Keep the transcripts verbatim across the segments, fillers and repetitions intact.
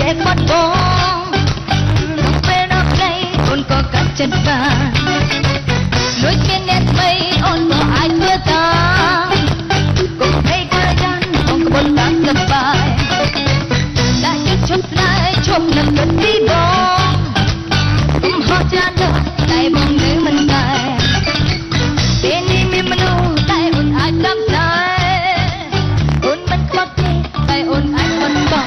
បាត់បងពេលដល់ថ្ងៃអូនក៏កាត់ចិត្តបានដូចមានអ្នកថ្មីអូនក៏អាចធ្វើតាមកុំភ្លេចការយ៉ាងអូនក៏មិនបានសប្បាយដាក់ចិត្តឈប់ស្ដាយឈប់នឹកគិតពីបងកុំហត់ចានដល់តែបងនៅមិនដែរពេលនេះមានមនុស្សតែអូនអាចដាំដែរអូនមិនខ្វះទេតែអូនអាចមិនបង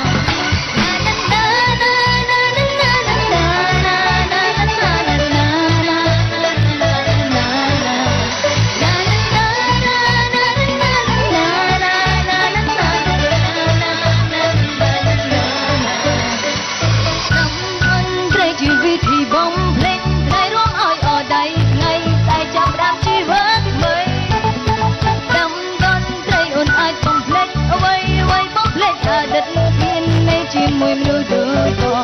មួយមនុស្សដូចបង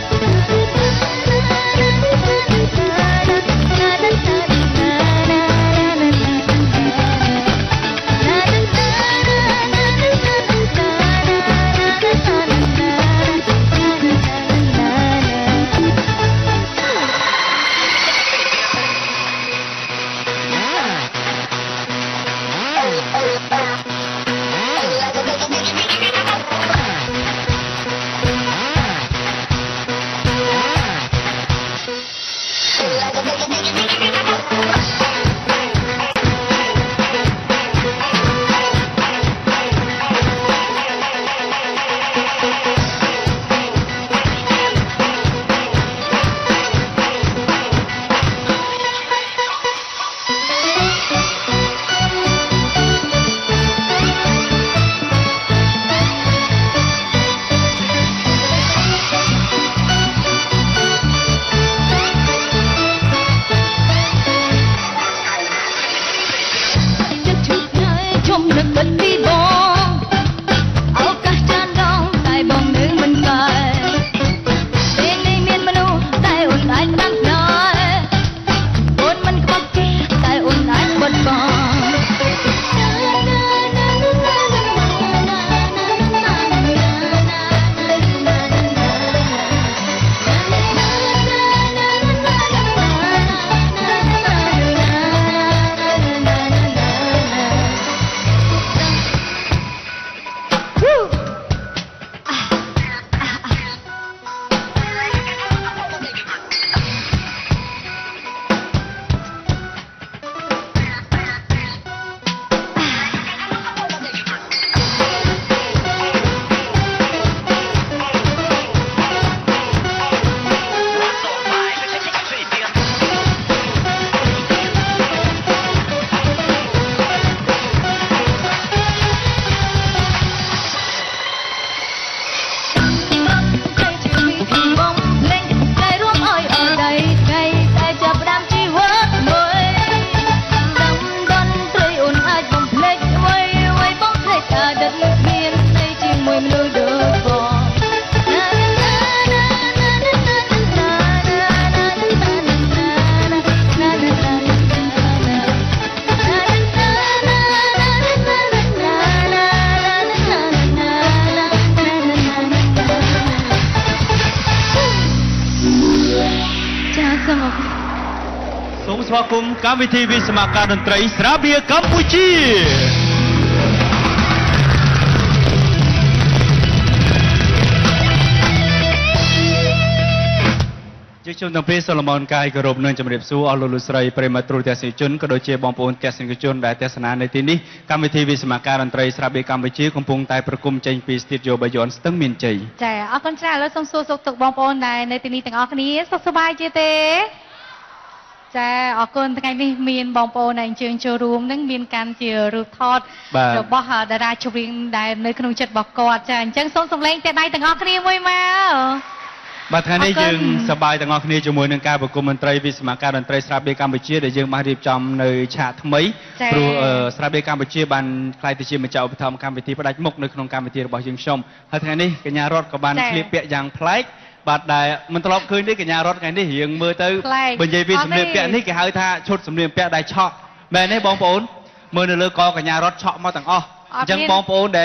ស្វាគមន៍កម្មវិធីវិស្សមការតន្ត្រីស្រាបៀរកម្ពុជាជាជំនុំពេលសូឡូមនកាយគោរពនឹងជម្រាបសួរអស់លោកលោកស្រីប្រិមត្តទូរទស្សនិកជនក៏ដូចជាបងប្អូនទស្សនិកជនដែលទស្សនានៅទីនេះកម្មវិធីវិស្សមការតន្ត្រីស្រាបៀរកម្ពុជាកំពុងតែប្រគំចេញពីស្ទូឌីយោបាយ័នស្ទឹងមានជ័យចាអរគុណច្រើនឥឡូវសូមសួរសុខទុក្ខបងប្អូនដែលនៅទីនេះទាំងអស់គ្នាសុខសប្បាយជាទេចាអរគុណថ្ងៃនេះមានបងប្អូនដែលអញ្ជើញចូលរួមនឹងមានកាន់ជារូបថតរបស់តារាចម្រៀងដែលនៅក្នុងចិត្តរបស់គាត់ចាអញ្ចឹងសូមសម្លេងតែដៃទាំងអស់គ្នាមួយមកបាទថ្ងៃនេះយើងសប្បាយទាំងអស់គ្នាជាមួយនឹងការប្រគំតន្ត្រីវិស្សមការតន្ត្រីស្រាបៀរកម្ពុជាដែលយើងបានរៀបចំនៅឆាកថ្មីព្រោះស្រាបៀរកម្ពុជាបានក្លាយទៅជាម្ចាស់ឧបត្ថម្ភកម្មវិធីផ្ដាច់មុខនៅក្នុងកម្មវិធីរបស់យើងខ្ញុំហើយថ្ងៃនេះកញ្ញារតក៏បានឆ្លៀតពាក់យ៉ាងប្លែកបាទដែលមិនធ្លាប់ឃើញទេកញ្ញារតថ្ងៃនេះរៀងមើលទៅបើនិយាយពីសម្លៀកពាក់នេះគេហៅថាឈុតសម្លៀកពាក់ដែលឆក់មែនទេបងប្អូនមើលនៅលើកកញ្ញារតឆក់មកទាំងអស់អញ្ចឹងបងប្អូនដែល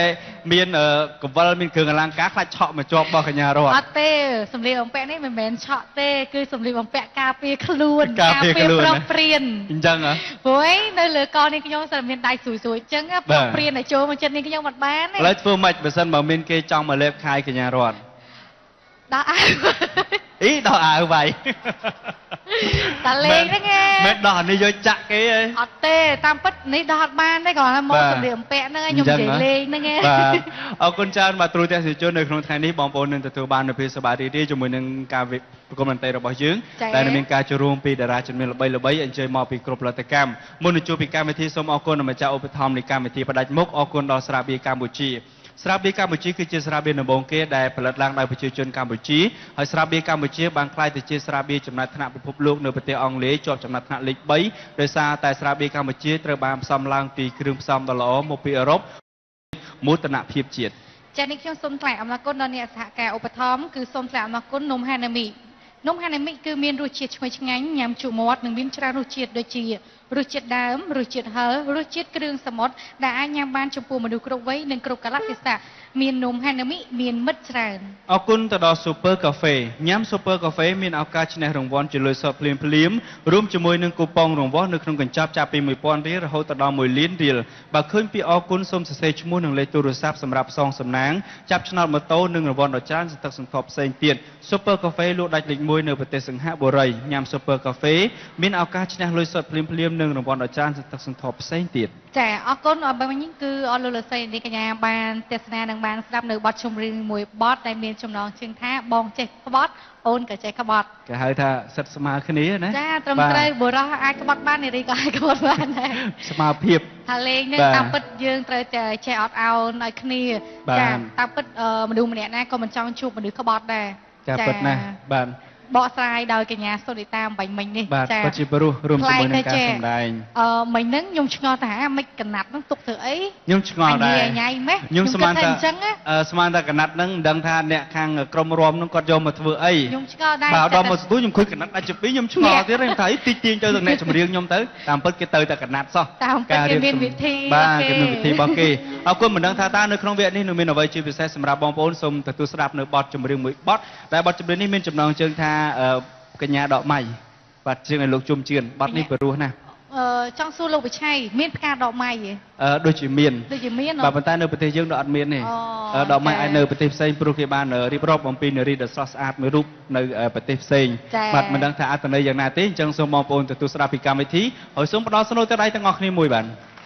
មានកវលមានគ្រឿងអលង្ការខ្លាចឆក់មកជាប់របស់កញ្ញារត់អត់ទេសម្លៀកបំពាក់នេះមិនមែនឆក់ទេគឺសម្លៀកបំពាក់ការពារខ្លួនការពារប្រុសព្រានអញ្ចឹងហ៎ព្រោះឯងនៅលើកនេះខ្ញុំស្រាប់មានដៃស្រួយៗអញ្ចឹងប្រុសព្រានឲ្យចូលមកចិត្តនេះខ្ញុំអត់បានទេឥឡូវធ្វើម៉េចបើសិនបើមានគេចង់មកលេបខាយកញ្ញារត់ដល់អាវអីដល់អាវវាយតាលេងហ្នឹងឯងមិនដោះនេះយកចាក់គេឯងអត់ទេតាមពិតនេះដោះអត់បានទេគ្រាន់តែមកសម្លៀកបំពាក់ហ្នឹងឯងខ្ញុំនិយាយលេងហ្នឹងឯងបាទអរគុណច្រើនបាទទ្រូទស្សនិកជននៅក្នុងថ្ងៃនេះបងប្អូននឹងទទួលបាននូវភាពសប្បាយរីករាយជាមួយនឹងការប្រគំតន្ត្រីរបស់យើងដែលមានការចូលរួមពីតារាជនមានល្បីៗអញ្ជើញមកពីគ្រប់ផលិតកម្មមុននឹងជួបពីកម្មវិធីសូមអរគុណដល់ម្ចាស់ឧបត្ថម្ភនៃកម្មវិធីផ្ដាច់មុខអរគុណដល់ស្រាបៀរកម្ពុជាស្រាបៀរកម្ពុជាគឺជាស្រាបៀរដំបូងគេដែលផលិតឡើងដោយប្រជាជនកម្ពុជាហើយស្រាបៀរកម្ពុជាបានក្លាយទៅជាស្រាបៀរចំណាត់ថ្នាក់ពិភពលោកនៅប្រទេសអង់គ្លេសជាប់ចំណាត់ថ្នាក់លេខបីដោយសារតែស្រាបៀរកម្ពុជាត្រូវបានផ្សំឡើងពីគ្រឿងផ្សំដ៏ល្អមកពីអឺរ៉ុបមោទនភាពជាតិចា៎នេះខ្ញុំសូមថ្លែងអំណរគុណដល់អ្នកសហការឧបត្ថម្ភគឺសូមថ្លែងអំណរគុណនំហាណាមីនំហាណាមីគឺមានរសជាតិឈ្ងុយឆ្ងាញ់ញ៉ាំជក់មាត់និងមានច្រើនរសជាតិដូចជារសជាតិដើមរសជាតិហឹររសជាតិគ្រឿងសមុទ្រដែលអាចញ៉ាំបានចំពោះមនុស្សគ្រប់វ័យនិងគ្រប់កាលៈទេសៈមាននំហាណាមីមានមិត្តច្រើនអរគុណទៅដល់ Super Cafe ញ៉ាំ Super Cafe មានឱកាសឈ្នះរង្វាន់ជាលុយសុទ្ធភ្លាមភ្លាមរួមជាមួយនឹងគូប៉ុងរង្វាន់នៅក្នុងកញ្ចប់ចាប់ពីមួយពាន់រៀលរហូតដល់មួយលានរៀលបើឃើញពីអរគុណសូមសរសេរឈ្មោះនិងលេខទូរស័ព្ទសម្រាប់សងសំណាងចាប់ឆ្នោតម៉ូតូនិងរង្វាន់ដ៏ច្រើនសន្ធឹកសន្ធាប់ផ្សេងទៀត Super Cafe លក់ដាច់លេខមួយនៅប្រទេសសិង្ហបុរីញ៉ាំ Super Cafe មានឱកាសឈ្នះលុយសុទ្ធភ្លាមភ្លាមនិងរង្វាន់ដ៏ច្រើនសន្ធឹកសន្ធាប់ផ្សេងទៀតចាអរគុណអរបងនេះគឺអរលោកលោកស្រីនេះកញ្ញាបានទស្សនានិងបានស្ដាប់នៅបទចម្រៀងមួយបទដែលមានចំណងជើងថាបងចេះក្បត់អូនក៏ចេះក្បត់គេហៅថាសិតស្មើគ្នាណាចាត្រឹមត្រូវបុរសអាចក្បត់បាននារីក៏អាចក្បត់បានដែរស្មើភាពថាលេងនឹងតាមពិតយើងត្រូវតែចេះអត់ឱនឲ្យគ្នាចាតាមពិតមនុស្សម្នាក់ណាក៏មិនចង់ជួបមនុស្សក្បត់ដែរចាពិតណាស់បាទបកស្រាយដោយកញ្ញាសុនីតាបាញ់មិញនេះចាពិតជាព្រោះរួមជាមួយនឹងការសម្ដែងអឺមិញហ្នឹងខ្ញុំឆ្ងល់ថាមិនកណាត់ហ្នឹងទុកធ្វើអីខ្ញុំឆ្ងល់ដែរញ៉ៃម៉េះខ្ញុំស្មានថាស្មានថាកណាត់ហ្នឹងមិនដឹងថាអ្នកខាងក្រុមរំហ្នឹងគាត់យកមកធ្វើអីខ្ញុំឆ្ងល់ដែរបាទដល់មកស្ទូខ្ញុំឃើញកណាត់ដាច់ជាពីរខ្ញុំឆ្ងល់ទៀតខ្ញុំថាទីទាញទៅទាំងអ្នកចម្រៀងខ្ញុំទៅតាមពិតគេទៅតែកណាត់សោះការរៀបមានវិធីបាទគេមានវិធីរបស់គេអរគុណមិនដឹងថាតើនៅក្នុងវគ្គនេះនឹងមានអ្វីជាពិសេសសម្រាប់បងប្អូនសូមទទួលស្ដាប់នៅបទចម្រៀងមួយបទដែលបទចម្រៀងនេះមានចំណងជើងថាកញ្ញាដកម៉ៃបាទជាងឲ្យលោកជុំជឿនបទនេះព្រោះណាអឺចង់សួរលោកវិឆ័យមានផ្កាដកម៉ៃទេអឺដូចជាមានដូចជាមានបាទប៉ុន្តែនៅប្រទេសយើងអត់មានទេដកម៉ៃអាចនៅប្រទេសផ្សេងព្រោះគេបានរៀបរាប់អំពីនារីដ៏ស្រស់ស្អាតមួយរូបនៅប្រទេសផ្សេងបាទមិនដឹងថាអត្ថន័យយ៉ាងណាទេអញ្ចឹងសូមបងប្អូនទទួលស្ដាប់ពីកម្មវិធីហើយសូមផ្ដល់ស្នូលទៅដៃទាំងអស់គ្នាមួយបាទ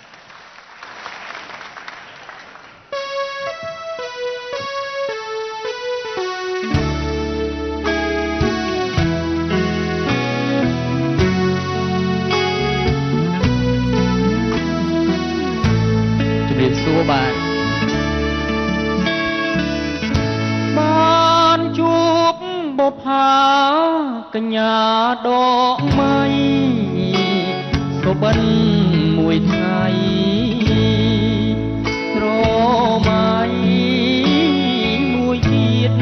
បាទបានជួបបុប្ផាកញ្ញាដកម៉ៃសុបិនមួយថ្ងៃត្រមៃមួយជាតិ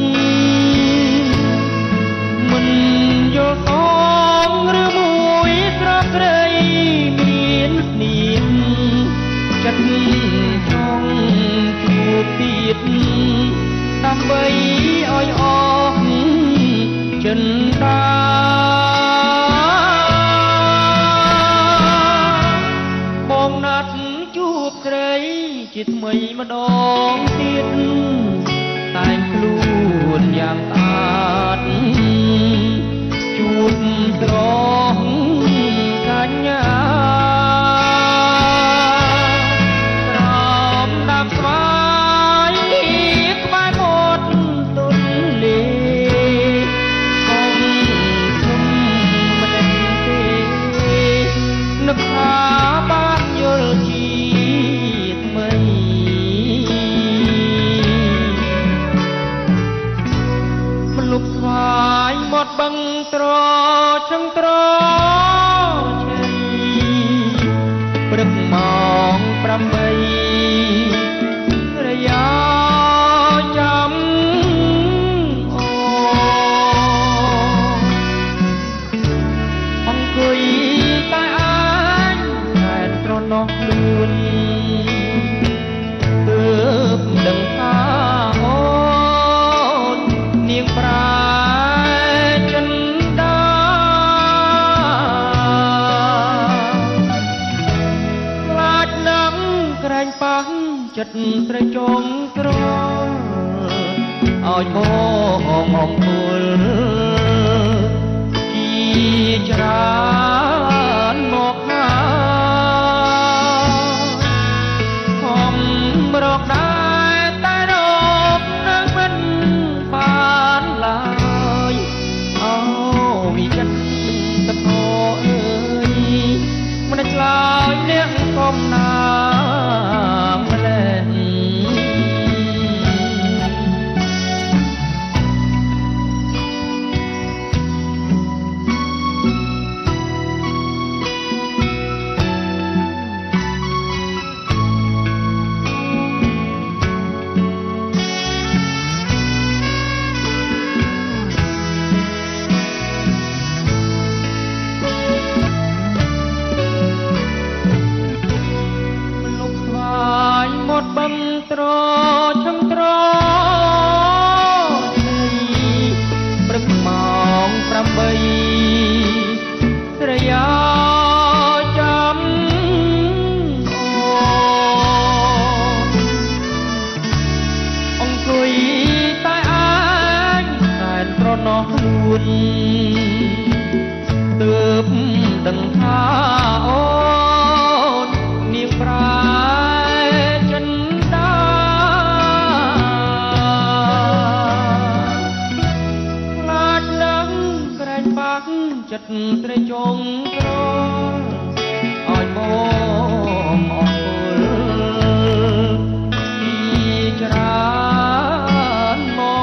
មិនយល់សងឬមួយស្រស់ស្រីមានស្នៀមចិត្តចង់ជួបទៀតដើម្បីឲ្យអស់ចិនតាបងណាត់ជួបស្រីជាថ្មីម្ដងទៀតតែងខ្លួនយ៉ាងស្អាតជួបស្រស់កញ្ញាបឹងត្រចង្ត្រជ័យព្រឹកម៉ោងប្រាំបីរយ៉ាចាំអូអង្គុយតែអញតែត្រណោះខ្លួនទើបឲ្យបងអំពើពីច្រើនមកហើយហំរកដែរតែរកនៅមិនបានឡើយអូវិចិត្រតកអើយមិនឆ្លើយអ្នកកុំណាម្លេះត្រឈឹងត្រព្រឹកម៉ោងប្រាំបីស្រយាចាំអង្គុយតែឯងតែប្រណោះខ្លួនទើបដឹងថាអូននាងប្រាចិត្តត្រេចងក្រឲ្យបងអរគុណពីច្រើនមក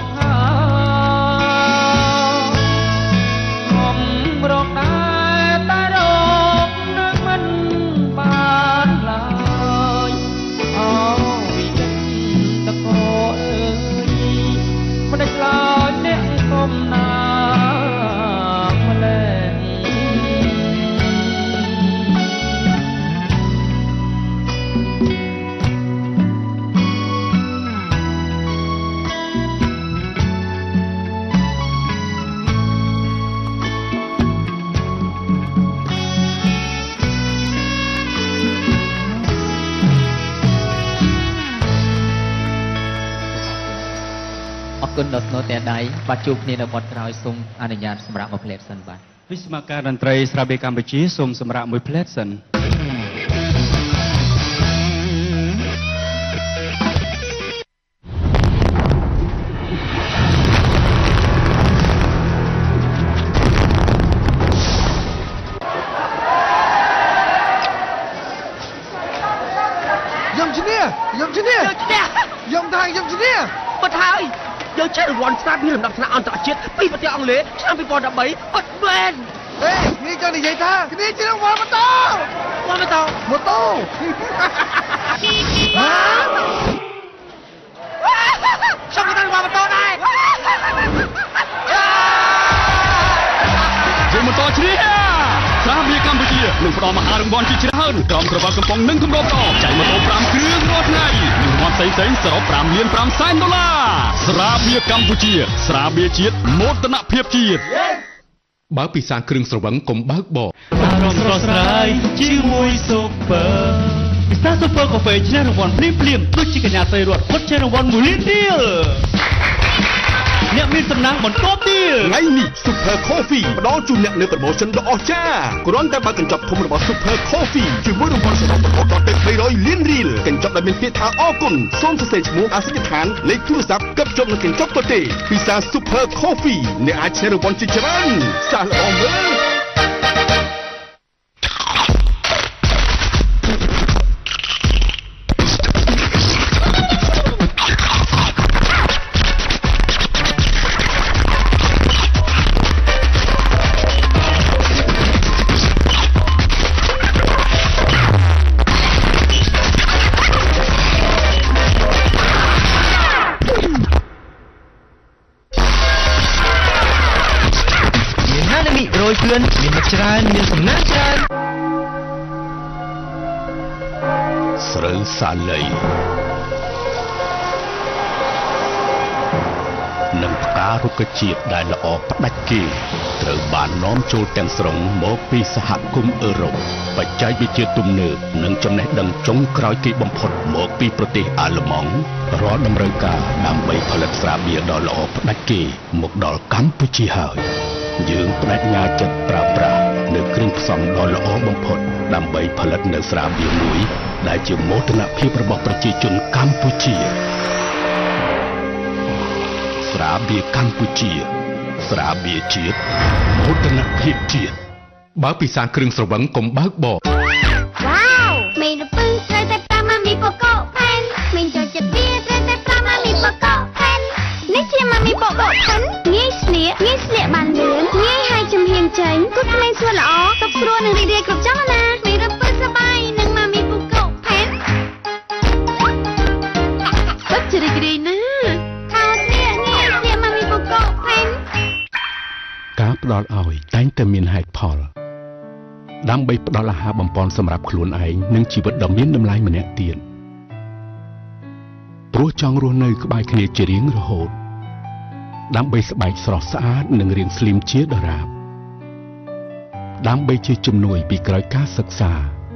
ហើយខំរកដែរតែរកនៅមិនបានឡើយអូវិចិត្រតកអើយមិនឆ្លើយអ្នកកុំណាគុណដល់ស្នូតែដៃបាទជួបគ្នានៅបទក្រោយសូមអនុញ្ញាតសម្រាប់មួយផ្លែសិនបាទវិស្មការតន្ត្រីស្រាបៀរកម្ពុជាសូមសម្រាប់មួយផ្លែសិនយំឈ្នះយំឈ្នះយំថាយំឈ្នះបាត់ហើយយើងចេះរង្វាន់ស្រាបៀរលំដាប់ថ្នាក់អន្តរជាតិពីប្រទេសអង់គ្លេសឆ្នាំពីរពាន់ដប់បីអត់មែនអេគ្នាចង់និយាយថាគ្នាជារង្វាន់ម៉ូតូម៉ូតូម៉ូតូចង់ទៅរង្វាន់ម៉ូតូដែរយើងម៉ូតូឈ្នះស្រាបៀរកម្ពុជានឹងផ្ដល់មហារង្វាន់ជាច្រើនក្រុមប្រវត្តិកំប៉ុងនិងគម្រោងតចែកម៉ូតូប្រាំគ្រឿងរាល់ថ្ងៃរង្វាន់ផ្សេងៗសរុបប្រាំលានប្រាំសែនដុល្លារស្រាបៀរកម្ពុជាស្រាបៀរជាតិមោទនភាពជាតិបើពិសាគ្រឿងស្រវឹងកុំបើកបោអារម្មណ៍ស្រស់ស្រាយជាមួយស៊ុបពើពិសាស៊ុបពើកាហ្វេឈ្នះរង្វាន់ភ្លាមភ្លាមដូចជាកញ្ញាស្រីរត់ផុតជារង្វាន់មួយលានរៀលអ្នកមានសំណាងបន្តទៀតថ្ងៃនេះ Super Coffee ផ្ដល់ជូនអ្នកនៅប្រម៉ូសិនដ៏អស្ចារ្យគ្រាន់តែបើកកញ្ចប់ធំរបស់ Super Coffee ជាមួយរង្វាន់សរុបរហូតដល់ទៅបីរយលានរៀលកញ្ចប់ដែលមានពាក្យថាអរគុណសូមសរសេរឈ្មោះអាសយដ្ឋានលេខទូរស័ព្ទកັບជាប់នឹងកញ្ចប់ក៏ទេពិសា Super Coffee អ្នកអាចឈ្នះរង្វាន់ជាច្រើនសាកល្បងមើលមានមកច្រើនមានសំណាក់ច្រើនស្រូវសាលីនិងផ្កាការុក្ខជាតិដែលល្អផ្ដាច់គេត្រូវបាននាំចូលទាំងស្រុងមកពីសហគមន៍អឺរ៉ុបបច្ចេកវិទ្យាទំនើបនិងចំណេះដឹងចុងក្រោយគេបំផុតមកពីប្រទេសអាល្លឺម៉ង់រាល់តម្រូវការដើម្បីផលិតស្រាបៀរដ៏ល្អផ្ដាច់គេមកដល់កម្ពុជាហើយយើងបដិញ្ញាចិត្តប្រើប្រាស់នៅគ្រឿងផ្សំដ៏ល្អបំផុតដើម្បីផលិតនៅស្រាបៀរមួយដែលជាមោទនភាពរបស់ប្រជាជនកម្ពុជាស្រាបៀរកម្ពុជាស្រាបៀរជាតិមោទនភាពជាតិបើពិសាគ្រឿងស្រវឹងកុំបើកបោកវ៉ាវមីនពឹងត្រូវតែតាមម៉ាមីបកកផែនមីនចូលចិត្តវាត្រូវតែតាមម៉ាមីបកកផែននេះជាម៉ាមីបកកផែនងាយស្លៀកងាយស្លៀកបានលឿនងាយហើយចំហៀងចេញគូក្មេងសួរល្អសុខស្រួលនិងរីករាយគ្រប់ចំណាមីនពឹងសប្បាយនឹងម៉ាមីបកកផែនសុខជារីករាយណាការផ្ដល់ឲ្យតែងតែមានហេតុផលដើម្បីផ្ដល់អាហារបំពន់សម្រាប់ខ្លួនឯងនិងជីវិតដ៏មានតម្លៃម្នាក់ទៀតព្រោះចង់រស់នៅក្បែរគ្នាជារៀងរហូតដើម្បីស្បែកស្រស់ស្អាតនិងរាងស្លីមជាដរាបដើម្បីជាជំនួយពីក្រោយការសិក្សា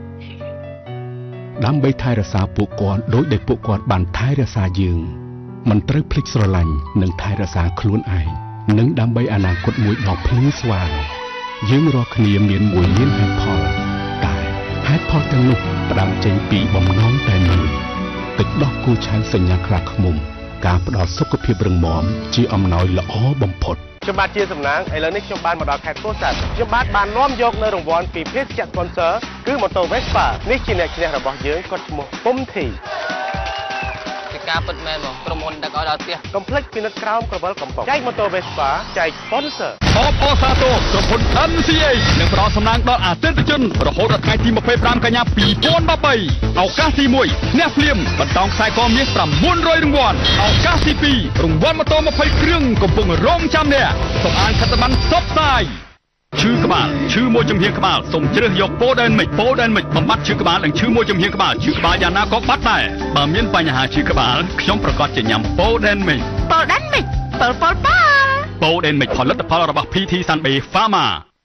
ដើម្បីថែរក្សាពួកគាត់ដោយដែលពួកគាត់បានថែរក្សាយើងមិនត្រូវភ្លេចស្រឡាញ់និងថែរក្សាខ្លួនឯងនិងដើម្បីអនាគតមួយដ៏ភ្លឺស្វាងយើងរាល់គ្នាមានមួយមានហេតុផលតែហេតុផលទាំងនោះផ្ដើមចេញពីបំណងតែមួយទឹកដោះគោឆៅសញ្ញាខ្លាឃ្មុំការផ្ដល់សុខភាពរឹងមាំជាអំណោយល្អបំផុតខ្ញុំបាទជាសំណាងឥឡូវនេះខ្ញុំបានមកដល់ខេត្តពោធិ៍សាត់ខ្ញុំបាទបាននាំយកនៅរង្វាន់ពីភេសជ្ជៈ sponsor គឺម៉ូតូ Vespa នេះជាអ្នកឈ្នះរបស់យើងគាត់ឈ្មោះពុំធីការពិតមែនបងក្រុមហ៊ុនដឹកឲ្យដល់ផ្ទះកុំភ្លេចពិនិត្យក្រោមក្រវិលកំប៉ុងចែកម៉ូតូ Vespa ចែក sponsor អបអសាទរក្រុមហ៊ុន អិន ស៊ី เอ នឹងផ្ដល់សំណាងដល់អតិថិជនរហូតដល់ថ្ងៃទីម្ភៃប្រាំកញ្ញាពីរពាន់ដប់បីឱកាសទីមួយអ្នកភ្លាមបន្តខ្សែកមាសប្រាំបួនរយរង្វាន់ឱកាសទីពីររង្វាន់ម៉ូតូម្ភៃគ្រឿងកំពុងរងចាំអ្នកសូមអានខិត្តប័ណ្ណសព្វផ្សាយឈឺក្បាលឈឺមួយចំហៀងក្បាលសូមជ្រើសយកប៉ូដែនមិចប៉ូដែនមិចបំបត្តិឈឺក្បាលនិងឈឺមួយចំហៀងក្បាលឈឺក្បាលយ៉ាងណាក៏បាត់ដែរបើមានបញ្ហាឈឺក្បាលខ្ញុំប្រកាសជាញ៉ាំប៉ូដែនមិចប៉ូដែនមិចប៉ូប៉ូប៉ូប៉ូដែនមិចផលិតផលរបស់ พี ที Sunbay Pharma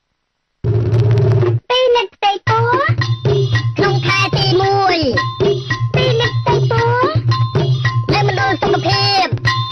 ពីរលីត្រទេពូក្នុងខែទីមួយពីរលីត្រទេពូដែលមិនដល់សុខភាព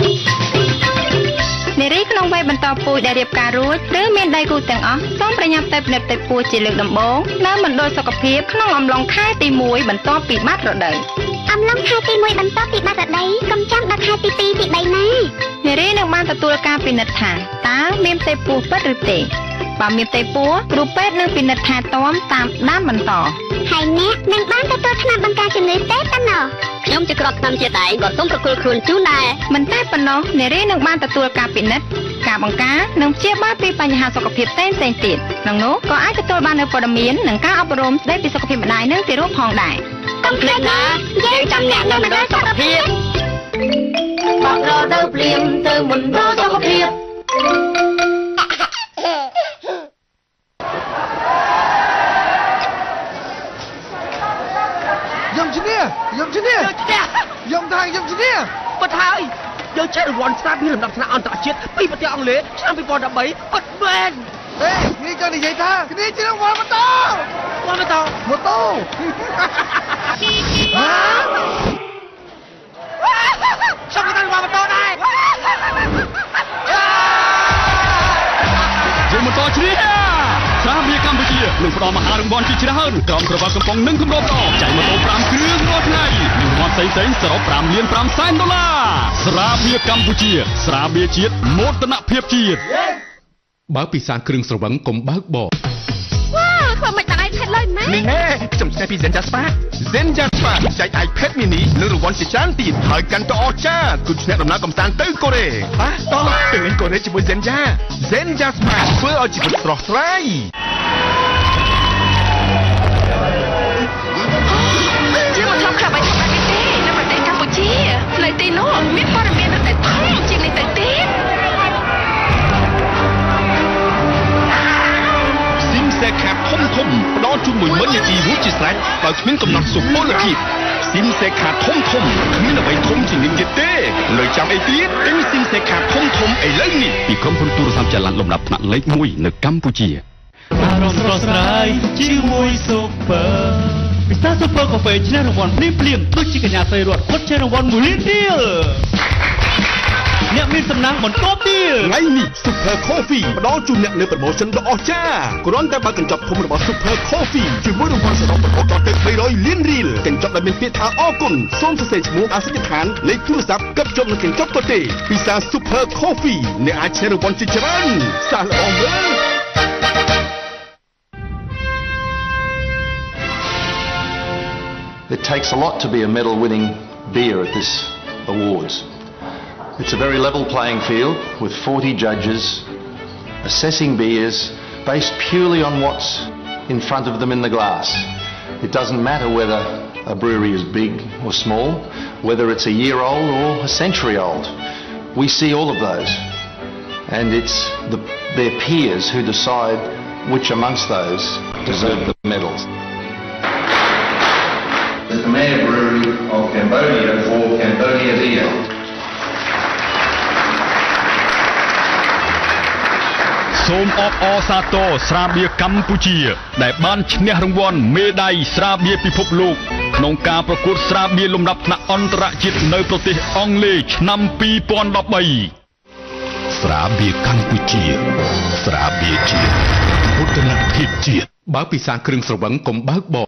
នារីក្នុងវ័យបន្តពូជដែលរៀបការរួចឬមានដៃគូទាំងអស់សូមប្រញាប់ទៅពិនិត្យទៅពូជជាលើកដំបូងនៅមណ្ឌលសុខភាពក្នុងអំឡុងខែទីមួយបន្ទាប់ពីបាត់រដូវអំឡុងខែទីមួយបន្ទាប់ពីបាត់រដូវកុំចាំដល់ខែទីពីរទីបីណានារីនឹងបានទទួលការពិនិត្យថាតើមានផ្ទៃពោះពិតឬទេបើមានផ្ទៃពោះគ្រូពេទ្យនឹងពិនិត្យថែទាំតាមដានបន្តហើយអ្នកនឹងបានទទួលថ្នាំបង្ការជំងឺទេប៉ុណ្ណោះខ្ញុំជាក្របថ្នាំជាតិឯងក៏សូមប្រគល់ខ្លួនជូនដែរមិនតែប៉ុណ្ណោះនារីនឹងបានទទួលការពិនិត្យការបង្ការនិងព្យាបាលពីបញ្ហាសុខភាពផ្សេងៗទៀតក្នុងនោះក៏អាចទទួលបាននូវព័ត៌មាននិងការអប់រំស្តីពីសុខភាពម្ដាយនិងទារកផងដែរកុំភ្លេចណាយើងចាំអ្នកនៅមណ្ឌលសុខភាពបាក់រទៅភ្លាមទៅមណ្ឌលសុខភាពយំឈ្នះយំឈ្នះយំថាយំឈ្នះបាត់ហើយយើងចែករង្វាន់ស្រាបៀរលំដាប់ថ្នាក់អន្តរជាតិពីប្រទេសអង់គ្លេសឆ្នាំពីរពាន់ដប់បីបាត់មែនហេនេះក៏និយាយថាគ្នាជារង្វាន់ម៉ូតូម៉ូតូម៉ូតូចង់ទៅរង្វាន់ម៉ូតូដែរយើងបន្តជ្រាបស្រាបៀរកម្ពុជានឹងផ្ដល់មហារង្វាន់ជាច្រើនក្រុមក្រវ៉ាត់កំប៉ុងនិងគម្របល្អចែកម៉ូតូប្រាំគ្រឿងរាល់ថ្ងៃនិងរង្វាន់ផ្សេងៗសរុបប្រាំលានប្រាំសែនដុល្លារស្រាបៀរកម្ពុជាស្រាបៀរជាតិមោទនភាពជាតិបើពិសាគ្រឿងស្រវឹងកុំបើកបោកវ៉ាធ្វើមិនតាំង iPad ឡើយម៉ែនេះណែខ្ញុំឆ្នៃពី Zenja Spa Zenja Spa ចែក iPad mini និងរង្វាន់ជាច្រើនទៀតហើយកាន់តែអស្ចារ្យគឺឆ្នាក់ដំណើរកម្សាន្តទៅកូរ៉េបាទតោះទៅវិញកូរ៉េជាមួយ Zenja Zenja Spa ធ្វើឲ្យជីវិតស្រស់ស្រាយជាមកថតខាងបាយខាងបាយទេនៅប្រទេសកម្ពុជាផ្លូវទីនោះមានព័ត៌មាននៅតែធំជាងនេះទៅទៀតស៊ីមសេខាធំធំផ្ដល់ជូនមួយម៉ឺននាទីរួចជាស្រេចបើគ្មានកំណត់សុពលភាពស៊ីមសេខាធំធំគ្មានអ្វីធំជាងនេះទេនៅចាំអីទៀតទិញស៊ីមសេខាធំធំឥឡូវនេះពីក្រុមហ៊ុនទូរស័ព្ទចល័តលំដាប់ថ្នាក់លេខមួយនៅកម្ពុជាអារម្មណ៍ស្រស់ស្រាយជាមួយស៊ុបពើពិសាស៊ុបពើកាហ្វេឈ្នះរង្វាន់ភ្លាមភ្លាមដូចជាកញ្ញាស្រីរតគាត់ឈ្នះរង្វាន់មួយលានរៀលអ្នកមានសំណាងបន្តទៀតថ្ងៃនេះ Super Coffee ផ្ដល់ជូនអ្នកនៅប្រម៉ូសិនដ៏អស្ចារ្យគ្រាន់តែបើកកញ្ចប់ធំរបស់ Super Coffee ជាមួយរង្វាន់សរុបរហូតដល់ទៅបីរយលានរៀលកញ្ចប់ដែលមានពាក្យថាអរគុណសូមសរសេរឈ្មោះអាសយដ្ឋានលេខទូរស័ព្ទកັບជាប់នឹងកញ្ចប់ក៏ទេពិសា Super Coffee អ្នកអាចឈ្នះរង្វាន់ជាច្រើនសាកល្បងមើល It takes a lot to be a medal-winning beer at this awards. It's a very level playing field with forty judges assessing beers based purely on what's in front of them in the glass. It doesn't matter whether a brewery is big or small, whether it's a year old or a century old. We see all of those. And it's the, their peers who decide which amongst those deserve the medals. The Khmer Brewery of Cambodia for Cambodia Beer. សូមអបអរសាទរស្រាបៀរកម្ពុជាដែលបានឈ្នះរង្វាន់មេដាយស្រាបៀរពិភពលោកក្នុងការប្រកួតស្រាបៀរលំដាប់ថ្នាក់អន្តរជាតិនៅប្រទេសអង់គ្លេសឆ្នាំពីរពាន់ដប់បីស្រាបៀរកម្ពុជាស្រាបៀរជាតិពុទ្ធនភាពជាតិបើពិសាគ្រឿងស្រវឹងកុំបើកបោ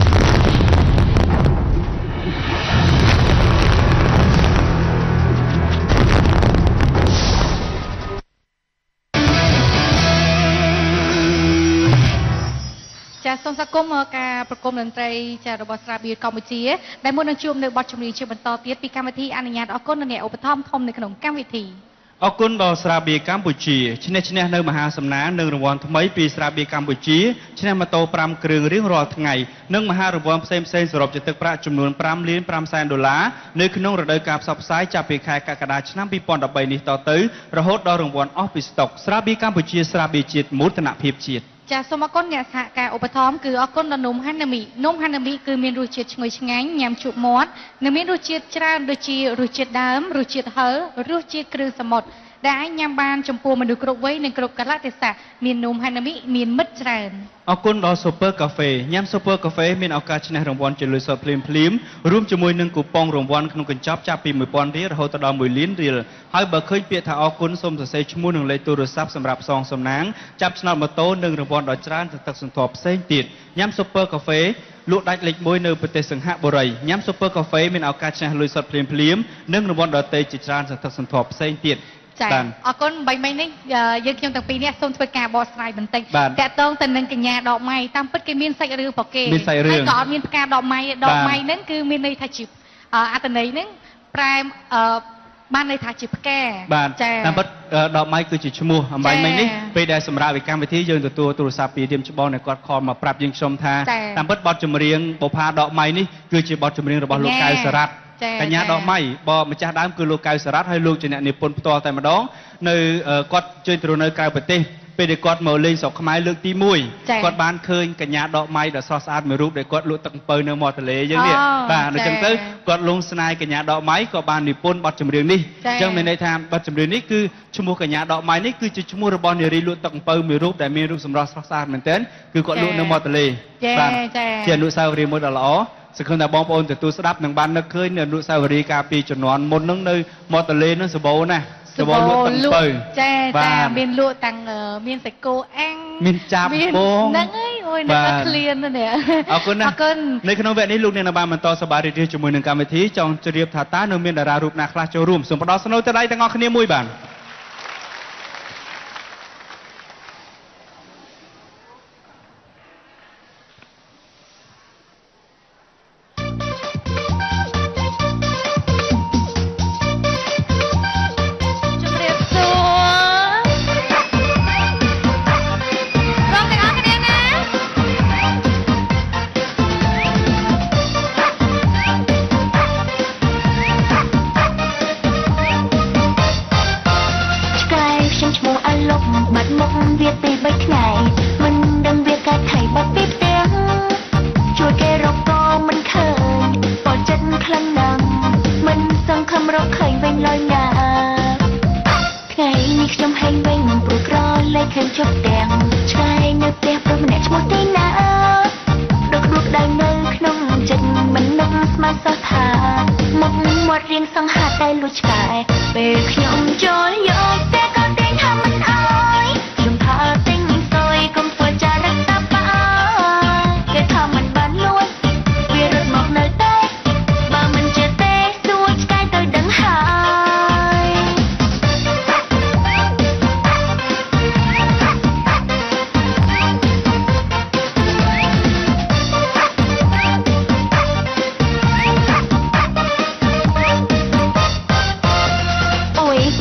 ចាសូមស្វាគមន៍ការប្រគំតន្ត្រីចារបស់ស្រាបៀរកម្ពុជាដែលមុននឹងជួបនៅបទចម្រៀងជាបន្តទៀតពីកម្មវិធីអនុញ្ញាតអរគុណដល់អ្នកឧបត្ថម្ភធំនៅក្នុងកម្មវិធីអរគុណដល់ស្រាបៀរកម្ពុជាឈ្នះឈ្នះនៅមហាសំណាងនិងរង្វាន់ថ្មីពីស្រាបៀរកម្ពុជាឈ្នះម៉ូតូប្រាំគ្រឿងរៀងរាល់ថ្ងៃនិងមហារង្វាន់ផ្សេងផ្សេងសរុបជាទឹកប្រាក់ចំនួនប្រាំលានប្រាំសែនដុល្លារនៅក្នុងរដូវកាលផ្សព្វផ្សាយចាប់ពីខែកក្កដាឆ្នាំពីរពាន់ដប់បីនេះតទៅរហូតដល់រង្វាន់អស់ពីស្តុកស្រាបៀរកម្ពុជាស្រាបៀរជាតិមោទនភាពជាតិចាសូមអរគុណអ្នកសហការឧបត្ថម្ភគឺអរគុណដល់នំហាណាមីនំហាណាមីគឺមានរសជាតិឈ្ងុយឆ្ងាញ់ញ៉ាំជក់មាត់និងមានរសជាតិច្រើនដូចជារសជាតិដើមរសជាតិហឹររសជាតិគ្រឿងសមុទ្រដែលអាចញ៉ាំបានចំពោះមនុស្សគ្រប់វ័យនិងគ្រប់កាលៈទេសៈមាននំហាណាមីមានមិត្តច្រើនអរគុណដល់ Super Cafe ញ៉ាំ Super Cafe មានឱកាសឈ្នះរង្វាន់ជាលុយសុទ្ធភ្លាមភ្លាមរួមជាមួយនឹងគូប៉ុងរង្វាន់ក្នុងកញ្ចប់ចាប់ពីមួយពាន់រៀលរហូតដល់មួយលានរៀលហើយបើឃើញពាក្យថាអរគុណសូមសរសេរឈ្មោះនិងលេខទូរស័ព្ទសម្រាប់សងសំណាងចាប់ឆ្នោតម៉ូតូនិងរង្វាន់ដ៏ច្រើនសន្តិសន្ធាប់ផ្សេងទៀតញ៉ាំ Super Cafe លក់ដាច់លេខមួយនៅប្រទេសសង្ហបុរីញ៉ាំ Super Cafe មានឱកាសឈ្នះលុយសុទ្ធភ្លាមភ្លាមនិងរង្វាន់ដទៃជាច្រើនសន្តិសន្ធាប់ផ្សេងទៀតចាអរគុណបីមិញនេះយើងខ្ញុំទាំងពីរនេះសូមធ្វើការបកស្រាយបន្តិចតាក់ទងទៅនឹងកញ្ញាដកម៉ៃតាមពិតគេមានសាច់រឿងប្រកេហើយក៏អត់មានផ្កាដកម៉ៃដកម៉ៃហ្នឹងគឺមានន័យថាជាអត្តន័យហ្នឹងប្រែបានន័យថាជាផ្កាចាតាមពិតដកម៉ៃគឺជាឈ្មោះអំបីមិញនេះពេលដែលសម្រាប់វិកម្មវិធីយើងទទួលទូរស័ព្ទពីរៀមច្បងដែលគាត់ខលមកប្រាប់យើងខ្ញុំថាតាមពិតបទចម្រៀងបុប្ផាដកម៉ៃនេះគឺជាបទចម្រៀងរបស់លោកកៅសរ៉ាត់កញ្ញាដកម៉ៃបើម្ចាស់ដើមគឺលោកកៅសរ៉ាត់ហើយលោកជាអ្នកនិពន្ធផ្ទាល់តែម្ដងនៅគាត់ជើញទៅនៅក្រៅប្រទេសពេលដែលគាត់មកលេងស្រុកខ្មែរលើកទីមួយគាត់បានឃើញកញ្ញាដកម៉ៃដ៏ស្រស់ស្អាតមួយរូបដែលគាត់លក់ទឹកអំពៅនៅមាត់ទន្លេយើងនេះបាទអញ្ចឹងទៅគាត់លងស្នេហ៍កញ្ញាដកម៉ៃក៏បាននិពន្ធបទចម្រៀងនេះអញ្ចឹងមានន័យថាបទចម្រៀងនេះគឺឈ្មោះកញ្ញាដកម៉ៃនេះគឺជាឈ្មោះរបស់នារីលក់ទឹកអំពៅមួយរូបដែលមានរូបសម្រស់ស្រស់ស្អាតមែនទែនគឺគាត់លក់នៅមាត់ទន្លេបាទជាអនុស្សាវរីយ៍មួយដ៏ល្អសង្ឃឹមថាបងប្អូនទទួលស្ដាប់នឹងបាននឹកឃើញនៅអនុស្សាវរីយ៍កាលពីជំនាន់មុនហ្នឹងនៅមាត់ទន្លេហ្នឹងសម្បូរណាស់សម្បូរលក់ទឹកអំពៅចាចាមានលក់តាំងមានសាច់គោអាំងមានចាប់ពងហ្នឹងហើយអូយនឹកអត់ឃ្លាននេះអរគុណណាស់អរគុណនៅក្នុងវគ្គនេះលោកអ្នកបានបន្តសប្បាយរីករាយជាមួយនឹងកម្មវិធីចង់ជម្រាបថាតើនៅមានតារារូបណាខ្លះចូលរួមសូមផ្ដល់ស្នូលទៅដៃទាំងអស់គ្នាមួយបាទ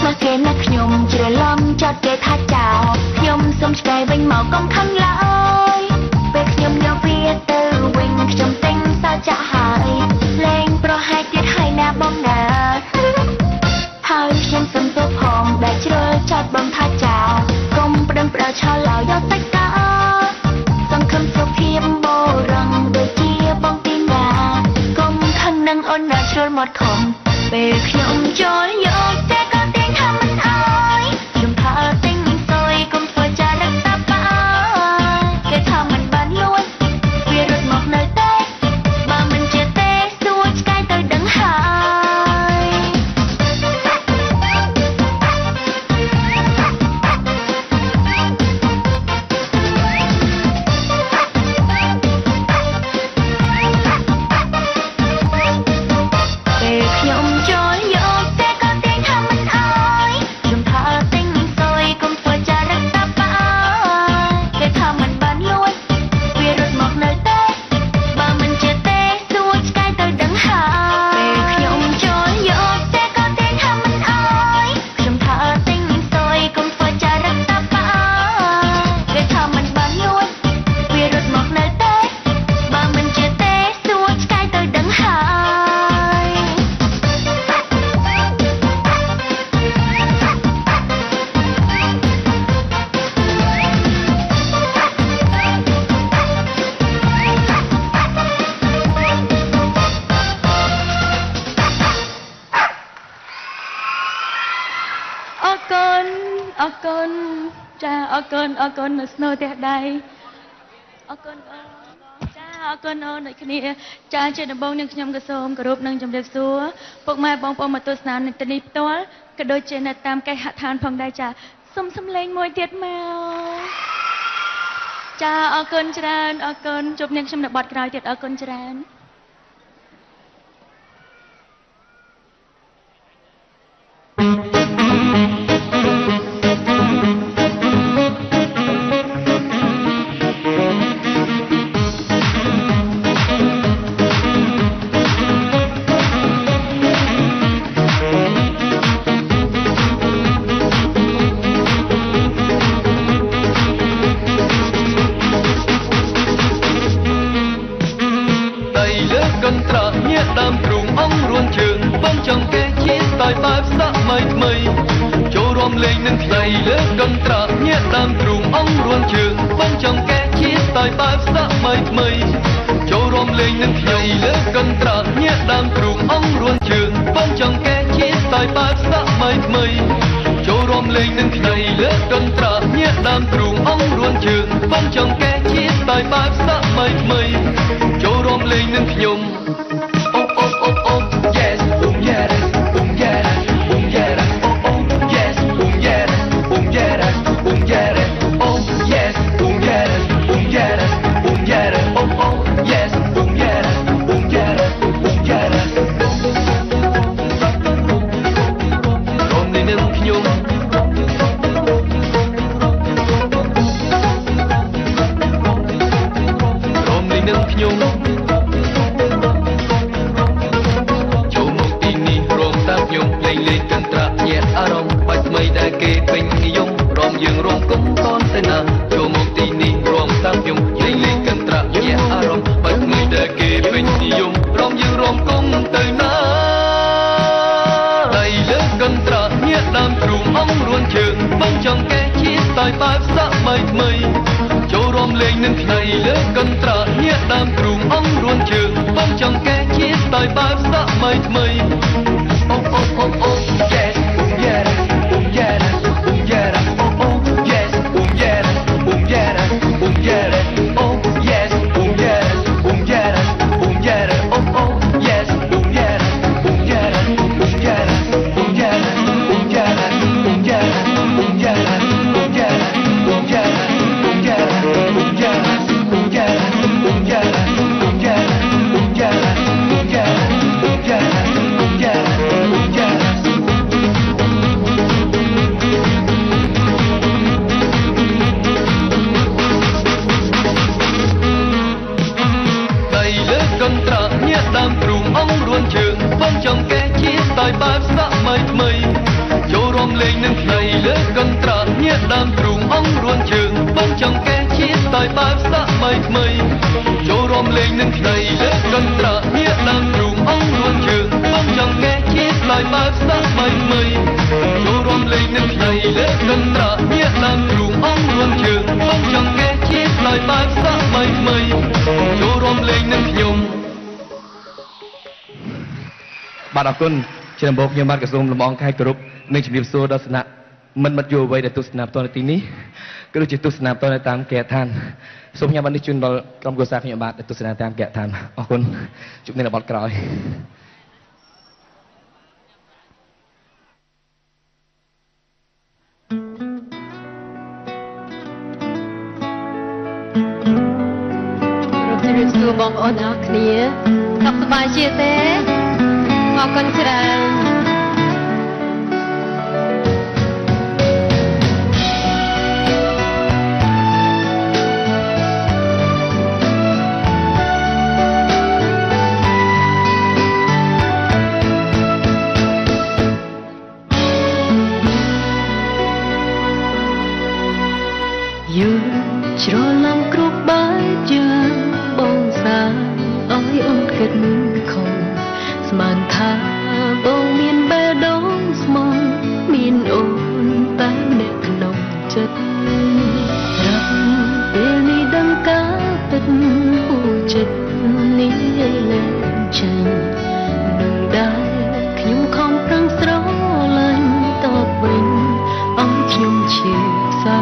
ស្មាគេណាខ្ញុំច្រឡំចត់គេថាចោលខ្ញុំសុំឆ្កែវិញមកកុំខឹងឡើយពេលខ្ញុំយកវាទៅវិញខ្ញុំទិញសោចាក់ហើយលេងប្រហែលទៀតហើយណាបងណាហើយខ្ញុំសុំទោសផងដែលជ្រុលចត់បងថាចោលកុំប្តឹងផ្ដោឆោឡោយកតែកាសង្ឃឹមសុភាពបរងដូចជាបងទីណាកុំខឹងនឹងអូនណាជ្រុលមាត់ខំពេលខ្ញុំចូលយកតែក៏ទាញថាមិនអើយខ្ញុំថាទិញសុយកុំធ្វើចារឹកតាបាយគេថាមិនបានលួចវារត់មកនៅតែបើមិនជាទេសួរឆ្កែទៅដឹងហើយពេលខ្ញុំចូលយកតែក៏ទាញថាមិនអើយខ្ញុំថាទិញសុយកុំធ្វើចារឹកតាបាយគេថាមិនបានលួចវារត់មកនៅតែបើមិនជាទេសួរឆ្កែទៅដឹងហើយពេលខ្ញុំចូលយកតែក៏ទាញថាមិនអើយខ្ញុំថាទិញសុយកុំធ្វើចារឹកតាបាយគេថាមិនបានលួចវារត់មកនៅតែបើមិនជាទេសួរឆ្កែទៅដឹងហើយអរគុណអរគុណចាអរគុណអរគុណនៅស្នូផ្ទះដៃអរគុណអូនចាអរគុណអូនដូចគ្នាចាជាដំបូងនឹងខ្ញុំក៏សូមគោរពនិងជម្រាបសួរពុកម៉ែបងប្អូនមកទស្សនានៅទីនេះផ្ទាល់ក៏ដូចជានៅតាមគេហដ្ឋានផងដែរចាសូមសំឡេងមួយទៀតមកចាអរគុណច្រើនអរគុណជួបនឹងខ្ញុំនៅបទក្រោយទៀតអរគុណច្រើន Yeah. កន្ត្រាញាដើមទ្រូងអង្គរួនជើងបងចង់កែជាស្ទាយបែបសម័យថ្មីចូលរួមលេងនឹងក្តីលើកន្ត្រាញាដើមទ្រូងអង្គរួនជើងបងចង់កែជាស្ទាយបែបសម័យថ្មីចូលរួមលេងនឹងក្តីលើកន្ត្រាញាដើមទ្រូងអង្គរួនជើងបងចង់កែជាស្ទាយបែបសម័យថ្មីចូលរួមលេងនឹងខ្ញុំបាទអរគុណជាដំបូងខ្ញុំបាទក្រសួងលំអងខេត្តគោរពនិងជំរាបសួរដល់ស្នាក់មិនមិត្តយុវវ័យដែលទស្សនាផ្ទាល់នៅទីនេះក៏ដូចជាទស្សនាផ្ទាល់នៅតាមគេហដ្ឋានសូមខ្ញុំបាននេះជូនដល់ក្រុមគ្រួសារខ្ញុំបាទដែលទស្សនាតាមគេហដ្ឋានអរគុណជួបគ្នានៅបទក្រោយជំរាបសួរបងប្អូនអរគ្នាសុខសប្បាយជាទេអរគុណច្រើនយូរច្រឡំគ្រប់បែបយ៉ាងបងសាឲ្យអូនគិតខំស្មានថាបងមានបែរដងស្មងមានអូនតែម្នាក់ក្នុងចិត្តរាប់ពេលនេះដឹងការពិតហួចិត្តនេះលែងចាញ់នឹងដែរខ្ញុំខំប្រឹងស្រឡាញ់តបវិញឲ្យខ្ញុំឈឺសា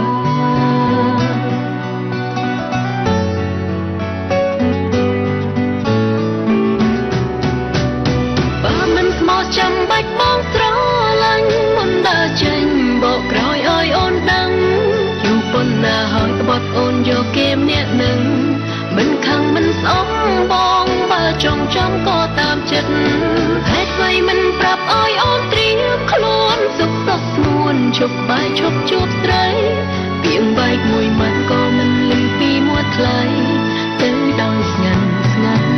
ចាំបាច់បងស្រឡាញ់មុនដើរចេញបកក្រោយឲ្យអូនដឹងយូរប៉ុណ្ណាហើយក្បត់អូនយកគេម្នាក់នឹងមិនខឹងមិនស្អប់បងបើចង់ចាំក៏តាមចិត្តហេតុអ្វីមិនប្រាប់ឲ្យអូនត្រៀមខ្លួនសុខសុខស្នួនជប់បាយជប់ជួបស្រីពីងបែកមួយម៉ាត់ក៏មិនលឺពីមាត់ថ្លៃទៅដោយស្ងាត់ស្ងាត់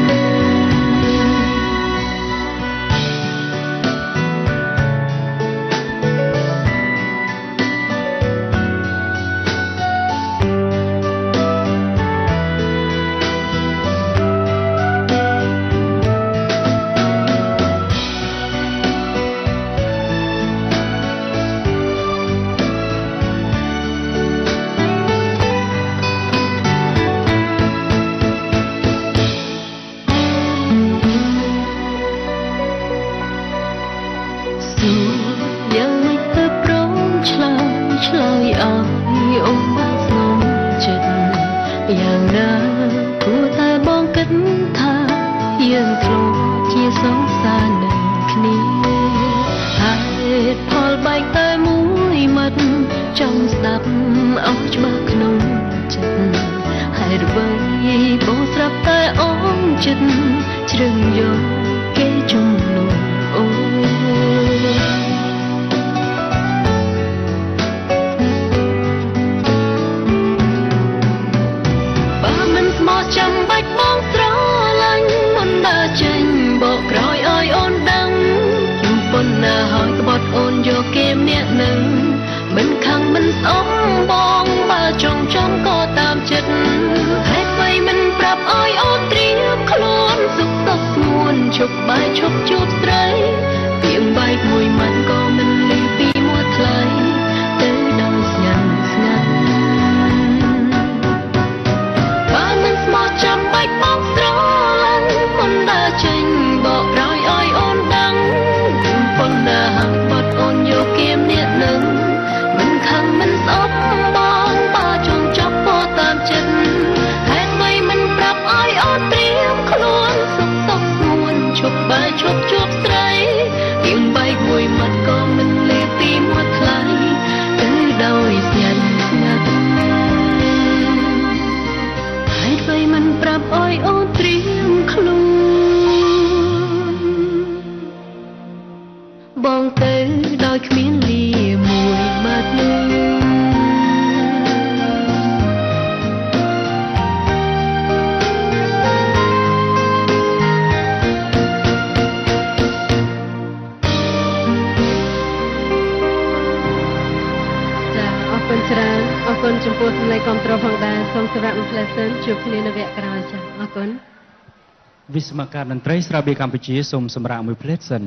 ជប់បាយជប់ជួបស្រីពីងបែកមួយម៉ាត់ក៏មិនលឺពីមាត់ថ្លៃទៅដោយស្ងាត់ស្ងាត់បើមិនស្មោះចាំបាច់បងស្រឡាញ់មុនដើរចេញបកក្រោយឲ្យអូនដឹងប៉ុន្តែហាក់បាត់អូនយកគៀមអ្នកនឹងមិនខឹងមិនស្អប់បងបើចង់ចាប់ពោតាមចិត្តហេតុអ្វីមិនប្រាប់ឲ្យអូនត្រៀមខ្លួនសុខសុខស្នួនជប់បាយជប់ជួបស្រីពីងបែកមួយច្រើនអរគុណចំពោះសម្លេងគាំទ្រផងដែរសូមសម្រាប់មួយផ្លែសិនជួបគ្នានៅវគ្គក្រោយចា៎អរគុណវិស្វករតន្ត្រីស្រាបៀរកម្ពុជាសូមសម្រាប់មួយផ្លែសិន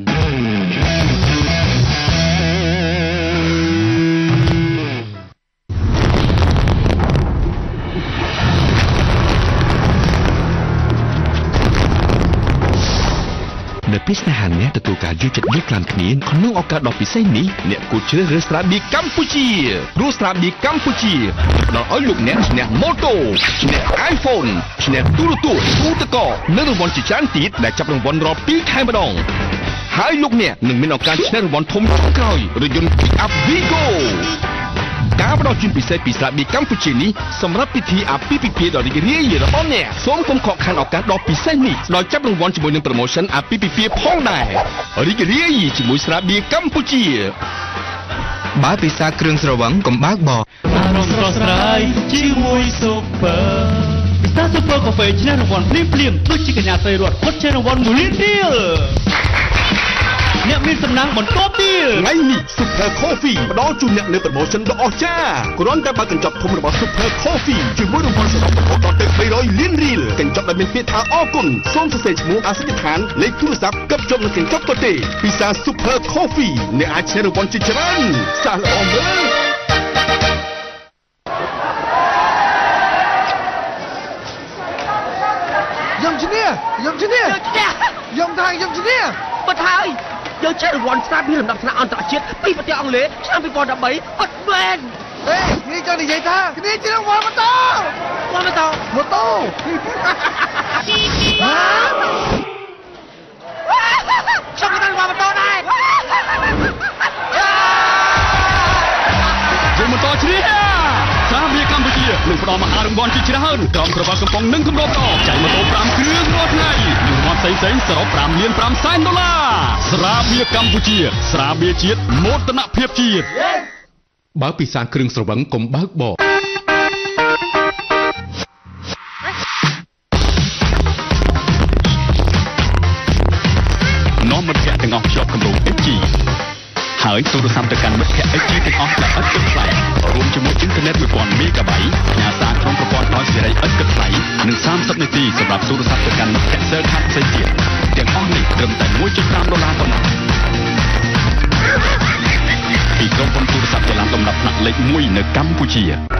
នៅពេលស្នេហាអ្នកទទួលការយល់ចិត្តយល់ខ្លាំងគ្នាក្នុងឱកាសដ៏ពិសេសនេះអ្នកគួរជ្រើសរើសស្រាបៀរកម្ពុជាព្រោះស្រាបៀរកម្ពុជាផ្ដល់ឲ្យលោកអ្នកឈ្នះម៉ូតូឈ្នះ iPhone ឈ្នះទូរទស្សន៍ទូទឹកកកនិងរង្វាន់ជាច្រើនទៀតដែលចាប់រង្វាន់រាល់ពីរខែម្ដងហើយលោកអ្នកនឹងមានឱកាសឈ្នះរង្វាន់ធំចុងក្រោយរថយន្ត Pick-up Vigo ការផ្ដល់ជូនពិសេសពីស្រាបៀរកម្ពុជានេះសម្រាប់ពិធីអាពាហ៍ពិពាហ៍ដ៏រីករាយរបស់អ្នកសូមកុំខកខានឱកាសដ៏ពិសេសនេះដោយចាប់រង្វាន់ជាមួយនឹង promotion អាពាហ៍ពិពាហ៍ផងដែររីករាយជាមួយស្រាបៀរកម្ពុជាបើពិសាគ្រឿងស្រវឹងកុំបើកបរអារម្មណ៍ស្រស់ស្រាយជាមួយ Super ពិសា Super Coffee ឈ្នះរង្វាន់ភ្លាមភ្លាមដូចជាកញ្ញាស្រីរត់គាត់ឈ្នះរង្វាន់មួយលានរៀលអ្នកមានសំណាងបន្តទៀតថ្ងៃនេះ Super Coffee ផ្ដល់ជូនអ្នកនៅ promotion ដ៏អស្ចារ្យគ្រាន់តែបើកញ្ចប់ធំរបស់ Super Coffee ជាមួយរង្វាន់សរុបរហូតដល់ទៅបីរយលានរៀលកញ្ចប់ដែលមានពាក្យថាអរគុណសូមសរសេរឈ្មោះអាសយដ្ឋានលេខទូរស័ព្ទកັບជាប់នឹងកញ្ចប់ក៏ទេពិសា Super Coffee អ្នកអាចឈ្នះរង្វាន់ជាច្រើនសាកល្អមើលយំឈ្នះយំឈ្នះយំថាយំឈ្នះបាត់ហើយយើងចែករង្វាន់ស្រាបៀរលំដាប់ថ្នាក់អន្តរជាតិពីប្រទេសអង់គ្លេសឆ្នាំពីរពាន់ដប់បីបាត់មែនអេនេះចង់និយាយថាគ្នាជារង្វាន់ម៉ូតូម៉ូតូម៉ូតូចង់ទៅរង្វាន់ម៉ូតូដែរយើងបន្តជ្រាបស្រាបៀរកម្ពុជានឹងផ្ដល់មហារង្វាន់ជាច្រើនក្រុមក្រវ៉ាត់កំប៉ុងនិងគម្របតចែកម៉ូតូប្រាំគ្រឿងរាល់ថ្ងៃនិងរង្វាន់ផ្សេងៗសរុបប្រាំលានប្រាំសែនដុល្លារស្រាបៀរកម្ពុជាស្រាបៀរជាតិមោទនភាពជាតិបើពិសាគ្រឿងស្រវឹងកុំបើកបរនាំមិត្តភក្តិទាំងអស់ភ្ជាប់គម្រោង អេច ជី ហើយទូរស័ព្ទទៅកាន់មិត្តភក្តិ អេច ជី ទាំងអស់ដែលឥតគិតថ្លៃរួមជាមួយអ៊ីនធឺណិត មួយពាន់ មេហ្គាបៃត៍ផ្ញើសារក្នុងប្រព័ន្ធដោយសេរីឥតគិតថ្លៃនិងសាមសិបនាទីសម្រាប់ទូរស័ព្ទទៅកាន់មិត្តភក្តិ Cell Card ផ្សេងទៀតទាំងអស់នេះត្រឹមតែ មួយจุดห้า ដុល្លារប៉ុណ្ណោះពីក្រុមហ៊ុនទូរស័ព្ទចល័តដំណាប់ថ្នាក់លេខមួយនៅកម្ពុជា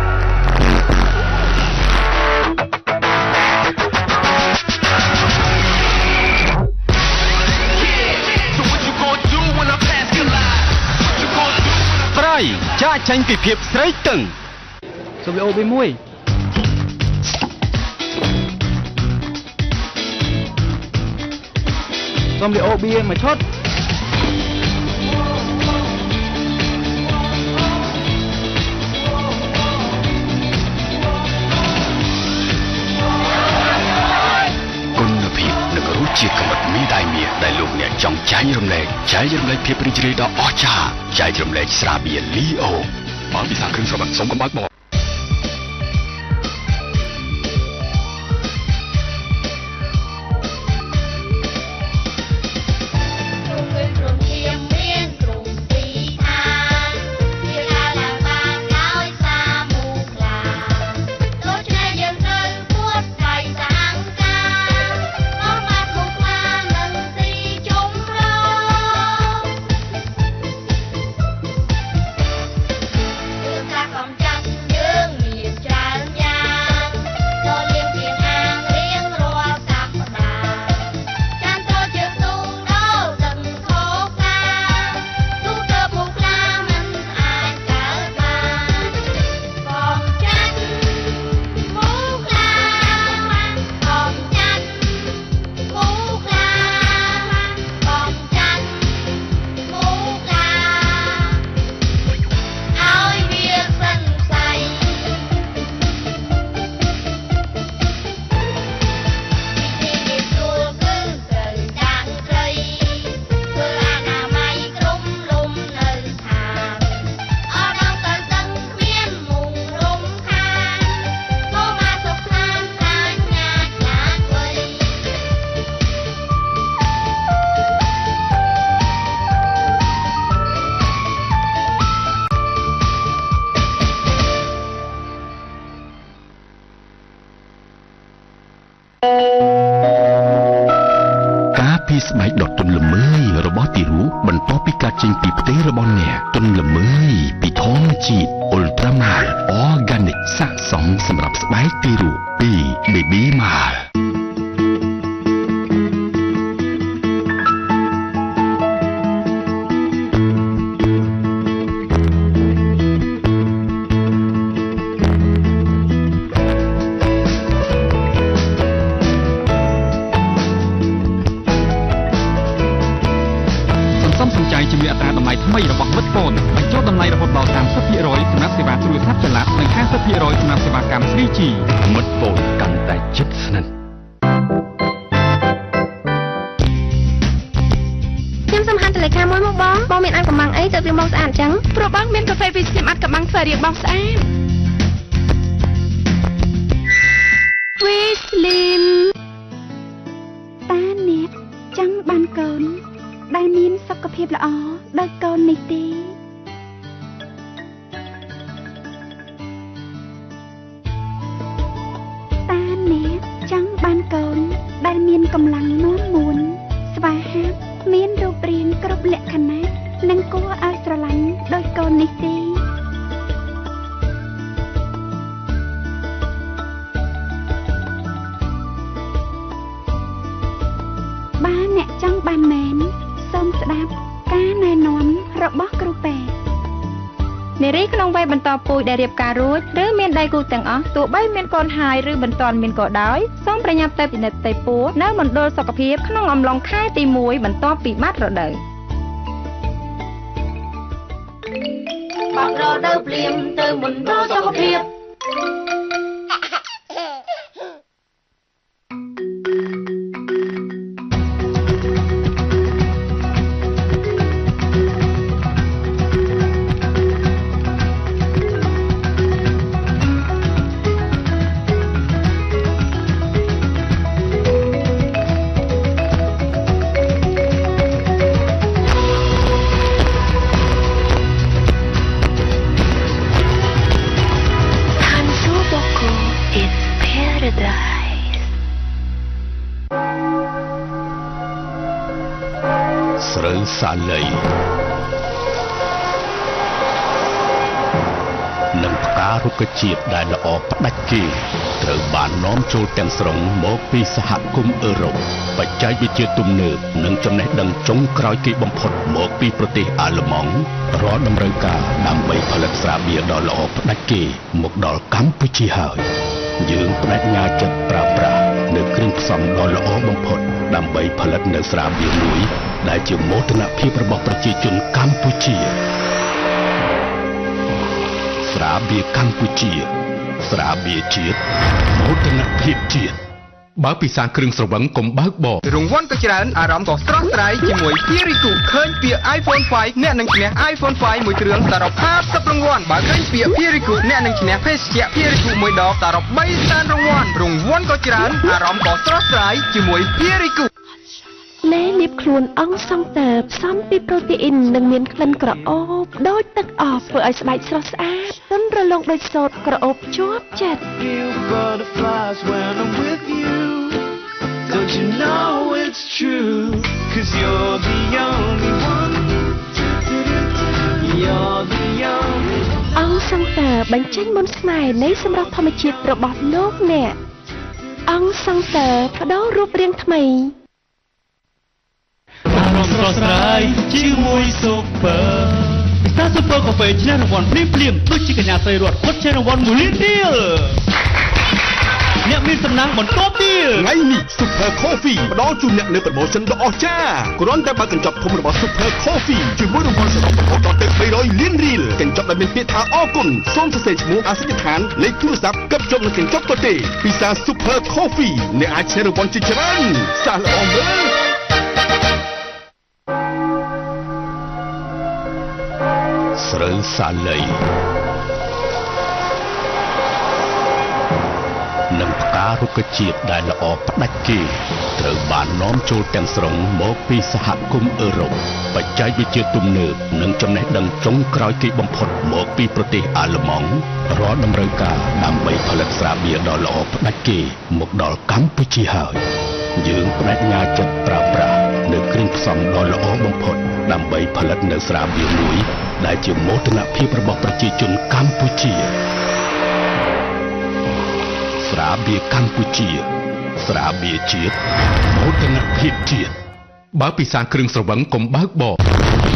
ប្រៃចាក់ចាញ់ពីភាពស្រីតឹងសូមវីអូប៊ីមួយសូមវីអូប៊ីមួយឈុតជាកម្រិតមីដៃមាសដែលលោកអ្នកចង់ចែករំលែកចែករំលែកភាពរីករាយដ៏អស្ចារ្យចែករំលែកស្រាបៀរលីអូបានពិសាគ្រឿងស្រវឹងសូមកុំបើកបរ Hãy subscribe cho kênh Ghiền Mì Gõ để không bỏ lỡ ចេញពីផ្ទៃរបស់អ្នកទន់ល្មើយពីធម្មជាតិ Ultramal Organic ស័ក្តិសមសម្រាប់ស្បែកពីរូបពី Baby Mal ជាមួយអត្រាតម្លៃថ្មីរបស់មិត្តហ្វូនបញ្ចុះតម្លៃរហូតដល់ សាមសិបភាគរយ សម្រាប់សេវាទូរស័ព្ទចល័តនិង ហាសិបភាគរយ សម្រាប់សេវាកម្ម ទ្រី ជីមិត្តហ្វូនកាន់តែជិតស្និទ្ធខ្ញុំសំខាន់តលេខាមួយមកបងបងមានអានកម្បាំងអីទៅវាមកស្អាតអញ្ចឹងព្រោះបងមានកាហ្វេពីស្ទាមអាត់កម្បាំងធ្វើរាងបងស្អាត Slim តាអ្នកចង់បានកូនដែលមានសុខភាពល្អដោយកូននេះទេតាអ្នកចង់បានកូនដែលមានកម្លាំងមាំមួនស្វាហាប់មានរូបរាងគ្រប់លក្ខណៈនិងគួរឲ្យស្រឡាញ់ដោយកូននេះទេបើអ្នកចង់បានមែនសូមស្ដាប់ការណែនាំរបស់គ្រូពេទ្យនារីក្នុងវ័យបន្តពូជដែលរៀបការរួចឬមានដៃគូទាំងអស់ទោះបីមានកូនហើយឬមិនទាន់មានក៏ដោយសូមប្រញាប់ទៅពិនិត្យផ្ទៃពោះនៅមណ្ឌលសុខភាពក្នុងអំឡុងខែទីមួយបន្ទាប់ពីបាត់រដូវបាត់រដូវភ្លៀងទៅមណ្ឌលសុខភាពស្រូវសាលីនិងផ្ការុក្ខជាតិដែលល្អផ្ដាច់គេត្រូវបាននាំចូលទាំងស្រុងមកពីសហគមន៍អឺរ៉ុបបច្ចេកវិទ្យាទំនើបនិងចំណេះដឹងចុងក្រោយគេបំផុតមកពីប្រទេសអាល្លឺម៉ង់រាល់តម្រូវការដើម្បីផលិតស្រាបៀរដ៏ល្អផ្ដាច់គេមកដល់កម្ពុជាហើយយើងបដិញ្ញាចិត្តប្រើប្រាស់នៅគ្រឿងផ្សំដ៏ល្អបំផុតដើម្បីផលិតនៅស្រាបៀរមួយដែលជាមោទនភាពរបស់ប្រជាជនកម្ពុជាស្រាបៀរកម្ពុជាស្រាបៀរជាតិមោទនភាពជាតិបើពិសាគ្រឿងស្រវឹងកុំបើកបររង្វាន់ក៏ច្រើនអារម្មណ៍ក៏ស្រស់ស្រាយជាមួយ Piriku ឃើញពាក្យ iPhone ហ្វៃ អ្នកនឹងឈ្នះ iPhone ហ្វៃ មួយគ្រឿងសរុបហាសិបរង្វាន់បើឃើញពាក្យ Piriku អ្នកនឹងឈ្នះភេសជ្ជៈ Piriku មួយដបសរុបបីសែនរង្វាន់រង្វាន់ក៏ច្រើនអារម្មណ៍ក៏ស្រស់ស្រាយជាមួយ Pirikuណែលាបខ្លួនអង្គសង្តើផ្សំពីប្រូតេអ៊ីននិងមានក្លិនក្រអូបដូចទឹកអបធ្វើឲ្យស្បែកស្រស់ស្អាតទន់រលោងដូចសូត្រក្រអូបជាប់ចិត្ត Don't you know it's true cause you're the only one You're the only one អង្គសង្តើបញ្ចេញមន្តស្នេហ៍នៃសម្រស់ធម្មជាតិរបស់លោកអ្នកអង្គសង្តើបដូររូបរាងថ្មីស្រស់ស្រាយជាមួយ Super ស្តា Super កាហ្វេឈ្នះរង្វាន់ភ្លាមភ្លាមដូចជាកញ្ញាស្រីរត់គាត់ឈ្នះរង្វាន់មួយលានរៀលអ្នកមានសំណាងបន្តទៀតថ្ងៃនេះ Super Coffee ផ្ដល់ជូនអ្នកនៅ promotion ដ៏អស្ចារ្យគ្រាន់តែបើកកញ្ចប់ធំរបស់ Super Coffee ជាមួយរង្វាន់សរុបរហូតដល់ទៅបីរយលានរៀលកញ្ចប់ដែលមានពាក្យថាអរគុណសូមសរសេរឈ្មោះអាសយដ្ឋានលេខទូរស័ព្ទកັບជាប់នឹងកញ្ចប់ក៏ទេពិសា Super Coffee អ្នកអាចឈ្នះរង្វាន់ជាច្រើនសាសល្អមើលស្រូវសាលីនិងផ្ការុក្ខជាតិដែលល្អផ្ដាច់គេត្រូវបាននាំចូលទាំងស្រុងមកពីសហគមន៍អឺរ៉ុបបច្ចេកវិទ្យាទំនើបនិងចំណេះដឹងចុងក្រោយគេបំផុតមកពីប្រទេសអាល្លឺម៉ង់រាល់តម្រូវការដើម្បីផលិតស្រាបៀរដ៏ល្អផ្ដាច់គេមកដល់កម្ពុជាហើយយើងបដិញ្ញាចិត្តប្រើប្រាស់នៅគ្រឿងផ្សំដ៏ល្អបំផុតដើម្បីផលិតនៅស្រាបៀរមួយដែលជាមោទនភាពរបស់ប្រជាជនកម្ពុជាស្រាបៀរកម្ពុជាស្រាបៀរជាតិមោទនភាពជាតិបើពិសាគ្រឿងស្រវឹងកុំបើកបរ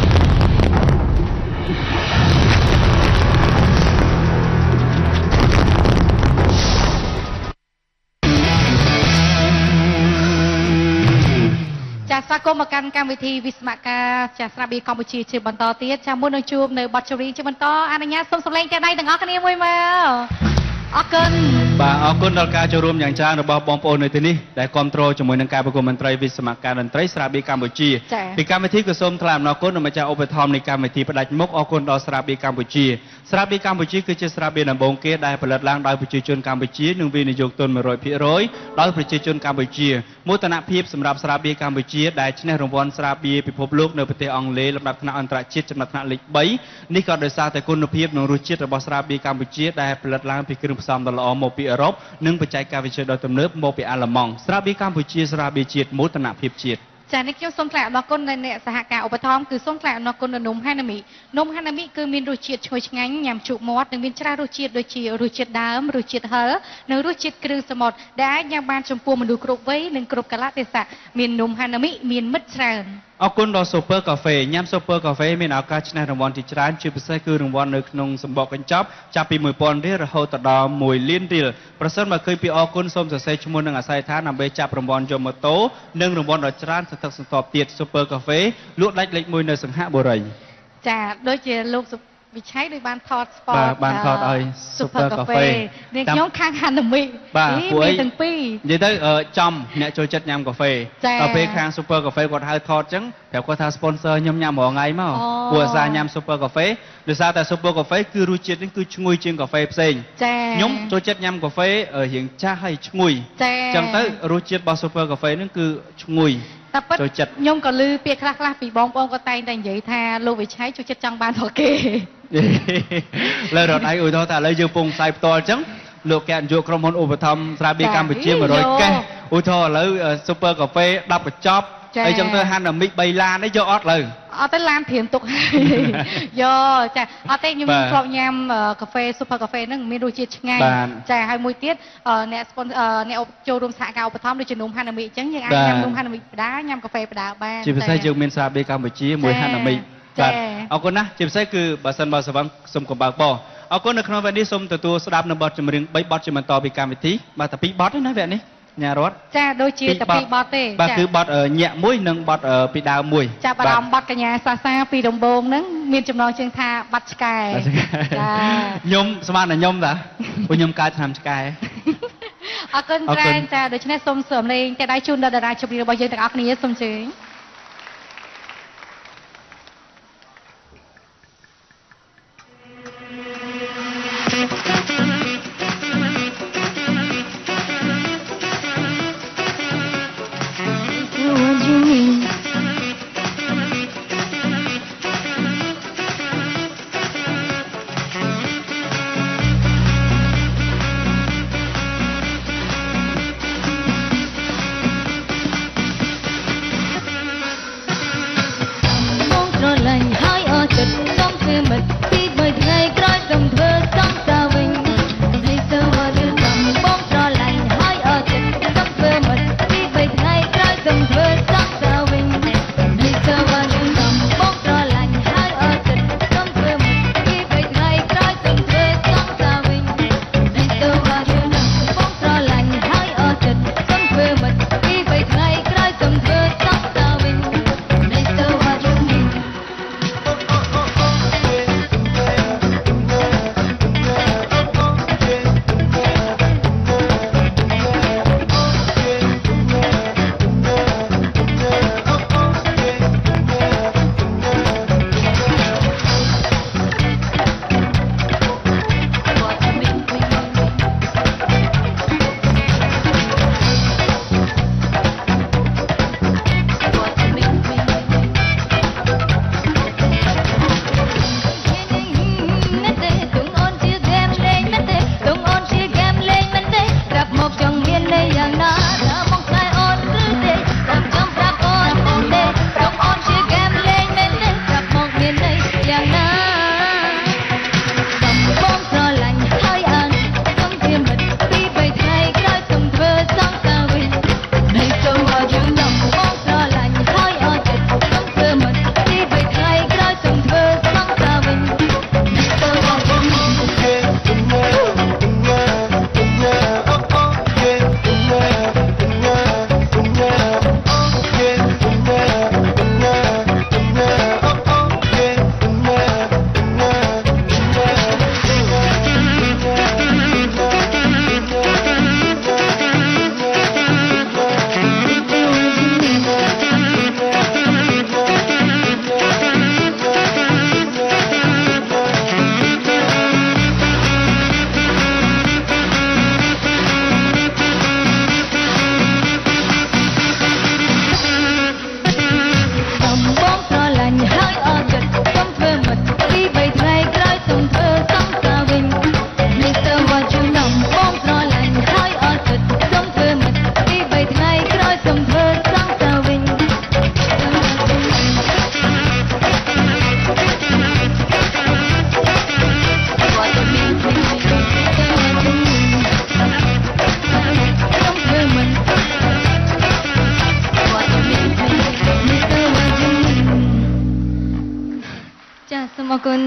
ចាសស្វាគមន៍មកកាន់កម្មវិធីវិស្មការចាស្រាបៀរកម្ពុជាជាបន្តទៀតចាមុននឹងជួបនៅបទចម្រៀងជាបន្តអនុញ្ញាតសូមសម្លេងតែដៃទាំងអស់គ្នាមួយមកអរគុណបាទអរគុណដល់ការចូលរួមយ៉ាងច្រើនរបស់បងប្អូននៅទីនេះដែលគាំទ្រជាមួយនឹងការប្រគំតន្ត្រីវិស្មការតន្ត្រីស្រាបៀរកម្ពុជាពីកម្មវិធីក៏សូមថ្លែងអំណរគុណដល់ម្ចាស់ឧបត្ថម្ភនៃកម្មវិធីផ្ដាច់មុខអរគុណដល់ស្រាបៀរកម្ពុជាស្រាបៀរកម្ពុជាគឺជាស្រាបៀរដំបូងគេដែលផលិតឡើងដោយប្រជាជនកម្ពុជានិងវិនិយោគទុន one hundred percent ដោយប្រជាជនកម្ពុជាមោទនភាពសម្រាប់ស្រាបៀរកម្ពុជាដែលឈ្នះរង្វាន់ស្រាបៀរពិភពលោកនៅប្រទេសអង់គ្លេសលំដាប់ថ្នាក់អន្តរជាតិចំណាត់ថ្នាក់លេខ3នេះក៏ដោយសារតែគុណភាពនិងរសជាតិរបស់ស្រាបៀរកម្ពុជាដែលផលិតឡើងពីគ្រឿងផ្សំដ៏ល្អមកពីអឺរ៉ុបនិងបច្ចេកវិទ្យាដ៏ទំនើបមកពីអាល្លឺម៉ង់ស្រាបៀរកម្ពុជាស្រាបៀរជាតិមោទនភាពជាតិចានេះខ្ញុំសូមថ្លែងអំណរគុណដល់អ្នកសហការឧបត្ថម្ភគឺសូមថ្លែងអំណរគុណដល់នំហាណាមីនំហាណាមីគឺមានរសជាតិឈ្ងុយឆ្ងាញ់ញ៉ាំជក់មាត់និងមានច្រើនរសជាតិដូចជារសជាតិដើមរសជាតិហឹរនិងរសជាតិគ្រឿងសមុទ្រដែលអាចញ៉ាំបានចំពោះមនុស្សគ្រប់វ័យនិងគ្រប់កាលៈទេសៈមាននំហាណាមីមានមិត្តច្រើនអរគុណដល់ Super Cafe ញ៉ាំ Super Cafe មានឱកាសឈ្នះរង្វាន់ជាច្រើនជាពិសេសគឺរង្វាន់នៅក្នុងសម្បកកញ្ចប់ចាប់ពីone thousandរៀលរហូតដល់oneលានរៀលប្រសិនបើឃើញពីអរគុណសូមសរសេរឈ្មោះនឹងអាស័យដ្ឋានដើម្បីចាប់រង្វាន់យកម៉ូតូនិងរង្វាន់ដ៏ច្រើនសន្ធឹកសន្ធាប់ទៀត Super Cafe លក់ដាច់លេខoneនៅសង្ហបុរីចាដូចជាលោកវិឆ័យដូចបានថតស្ពតបានថតឲ្យ Super Cafe នេះខ្ញុំខាងហាណាមីមានទាំងពីរនិយាយទៅចំអ្នកចូលចិត្តញ៉ាំកាហ្វេដល់ពេលខាង Super Cafe គាត់ហៅថតអញ្ចឹងប្រាប់គាត់ថា sponsor ខ្ញុំញ៉ាំរាល់ថ្ងៃមកពួកអាសាញ៉ាំ Super Cafe ដោយសារតែ Super Cafe គឺរសជាតិនេះគឺឈ្ងុយជាងកាហ្វេផ្សេងខ្ញុំចូលចិត្តញ៉ាំកាហ្វេរៀងចាស់ហើយឈ្ងុយអញ្ចឹងទៅរសជាតិរបស់ Super Cafe នេះគឺឈ្ងុយតែពិតខ្ញុំក៏ឮពាក្យខ្លះខ្លះពីបងប្អូនក៏តែងតែនិយាយថាលោកវិឆ័យចូលចិត្តចង់បានថោគេលើរត់ឯងឧទាហរណ៍ថាឥឡូវយើងពងផ្សាយផ្ទាល់អញ្ចឹងលោកកែនយកក្រុមហ៊ុនឧបត្ថម្ភស្រាបៀរកម្ពុជាone hundredកេសឧទាហរណ៍ឥឡូវ Super Cafe tenកញ្ចប់អីចឹងទៅហាណាមីthreeឡាននេះយកអត់លើអត់ទៅឡានព្រាមទុកយកចាអត់ទេខ្ញុំធ្លាប់ញ៉ាំកាហ្វេ Super Cafe ហ្នឹងមានរសជាតិឆ្ងាញ់ចាហើយមួយទៀតអ្នកអ្នកចូលរួមសហការឧបត្ថម្ភដូចជានំហាណាមីអញ្ចឹងយើងអាចញ៉ាំនំហាណាមីបដាញ៉ាំកាហ្វេបដាបានជាពិសេសយើងមានស្រាបៀរកម្ពុជាមួយហាណាមីបាទអរគុណណាស់ជាពិសេសគឺបើសិនបើសវឹងសូមកុំបើកបោអរគុណនៅក្នុងវគ្គនេះសូមទទួលស្ដាប់នៅបទចម្រៀងthreeបទជាបន្តពីកម្មវិធីបាទតែtwoបទទេណាវគ្គនេះញ៉ារត់ចាដូចជាតែពីរបទទេបាទគឺបទញាក់មួយនិងបទពីដើមមួយចាប់អារម្មណ៍បទកញ្ញាសាសាពីដំបងហ្នឹងមានចំណងជើងថាបាត់ឆ្កែចាខ្ញុំស្មានតែខ្ញុំតាព្រោះខ្ញុំកើតឆ្នាំឆ្កែអរគុណច្រើនចាដូច្នេះសូមសូមលេងតែដៃជូនដល់តារាចម្រៀងរបស់យើងទាំងអស់គ្នាសូមជើញ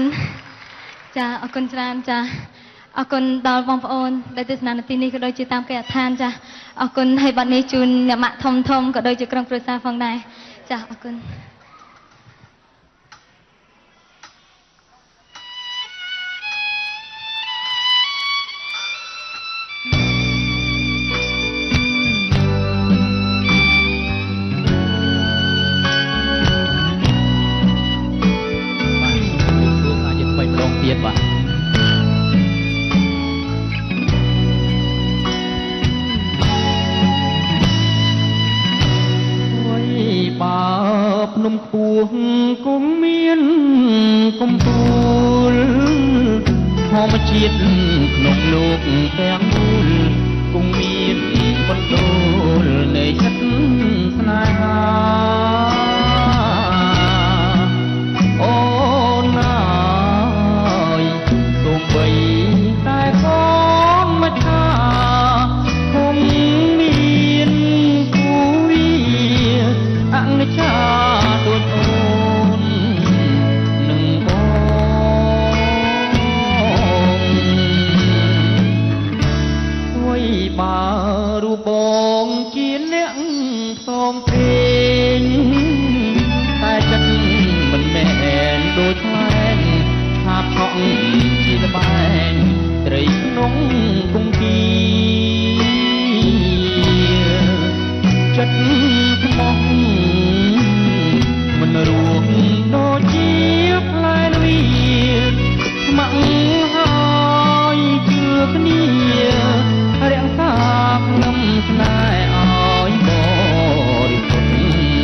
ចាអរគុណច្រើនចាអរគុណដល់បងប្អូនដែលទស្សនានៅទីនេះក៏ដូចជាតាមគេអដ្ឋានចាអរគុណហើយបាត់នេះជូនអ្នកម៉ាក់ធំធំក៏ដូចជាក្រុមគ្រួសារផងដែរចាអរគុណទៀតបាទអើយបើភ្នំខ្ពស់គុំមានកំពូលធម្មជាតិក្នុងលោកទាំងមូលគង់មានបន្ទូលនៃចិត្តស្នេហាអូនណាបីតែកូនមកថាគុំមានគូវាអង្ចាដូចអូននឹងបងអើយបើរូបបងជាអ្នកផ្សងព្រេងតែចិត្តមិនមែនដូចខ្លែងថាផក់ជាលបែងត្រីក្នុងគង្គាចិត្តថ្មងមិនរួងដូចជាផ្លែលវីស្ម័គ្រហើយជឿគ្នារាំងសាក្លឹមស្នេហ៍ឲ្យបរិសុទ្ធ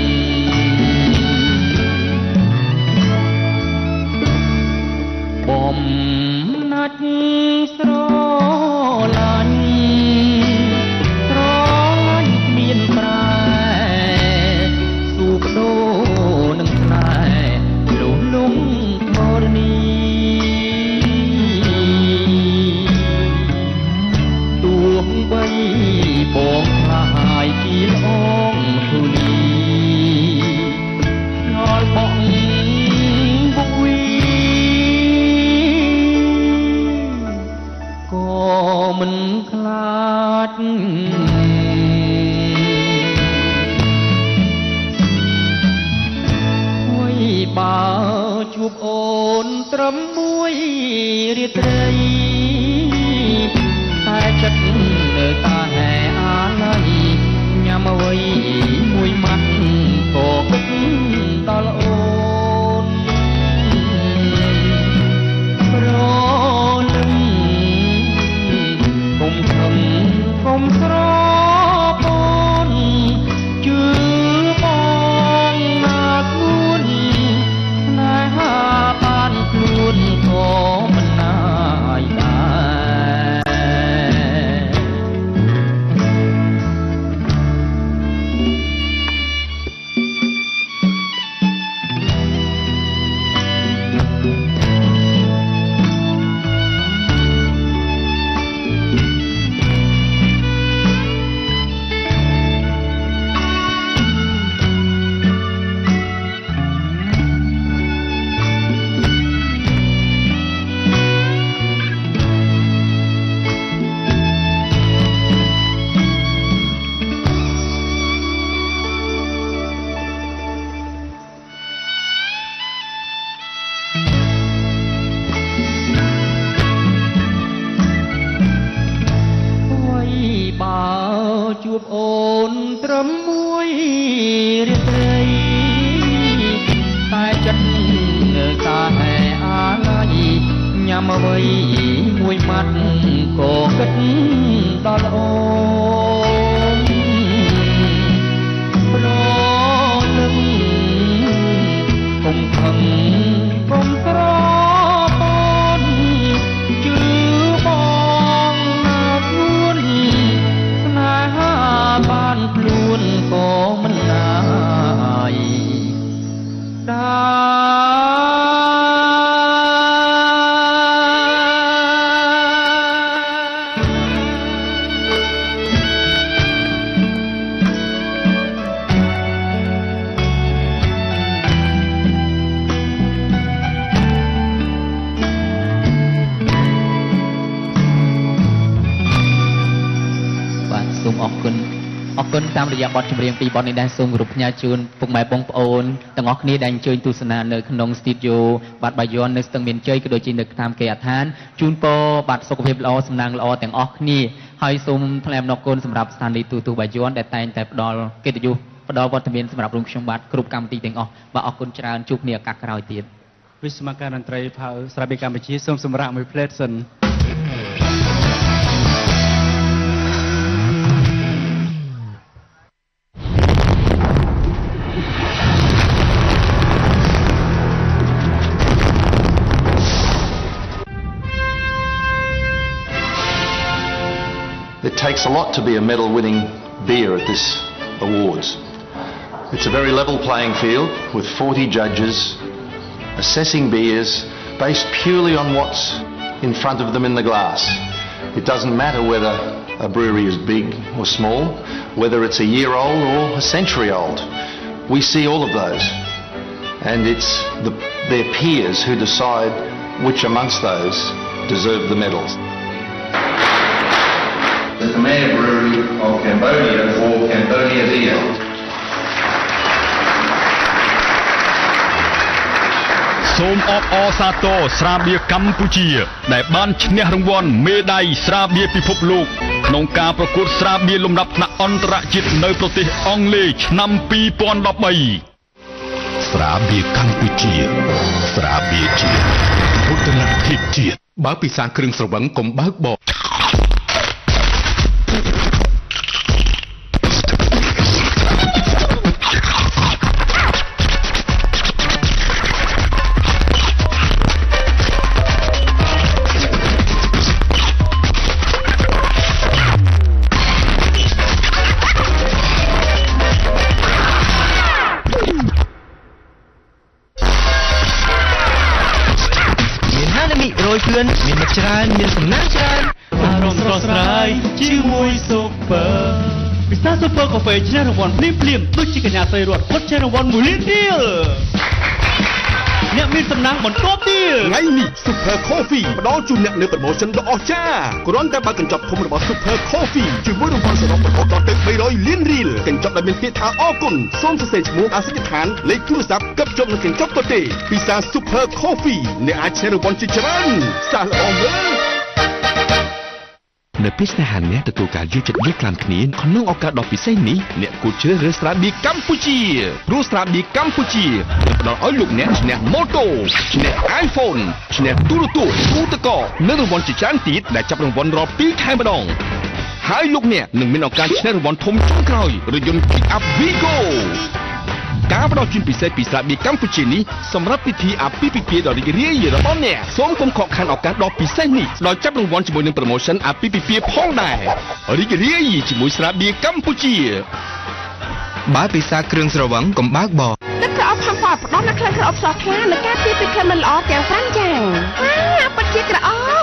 បំណាច់ស្រឡាញ់ស្រឡាញ់គ្មានប្រែស៊ូបដូរនឹងស្នេហ៍លុះលំធរណីទោះបីបងខ្លាយជាល្អងធូលីឆ្ងល់បងបុកវីមិនខ្លាចអើយបើជួបអូនត្រឹមមួយរាត្រីតែចិត្តនៅតាហែអាឡ័យញ៉ាំអ្វីមួយម៉ាត់ក៏គិតដល់អូនប្រលឹងគុំខំគុំស្រពនជឿបងណាខ្លួនស្នេហាបានខ្លួនក៏មិនណាយជួបអូនត្រឹមមួយរាត្រីតែចិត្តនៅតាហែអាឡ័យញ៉ាំអ្វីមួយម៉ាត់ក៏គិតដល់អូនប្រលឹងគុំខឹងគុំស្រពនជឿបងណាខ្លួនស្នេហាបានខ្លួនក៏មិនណាយដានតាមរយៈបទចម្រៀងពីរបទនេះដែរសូមគោរពផ្ញើជូនពុកម៉ែបងប្អូនទាំងអស់គ្នាដែលអញ្ជើញទស្សនានៅក្នុងស្ទូឌីយោបាត់បាយ័ននៅស្ទឹងមានជ័យក៏ដូចជានៅតាមគេអដ្ឋានជូនពរបាទសុខភាពល្អសំណាងល្អទាំងអស់គ្នាហើយសូមថ្លែងអំណរគុណសម្រាប់ស្ថានីយទូរទស្សន៍បាយ័នដែលតែងតែផ្ដល់កិត្តិយសផ្ដល់វត្តមានសម្រាប់រួមខ្ញុំបាទគ្រប់កម្មវិធីទាំងអស់បាទអរគុណច្រើនជួបគ្នាឱកាសក្រោយទៀតវិស្វករតន្ត្រីផៅស្រាបៀរកម្ពុជាសូមសម្រាប់មួយផ្លេតសិន It takes a lot to be a medal-winning beer at this awards. It's a very level playing field with forty judges assessing beers based purely on what's in front of them in the glass. It doesn't matter whether a brewery is big or small, whether it's a year old or a century old. We see all of those. And it's the, their peers who decide which amongst those deserve the medals. The Khmer Brewery of Cambodia for Cambodia Beer. សូមអបអរសាទរស្រាបៀរកម្ពុជាដែលបានឈ្នះរង្វាន់មេដាយស្រាបៀរពិភពលោកក្នុងការប្រកួតស្រាបៀរលំដាប់ថ្នាក់អន្តរជាតិនៅប្រទេសអង់គ្លេសឆ្នាំពីរពាន់ដប់បីស្រាបៀរកម្ពុជាស្រាបៀរជាតិពុទ្ធនភាពជាតិបើពិសាគ្រឿងស្រវឹងកុំបើកបោមានមិត្តច្រើនមានសំណាងច្រើនអារម្មណ៍ស្រស់ស្រាយជាមួយ Super ពិសា Super កាហ្វេឈ្នះរង្វាន់ភ្លាមភ្លាមដូចជាកញ្ញាស្រីរត់គាត់ឈ្នះរង្វាន់មួយលានរៀលអ្នកមានសំណាងបន្ទាប់ទៀតថ្ងៃនេះ Super Coffee ផ្ដល់ជូនអ្នកនៅ promotion ដ៏អស្ចារ្យគ្រាន់តែបើកកញ្ចប់ធំរបស់ Super Coffee ជាមួយរង្វាន់សរុបរហូតដល់ទៅបីរយលានរៀលកញ្ចប់ដែលមានពាក្យថាអរគុណសូមសរសេរឈ្មោះអាសយដ្ឋានលេខទូរស័ព្ទកឹបជាប់នឹងកញ្ចប់ក៏ទេពិសា Super Coffee អ្នកអាចឈ្នះរង្វាន់ជាច្រើនសាសល្អមើលនៅពេលស្នេហាអ្នកទទួលការយល់ចិត្តមួយខ្លាំងគ្នាក្នុងឱកាសដ៏ពិសេសនេះអ្នកគួរជ្រើសរើសស្រាបៀរកម្ពុជាព្រោះស្រាបៀរកម្ពុជានឹងផ្ដល់ឲ្យលោកអ្នកឈ្នះម៉ូតូឈ្នះ iPhone ឈ្នះទូរទស្សន៍ទូទឹកកកនិងរង្វាន់ជាច្រើនទៀតដែលចាប់រង្វាន់រាល់ពីរខែម្ដងហើយលោកអ្នកនឹងមានឱកាសឈ្នះរង្វាន់ធំចុងក្រោយរថយន្ត Pick-up Vigo ការផ្ដល់ជូនពិសេសពីស្រាបៀរកម្ពុជានេះសម្រាប់ពិធីអាពាហ៍ពិពាហ៍ដ៏រីករាយរបស់អ្នកសូមកុំខកខានឱកាសដ៏ពិសេសនេះដោយចាប់រង្វាន់ជាមួយនឹង promotion អាពាហ៍ពិពាហ៍ផងដែររីករាយជាមួយស្រាបៀរកម្ពុជាបើពិសាគ្រឿងស្រវឹងកុំបើកបោទឹកក្រអូបផាំផតផ្ដល់នៅក្លិនក្រអូបស្រស់ថ្លានៅការពីពីក្លិនមិនល្អទាំងប្រាំយ៉ាងអាពិតជាក្រអូប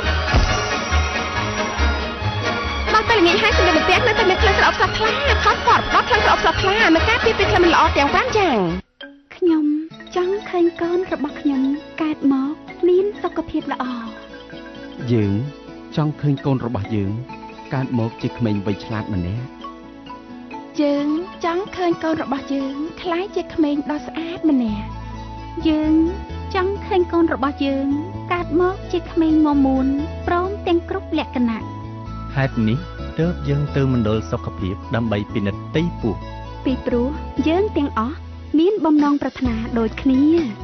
ដល់ពេលងាយហើយសម្រាប់ផ្ទះនៅតែមានក្លិនក្រអូបស្រស់ថ្លាផាំផតផ្ដល់ក្លិនក្រអូបស្រស់ថ្លានៅការពីពីក្លិនមិនល្អទាំងប្រាំយ៉ាងខ្ញុំចង់ឃើញកូនរបស់ខ្ញុំកើតមកមានសុខភាពល្អយើងចង់ឃើញកូនរបស់យើងកើតមកជាក្មេងវ័យឆ្លាតម្នាក់យើងចង់ឃើញកូនរបស់យើងក្លាយជាក្មេងដ៏ស្អាតម្នាក់យើងចង់ឃើញកូនរបស់យើងកើតមកជាក្មេងមមួនព្រមទាំងគ្រប់លក្ខណៈហេតុនេះទើបយើងទៅមណ្ឌលសុខភាពដើម្បីពិនិត្យផ្ទៃពោះពីព្រោះយើងទាំងអស់មានបំណងប្រាថ្នាដូចគ្នា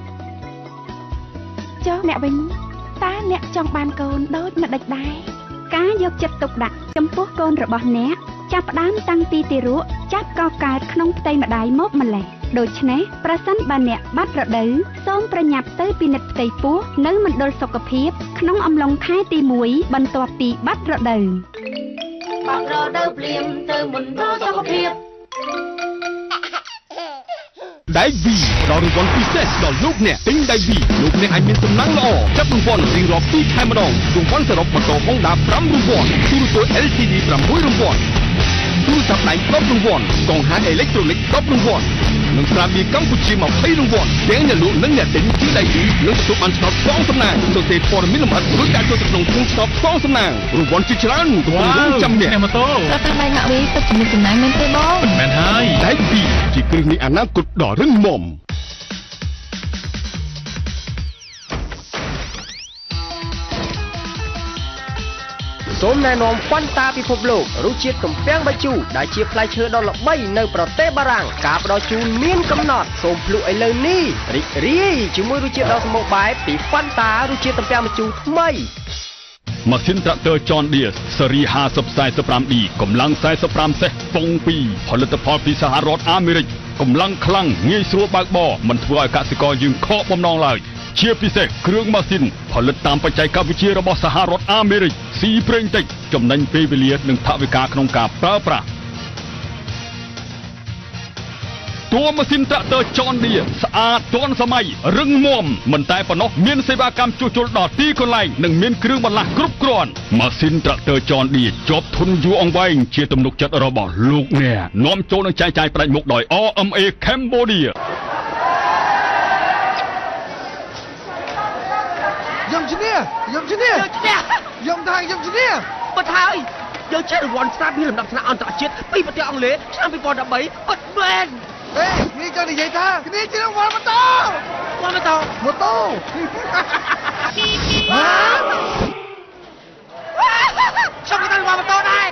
ចុះអ្នកវិញតើអ្នកចង់បានកូនដូចម្ដេចដែរការយកចិត្តទុកដាក់ចំពោះកូនរបស់អ្នកចាប់ផ្ដើមតាំងពីទារកចាប់កកើតក្នុងផ្ទៃម្ដាយមកម្លេះដូច្នេះប្រសិនបើអ្នកបាត់រដូវសូមប្រញាប់ទៅពិនិត្យផ្ទៃពោះនៅមណ្ឌលសុខភាពក្នុងអំឡុងខែទីមួយបន្ទាប់ពីបាត់រដូវបាត់រដូវភ្លាមទៅមណ្ឌលសុខភាពដៃវីដល់រង្វាន់ពិសេសដល់លោកអ្នកទិញដៃវីលោកអ្នកអាចមានសំណាងល្អចាប់រង្វាន់រៀងរាល់ពីរខែម្ដងរង្វាន់សរុបម៉ូតូ Honda ប្រាំរង្វាន់ទូរទស្សន៍ แอล ซี ดี ប្រាំមួយរង្វាន់ទូរស័ព្ទដៃដប់រង្វាន់កង្ហាអេເລັກត្រូនិកដប់រង្វាន់និងស្រាបៀរកម្ពុជាยี่สิบរង្វាន់ទាំងអ្នកលក់និងអ្នកទិញគឺដៃគូនឹងទទួលបានឆ្នោតសងសំណាងសរសេរព័ត៌មានលម្អិតរួចដាក់ចូលទៅក្នុងធុងឆ្នោតសងសំណាងរង្វាន់ជាច្រើនកំពុងរងចាំអ្នកម៉ូតូតែតែដៃម៉ាក់វីពិតជាមានចំណេញមែនទេបងមិនមែនហើយដៃពីជាគ្រឹះនៃអនាគតដ៏រឹងមាំសូមណែនាំហ្វាន់តាពិភពលោករសជាតិទំពាំងបាយជូរដែលជាផ្លែឈើដ៏ល្បីនៅប្រទេសបារាំងការផ្ដល់ជូនមានកំណត់សូមភ្លក់ឥឡូវនេះរីករាយជាមួយរសជាតិដ៏សម្បូរបែបពីហ្វាន់តារសជាតិទំពាំងបាយជូរថ្មីម៉ាស៊ីនត្រាក់ទ័រ John Deere ស៊េរី ห้าสิบ สี่สิบห้า D កម្លាំង สี่สิบห้า សេះពងពីរផលិតផលពីសហរដ្ឋអាមេរិកកម្លាំងខ្លាំងងាយស្រួលបើកបរមិនធ្វើឲ្យកសិករយើងខកបំណងឡើយជាពិសេសគ្រឿងម៉ាស៊ីនផលិតតាមបច្ចេកវិទ្យារបស់សហរដ្ឋអាមេរិកស៊ីប្រេងតិចចំណេញពេលវេលានិងថវិកាក្នុងការប្រើប្រាស់តួម៉ាស៊ីនត្រាក់ទ័រ John Deere ស្អាតទាន់សម័យរឹងមាំមិនតែប៉ុណ្ណោះមានសេវាកម្មជួសជុលដល់ទីកន្លែងនិងមានគ្រឿងបន្លាស់គ្រប់គ្រាន់ម៉ាស៊ីនត្រាក់ទ័រ John Deere ជាប់ធន់យូរអង្វែងជាទំនុកចិត្តរបស់លោកអ្នកនាំចូលនឹងចែកចាយផ្ដាច់មុខដោយ R M A Cambodia យំឈ្នះយំឈ្នះយំថាយំឈ្នះបាត់ហើយយើងចេះរង្វាន់ស្រាបៀរលំដាប់ថ្នាក់អន្តរជាតិពីប្រទេសអង់គ្លេសឆ្នាំពីរពាន់ដប់បីបាត់មែនហេនេះចង់និយាយថាគ្នាជារង្វាន់ម៉ូតូម៉ូតូម៉ូតូចង់ទៅរង្វាន់ម៉ូតូដែរ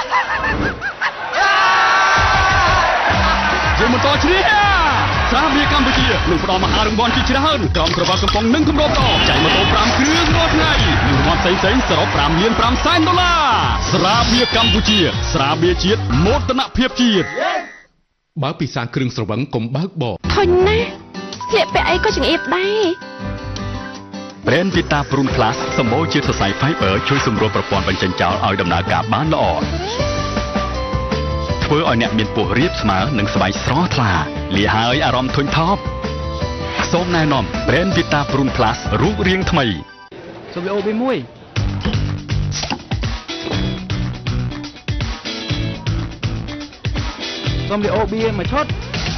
យើងបន្តឈ្នះស្រាបៀរកម្ពុជានឹងផ្ដល់មហារង្វាន់ជាច្រើនក្រុមប្រវត្តិកំពុងនឹងគម្រោងដល់ចែកម៉ូតូប្រាំគ្រឿងរាល់ថ្ងៃនិងរង្វាន់ផ្សេងៗសរុបប្រាំលានប្រាំសែនដុល្លារស្រាបៀរកម្ពុជាស្រាបៀរជាតិមោទនភាពជាតិបើពិសាគ្រឿងស្រវឹងកុំបើកបរធុញណាស់ស្លៀកពាក់អីក៏ចង្អៀតដែរ Brand Vita Prune Plus សម្បូរជាតិសរសៃ Fiber ជួយសម្រួលប្រព័ន្ធបញ្ចេញចោលឲ្យដំណើរការបានល្អធ្វើឲ្យអ្នកមានពោះរាបស្មើនិងស្បែកស្រស់ថ្លាលាហើយអារម្មណ៍ធុញថប់សូមណែនាំ Brand Vita Prune Plus រូបរាងថ្មីសូមវាអូបមួយសូមវាអូបមួយឈុត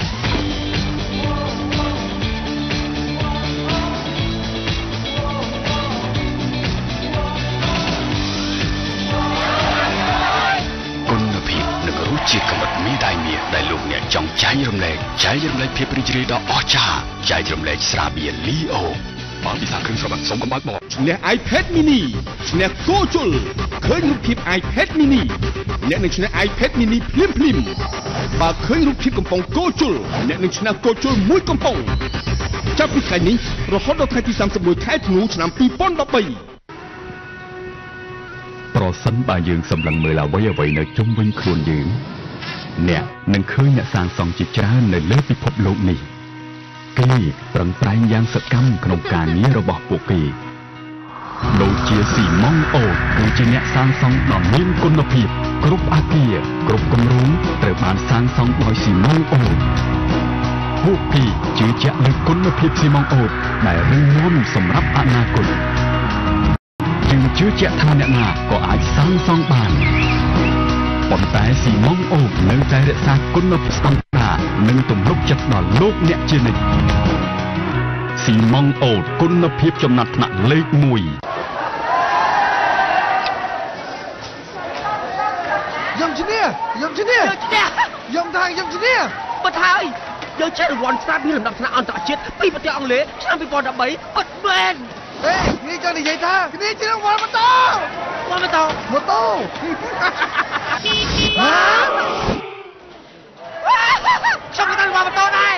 ជាកម្រិតមីដៃមាសដែលលោកអ្នកចង់ចែករំលែកចែករំលែកភាពរីករាយដ៏អស្ចារ្យចែករំលែកស្រាបៀរលីអូបានពិសាគ្រឿងស្រវឹងសុំកំបើកបោឈ្នះ iPad mini ឈ្នះគោជុលឃើញរូបភាព iPad mini អ្នកនឹងឈ្នះ iPad mini ភ្លាមភ្លាមបើឃើញរូបភាពកំប៉ុងគោជុលអ្នកនឹងឈ្នះគោជុលមួយកំប៉ុងចាប់ពីថ្ងៃនេះរហូតដល់ថ្ងៃទីសាមសិបមួយខែធ្នូឆ្នាំពីរពាន់ដប់បីប្រសិនបើយើងសម្លឹងមើលអ្វីអ្វីនៅជុំវិញខ្លួនយើងអ្នកនឹងឃើញអ្នកសាងសង់ជាច្រើននៅលើពិភពលោកនេះគេប្រឹងប្រែងយ៉ាងសកម្មក្នុងការងាររបស់ពួកគេដូចជាស៊ីម៉ុងអូគឺជាអ្នកសាងសង់ដ៏មានគុណភាពគ្រប់អគារគ្រប់គម្រោងត្រូវបានសាងសង់ដោយស៊ីម៉ុងអូពួកគេជឿជាក់លើគុណភាពស៊ីម៉ុងអូដែលរឹងមាំសម្រាប់អនាគតយើងជឿជាក់ថាអ្នកណាក៏អាចសាងសង់បានប៉ុន្តែស៊ីម៉ុងអូនៅតែរក្សាគុណភាពស្តង់ដារនិងទំនុកចិត្តដល់លោកអ្នកជានិច្ចស៊ីម៉ុងអូគុណភាពចំណាត់ថ្នាក់លេខមួយយំឈ្នះយំឈ្នះយំថាយំឈ្នះបាត់ហើយយើងចេះរង្វាន់ស្រាបៀរលំដាប់ថ្នាក់អន្តរជាតិពីប្រទេសអង់គ្លេសឆ្នាំពីរពាន់ដប់បីបាត់មែនហេគ្នាចង់និយាយថាគ្នាជារង្វាន់ម៉ូតូម៉ូតូម៉ូតូចង់ទៅរង្វាន់ម៉ូតូដែរ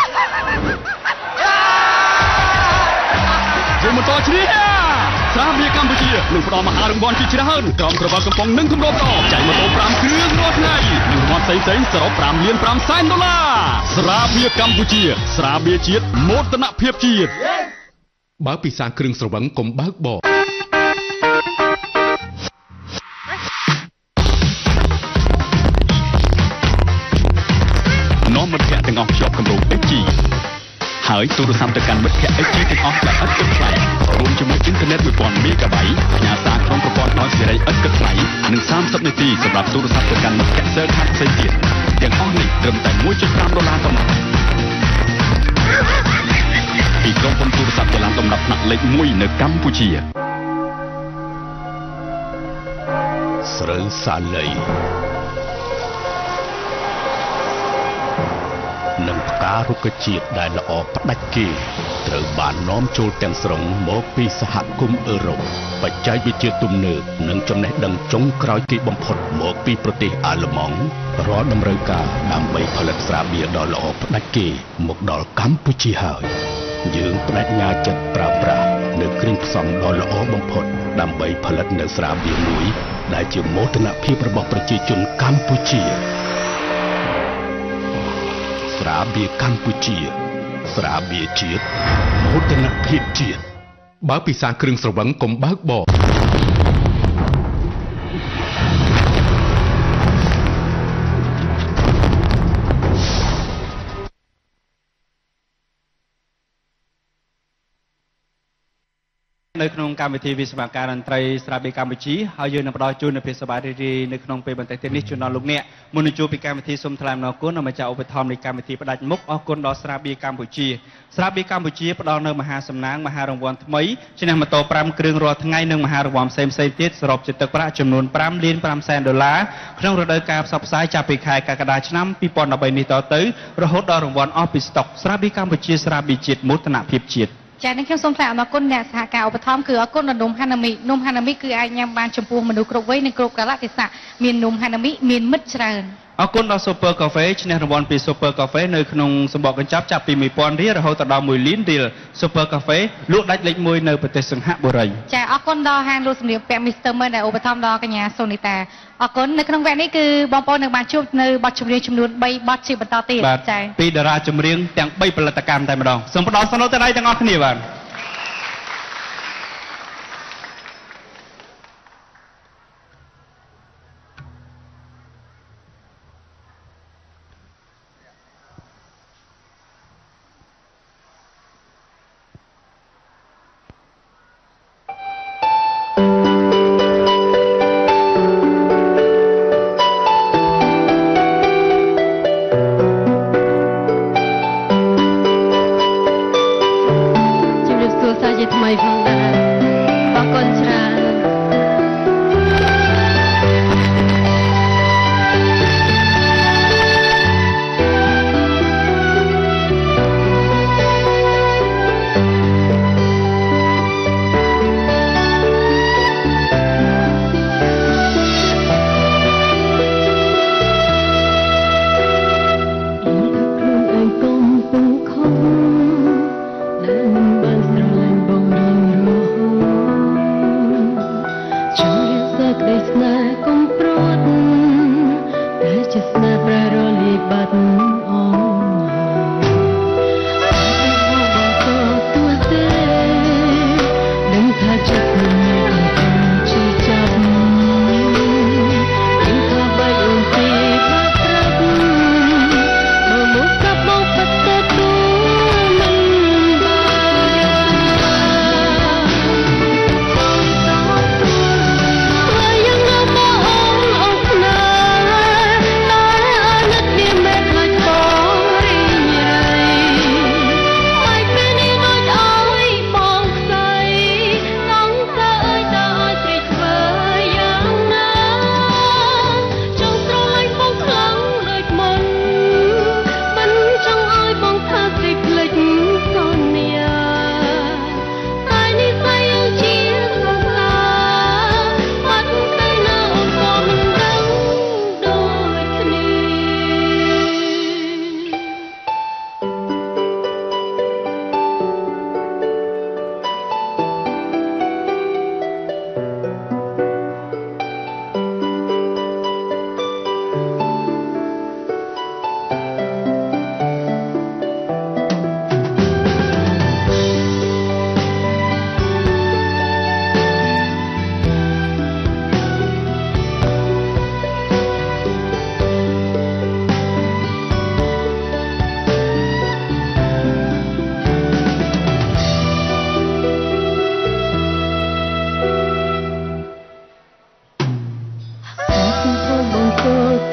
យើងបន្តឈ្នះស្រាបៀរកម្ពុជានឹងផ្ដល់មហារង្វាន់ជាច្រើនក្រុមប្រវត្តិកំពុងនឹងគម្រោងដល់ចែកម៉ូតូប្រាំគ្រឿងរាល់ថ្ងៃនិងរង្វាន់ផ្សេងៗសរុបប្រាំលានប្រាំសែនដុល្លារស្រាបៀរកម្ពុជាស្រាបៀរជាតិមោទនភាពជាតិបើពិសាគ្រឿងស្រវឹងកុំបើកបរនាំមិត្តភក្តិទាំងអស់ជាប់គម្រោង ích ជី ហើយហើយទូរស័ព្ទទៅកាន់មិត្តភ័ក្តិអីជាទាំងអស់ដែលឥតគិតថ្លៃរួមជាមួយអ៊ីនធឺណិត មួយពាន់ មេហ្គាបៃត៍ផ្ញើសារក្នុងប្រព័ន្ធដោយសេរីឥតគិតថ្លៃនិងសាមសិបនាទីសម្រាប់ទូរស័ព្ទទៅកាន់មិត្តភ័ក្តិ Cell Card ផ្សេងទៀតទាំងអស់នេះត្រឹមតែ មួយจุดห้า ដុល្លារប៉ុណ្ណោះពីក្រុមហ៊ុនទូរស័ព្ទចល័តលំដាប់ថ្នាក់លេខមួយនៅកម្ពុជាស្រូវសាលីនិងផ្ការុក្ខជាតិដែលល្អផ្ដាច់គេត្រូវបាននាំចូលទាំងស្រុងមកពីសហគមន៍អឺរ៉ុបបច្ចេកវិទ្យាទំនើបនិងចំណេះដឹងចុងក្រោយគេបំផុតមកពីប្រទេសអាល្លឺម៉ង់រាល់តម្រូវការដើម្បីផលិតស្រាបៀរដ៏ល្អផ្ដាច់គេមកដល់កម្ពុជាហើយយើងបដិញ្ញាចិត្តប្រើប្រាស់នៅគ្រឿងផ្សំដ៏ល្អបំផុតដើម្បីផលិតនៅស្រាបៀរមួយដែលជាមោទនភាពរបស់ប្រជាជនកម្ពុជាស្រាបៀរកម្ពុជាស្រាបៀរជាតិមោទនភាពជាតិបើពិសាគ្រឿងស្រវឹងកុំបើកបរនៅក្នុងកម្មវិធីវិស្វករតន្ត្រីស្រាបៀរកម្ពុជាហើយយើងនឹងផ្ដល់ជូននូវភាពសប្បាយរីករាយនៅក្នុងពេលបន្តិចទៀតនេះជូនដល់លោកអ្នកមុននឹងជួបពីកម្មវិធីសូមថ្លែងអំណរគុណដល់ម្ចាស់ឧបត្ថម្ភនៃកម្មវិធីផ្ដាច់មុខអរគុណដល់ស្រាបៀរកម្ពុជាស្រាបៀរកម្ពុជាផ្ដល់នូវមហាសំណាងមហារង្វាន់ថ្មីឈ្នះម៉ូតូប្រាំគ្រឿងរាល់ថ្ងៃនិងមហារង្វាន់ផ្សេងៗទៀតសរុបជាទឹកប្រាក់ចំនួនប្រាំលានប្រាំសែនដុល្លារក្នុងរដូវកាលផ្សព្វផ្សាយចាប់ពីខែកក្កដាឆ្នាំពីរពាន់ដប់បីនេះតទៅរហូតដល់រង្វាន់អស់ពីស្តុកស្រាបៀរកម្ពុជាស្រាបៀរជាតិមោទនភាពជាតិចា៎នេះខ្ញុំសូមថ្លែងអំណរគុណអ្នកសហការឧបត្ថម្ភគឺអរគុណដល់នំហាណាមីនំហាណាមីគឺអាចញ៉ាំបានចំពោះមនុស្សគ្រប់វ័យនិងគ្រប់កាលៈទេសៈមាននំហាណាមីមានមិត្តច្រើនអរគុណដល់ Super Cafe ឈ្នះរង្វាន់ពី Super Cafe នៅក្នុងសម្បកកញ្ចប់ចាប់ពីមួយពាន់រៀលរហូតដល់មួយលានរៀល Super Cafe លក់ដាច់លេខមួយនៅប្រទេសសង្ហបុរីចាអរគុណដល់ហាងលក់សម្លៀកបំពាក់ Mister Men ដែលឧបត្ថម្ភដល់កញ្ញាសូនីតាអរគុណនៅក្នុងវគ្គនេះគឺបងប្អូននឹងបានជួបនៅបទចម្រៀងចំនួនបីបទជាបន្តទៀតចាពីតារាចម្រៀងទាំងបីផលិតកម្មតែម្ដងសូមផ្ដល់សំណួរទៅដៃទាំងអស់គ្នាបាទ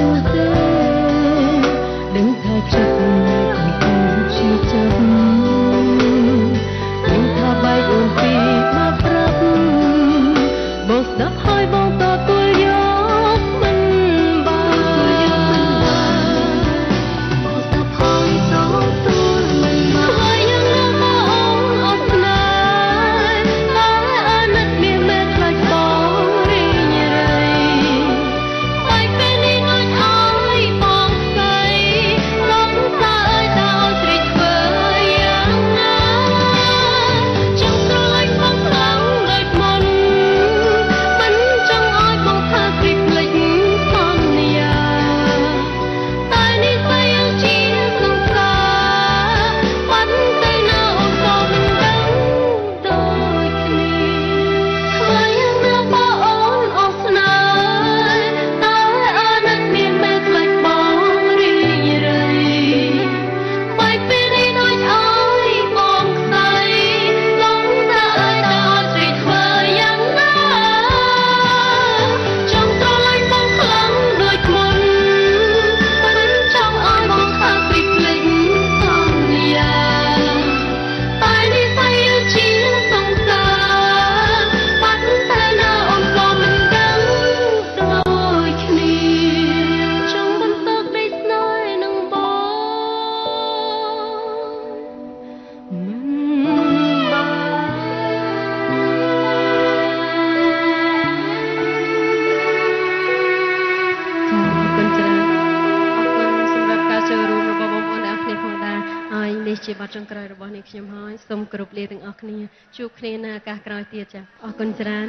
ជាបទចុងក្រោយរបស់នាងខ្ញុំហើយសូមគោរពលាទាំងអស់គ្នាជួបគ្នានៅឱកាសក្រោយទៀតចា៎អរគុណច្រើន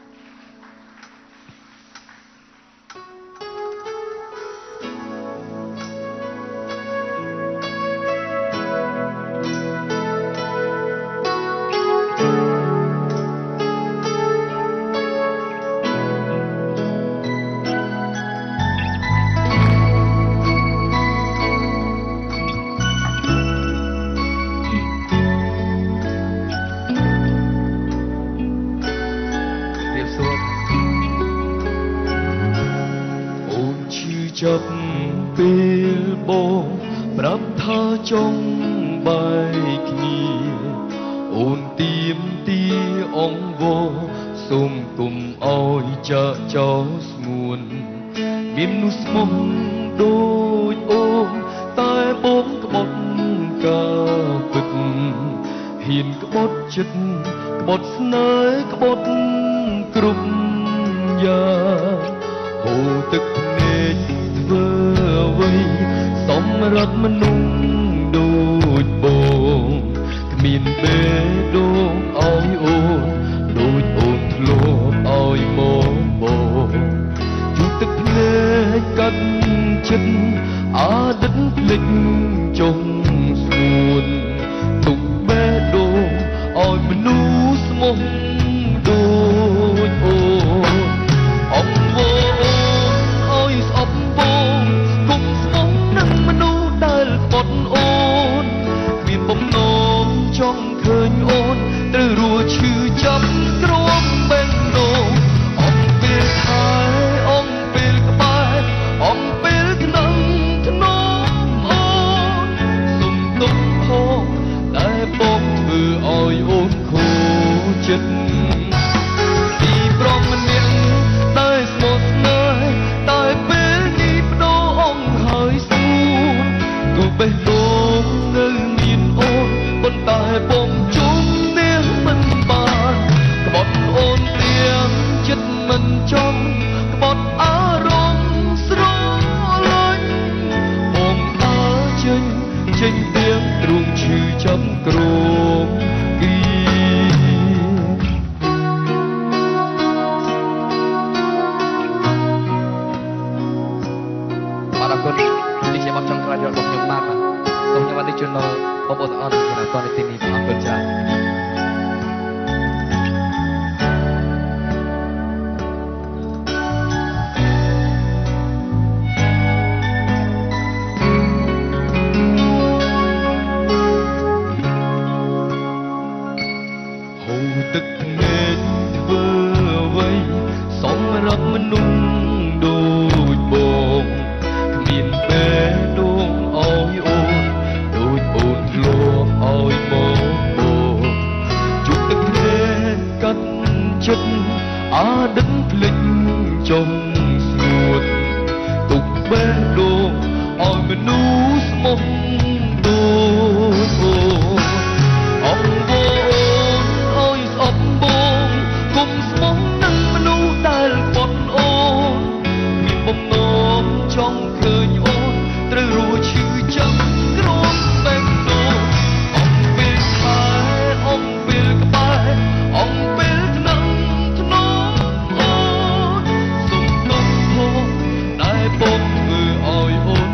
ចាប់ពេលបងប្រាប់ថាចង់បែកគ្នាអូនទៀមទាអង្វរសូមគុំអោយចាក់ចោលស្ងួនមាននោះស្មោះដូចអូនតែបងក្បត់ការពិតហ៊ានក្បត់ចិត្តក្បត់ស្នេហ៍ក្បត់គ្រប់យ៉ាងហូរទឹកភ្នែកធ្វើអ្វីសម្រាប់មនុស្សដូចបងគ្មានបេះដូងឲ្យអូនដូចអូនធ្លាប់ឲ្យមកបងជូតទឹកភ្នែកកាត់ចិត្តអតីតភ្លេចចុងស្ងួនទុកបេះដូងឲ្យមនុស្សស្មោះដូចអូនអង្វរឲ្យស្អប់បងគុំស្មោះនឹងមនុស្សដែលក្បត់អូនមានបំណងចង់ឃើញអូនត្រូវរស់ឈឺចាប់ទ្រាំបេះដូងអងពេលថែអងពេលក្បែរអងពេលក្នុងធ្នមអូនសុំទុំផងតែបងធ្វើឲ្យអូនខូចចិត្តពីព្រមម្នាក់តែស្មោះស្នេហ៍តែពេលនេះបដូរអងហើយស្ងួនគូបេះដូងនៅមានអូនប៉ុន្តែបងជុំនេះមិនបានក្បត់អូនទាំងចិត្តមិនចំក្បត់អារម្មណ៍ស្រលាញ់បងដើរចេញចេញទាំងទ្រូងឈឺចាំក្រមគីបាទអរគុណនេះជាបទចុងក្រោយរបស់ខ្ញុំបាទសូមខ្ញុំអរគុណដល់បងប្អូនទាំងអស់ដែលបានតាមទីនេះអរគុណចា៎ហូរទឹកភ្នែកធ្វើអ្វីសម្រាប់មនុស្សដូចបងចុងស្ងួតទុកបេះដូងឲ្យមនុស្សស្មោះដូនអំបូនឲ្យស្អប់បងគុំស្មោះនឹងមនុស្សដែលប៉ុនអូនមានបំណងចង់ឃើញអូនត្រូវរស់ឈឺចាំក្រោមបេះដូងអំពេលខែអំពេលក្បែរអំពេលថ្នាំថ្នមអូនសុំទោសផងដែលបងធ្វើឲ្យអូន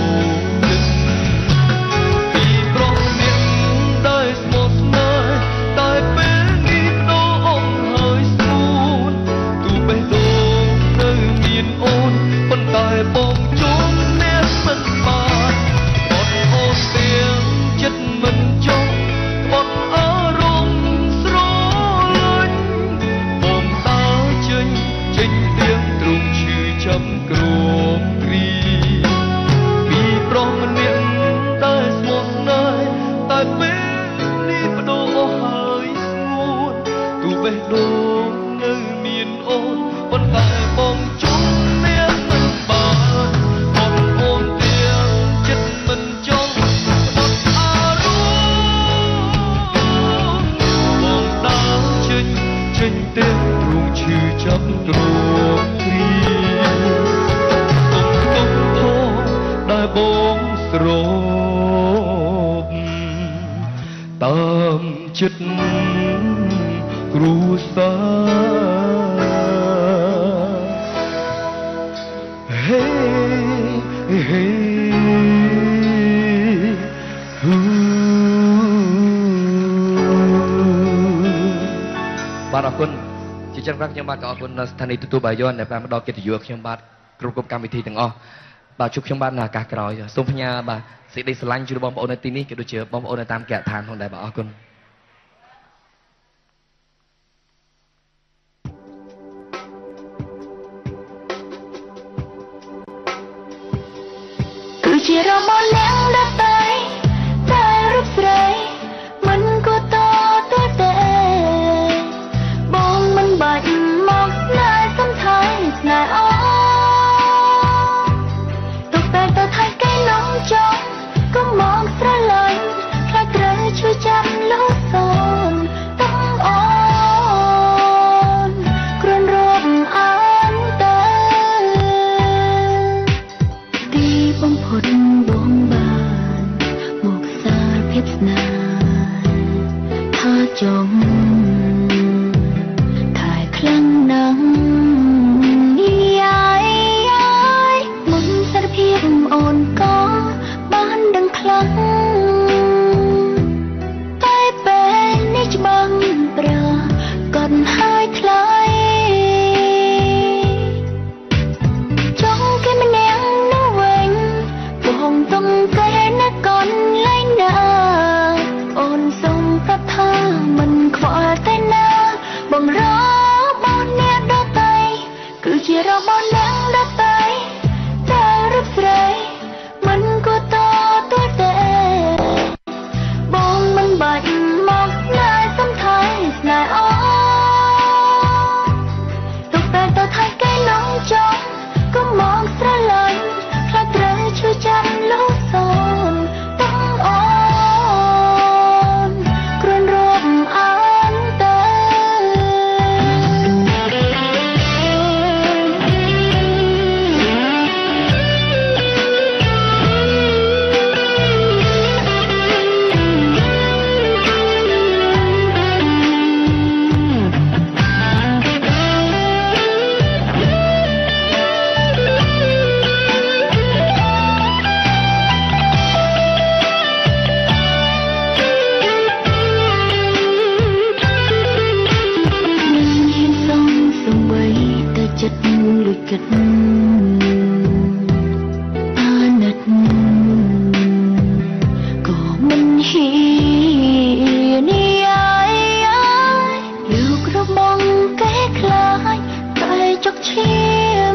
ពីប្រុសអ្នកដែលស្មោះស្ម័គ្រតែពេលនេះដូរអងហើយស្ងួនទូបេះដូងនៅមានអូនប៉ុន្តែបងជុំអ្នកមិនបានបត់អូនទាំងចិត្តមិនចង់បត់អរំស្រលាញ់បងតើចេញចេញទាំងទ្រង់ឈឺចាំក្រមគ្រីពីប្រុសម្នាក់ដែលស្មោះស្នេហ៍តែពេលនេះបដូរអស់ហើយស្ងួនទូបេះដូងនៅមានអូនប៉ុន្តែបងជុំអ្នកមិនបានបត់អូនទាំងចិត្តមិនចង់បត់អរំបងដើរចេញចេញទាំងទ្រង់ឈឺចាំក្រមគ្រីសុំទោសផងដែលបងស្រោបតាមចិត្តគ្រួសារហេហេហ៊ូបាទអរគុណជាច្រើនครับខ្ញុំបាទក៏អរគុណដល់ស្ថានីយ៍ទទួលបាយ័នដែលបានផ្ដល់កិត្តិយសខ្ញុំបាទគ្រប់គ្រប់កម្មវិធីទាំងអស់បាទជួបខ្ញុំបាទនៅឱកាសក្រោយសូមផ្ញើបាទសេចក្តីស្រឡាញ់ជូនបងប្អូននៅទីនេះក៏ដូចជាបងប្អូននៅតាមគេហដ្ឋានផងដែរបាទអរគុណគឺជារបស់អ្នកដែលតែតែរូបស្រីមិនក៏តទៅទេបងមិនបាច់មកស្នេហ៍សំថៃស្នេហ៍អូទុកតែទៅថៃគេនំចង់ក៏មកស្រឡាញ់ខ្លាចត្រូវជួយចាំលោកសូនต้องអូនគ្រាន់រកអានតែទីបំផុតបងបានមកសារភាពស្នេហ៍ថាចង់ថែខ្លាំងណាស់យាយយាយមុនសារភាពអូនក៏បានដឹងខ្លាំងតែពេលនេះច្បាំងប្រាកត់ហើយថ្លៃចង់គេម្នាក់នោះវិញបងទុំគេណាកូនលែងណាអូនសុំប្រាប់ថាមិនខ្វល់តែណាបងរបងអ្នកដទៃគឺជារបស់អ្នកដទៃតែរូបស្រីមិនក៏តទៅទេបងមិនបាច់មកស្នេហ៍សំថៃស្នេហ៍អូទុកតែទៅថៃគេនំចង់ក៏មកស្រឡាញ់ខ្លាចត្រូវជួយចាំលោកសូនต้องអូនគ្រាន់រកអានតែគិតអាណិតក៏មិនហ៊ានយាយលោករបស់គេខ្លាចតែចុកឈាម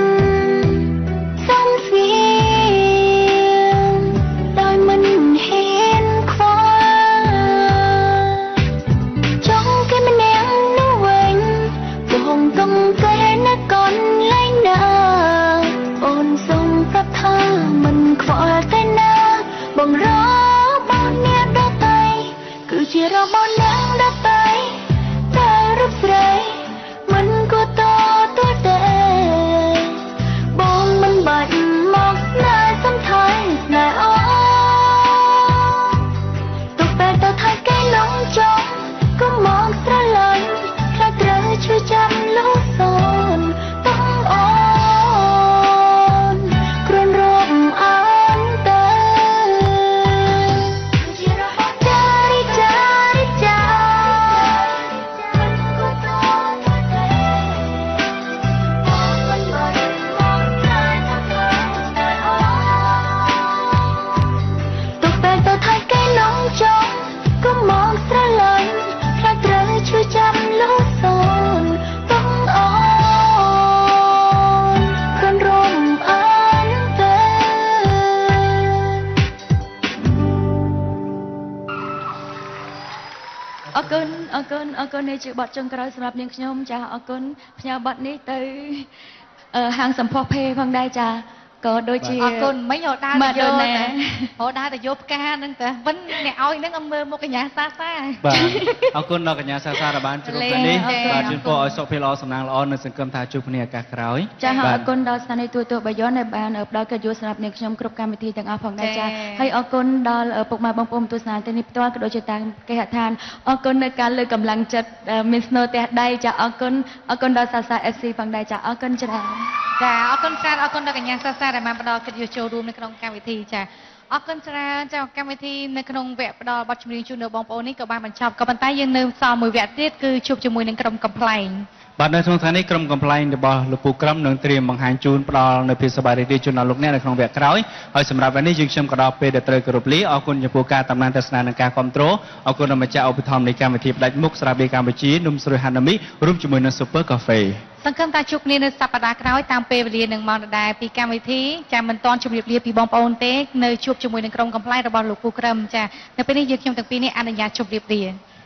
សំស្ងៀមដោយមិនហ៊ានខ្វល់ចង់គេម្នាក់នោះវិញបងទុំគេណាកូនគុណអរគុណនេះជាបទចុងក្រោយសម្រាប់នាងខ្ញុំចាអរគុណផ្ញើបទនេះទៅហាងសម្ផស្សភេផងដែរចាក៏ដូចជាអរគុណមិញរដើរទៅយករដើរទៅយកផ្កាហ្នឹងតែវិញអ្នកឲ្យហ្នឹងអត់មើលមុខកញ្ញាសាសាបាទអរគុណដល់កញ្ញាសាសាដែលបានជួបគ្នានេះបាទជូនពរឲ្យសុខភាពល្អសំណាងល្អនិងសង្ឃឹមថាជួបគ្នាឱកាសក្រោយចាអរគុណដល់ស្ថានីយទូទស្សន៍បាយ័នដែលបានផ្ដល់កិត្តិយសសម្រាប់នាងខ្ញុំគ្រប់កម្មវិធីទាំងអស់ផងដែរចាហើយអរគុណដល់ពុកម៉ែបងប្អូនទស្សនាទីនេះផ្ទាល់ក៏ដូចជាតាមគេហដ្ឋានអរគុណនៅការលើកកម្លាំងចិត្តមានស្នូលផ្ទះដៃចាអរគុណអរគុណដល់សាសា เอฟ ซี ផងដែរចាអរគុណច្រើនចាអរគុណច្រើនអរគុណដល់កញ្ញាសាសាដែលបានផ្ដល់កិត្តិយសចូលរួមនៅក្នុងកម្មវិធីចាអរគុណច្រើនចាកម្មវិធីនៅក្នុងវគ្គផ្ដល់បទចម្រៀងជូនដល់បងប្អូននេះក៏បានបញ្ចប់ក៏ប៉ុន្តែយើងនៅសល់មួយវគ្គទៀតគឺជួបជាមួយនឹងក្រុមកំប្លែងបាទនៅក្នុងថ្ងៃនេះក្រុមកំប្លែងរបស់លោកពូក្រឹមនឹងត្រៀមបង្ហាញជូនផ្ដល់នៅភាពសប្បាយរីករាយជូនដល់លោកអ្នកនៅក្នុងវគ្គក្រោយហើយសម្រាប់วันนี้យើងខ្ញុំក៏ដល់ពេលដែលត្រូវគោរពលាអរគុណចំពោះការតាមដានទស្សនានិងការគាំទ្រអរគុណដល់ម្ចាស់ឧបត្ថម្ភនៃកម្មវិធីផ្ដាច់មុខស្រាបៀរកម្ពុជានំស្រួយហាណាមីរួមជាមួយនឹង Super Cafe សង្ឃឹមថាជួបគ្នានៅសប្តាហ៍ក្រោយតាមពេលវេលានឹងម៉ោងដដែលពីកម្មវិធីចាមិនទាន់ជម្រាបលាពីបងប្អូនទេនៅជួបជាមួយនឹងក្រុមកំប្លែងរបស់លោកពូក្រឹមចានៅពេលនេះយើងខ្ញុំទាំងពីរនេះអនុញ្ញាតជម្រាបលា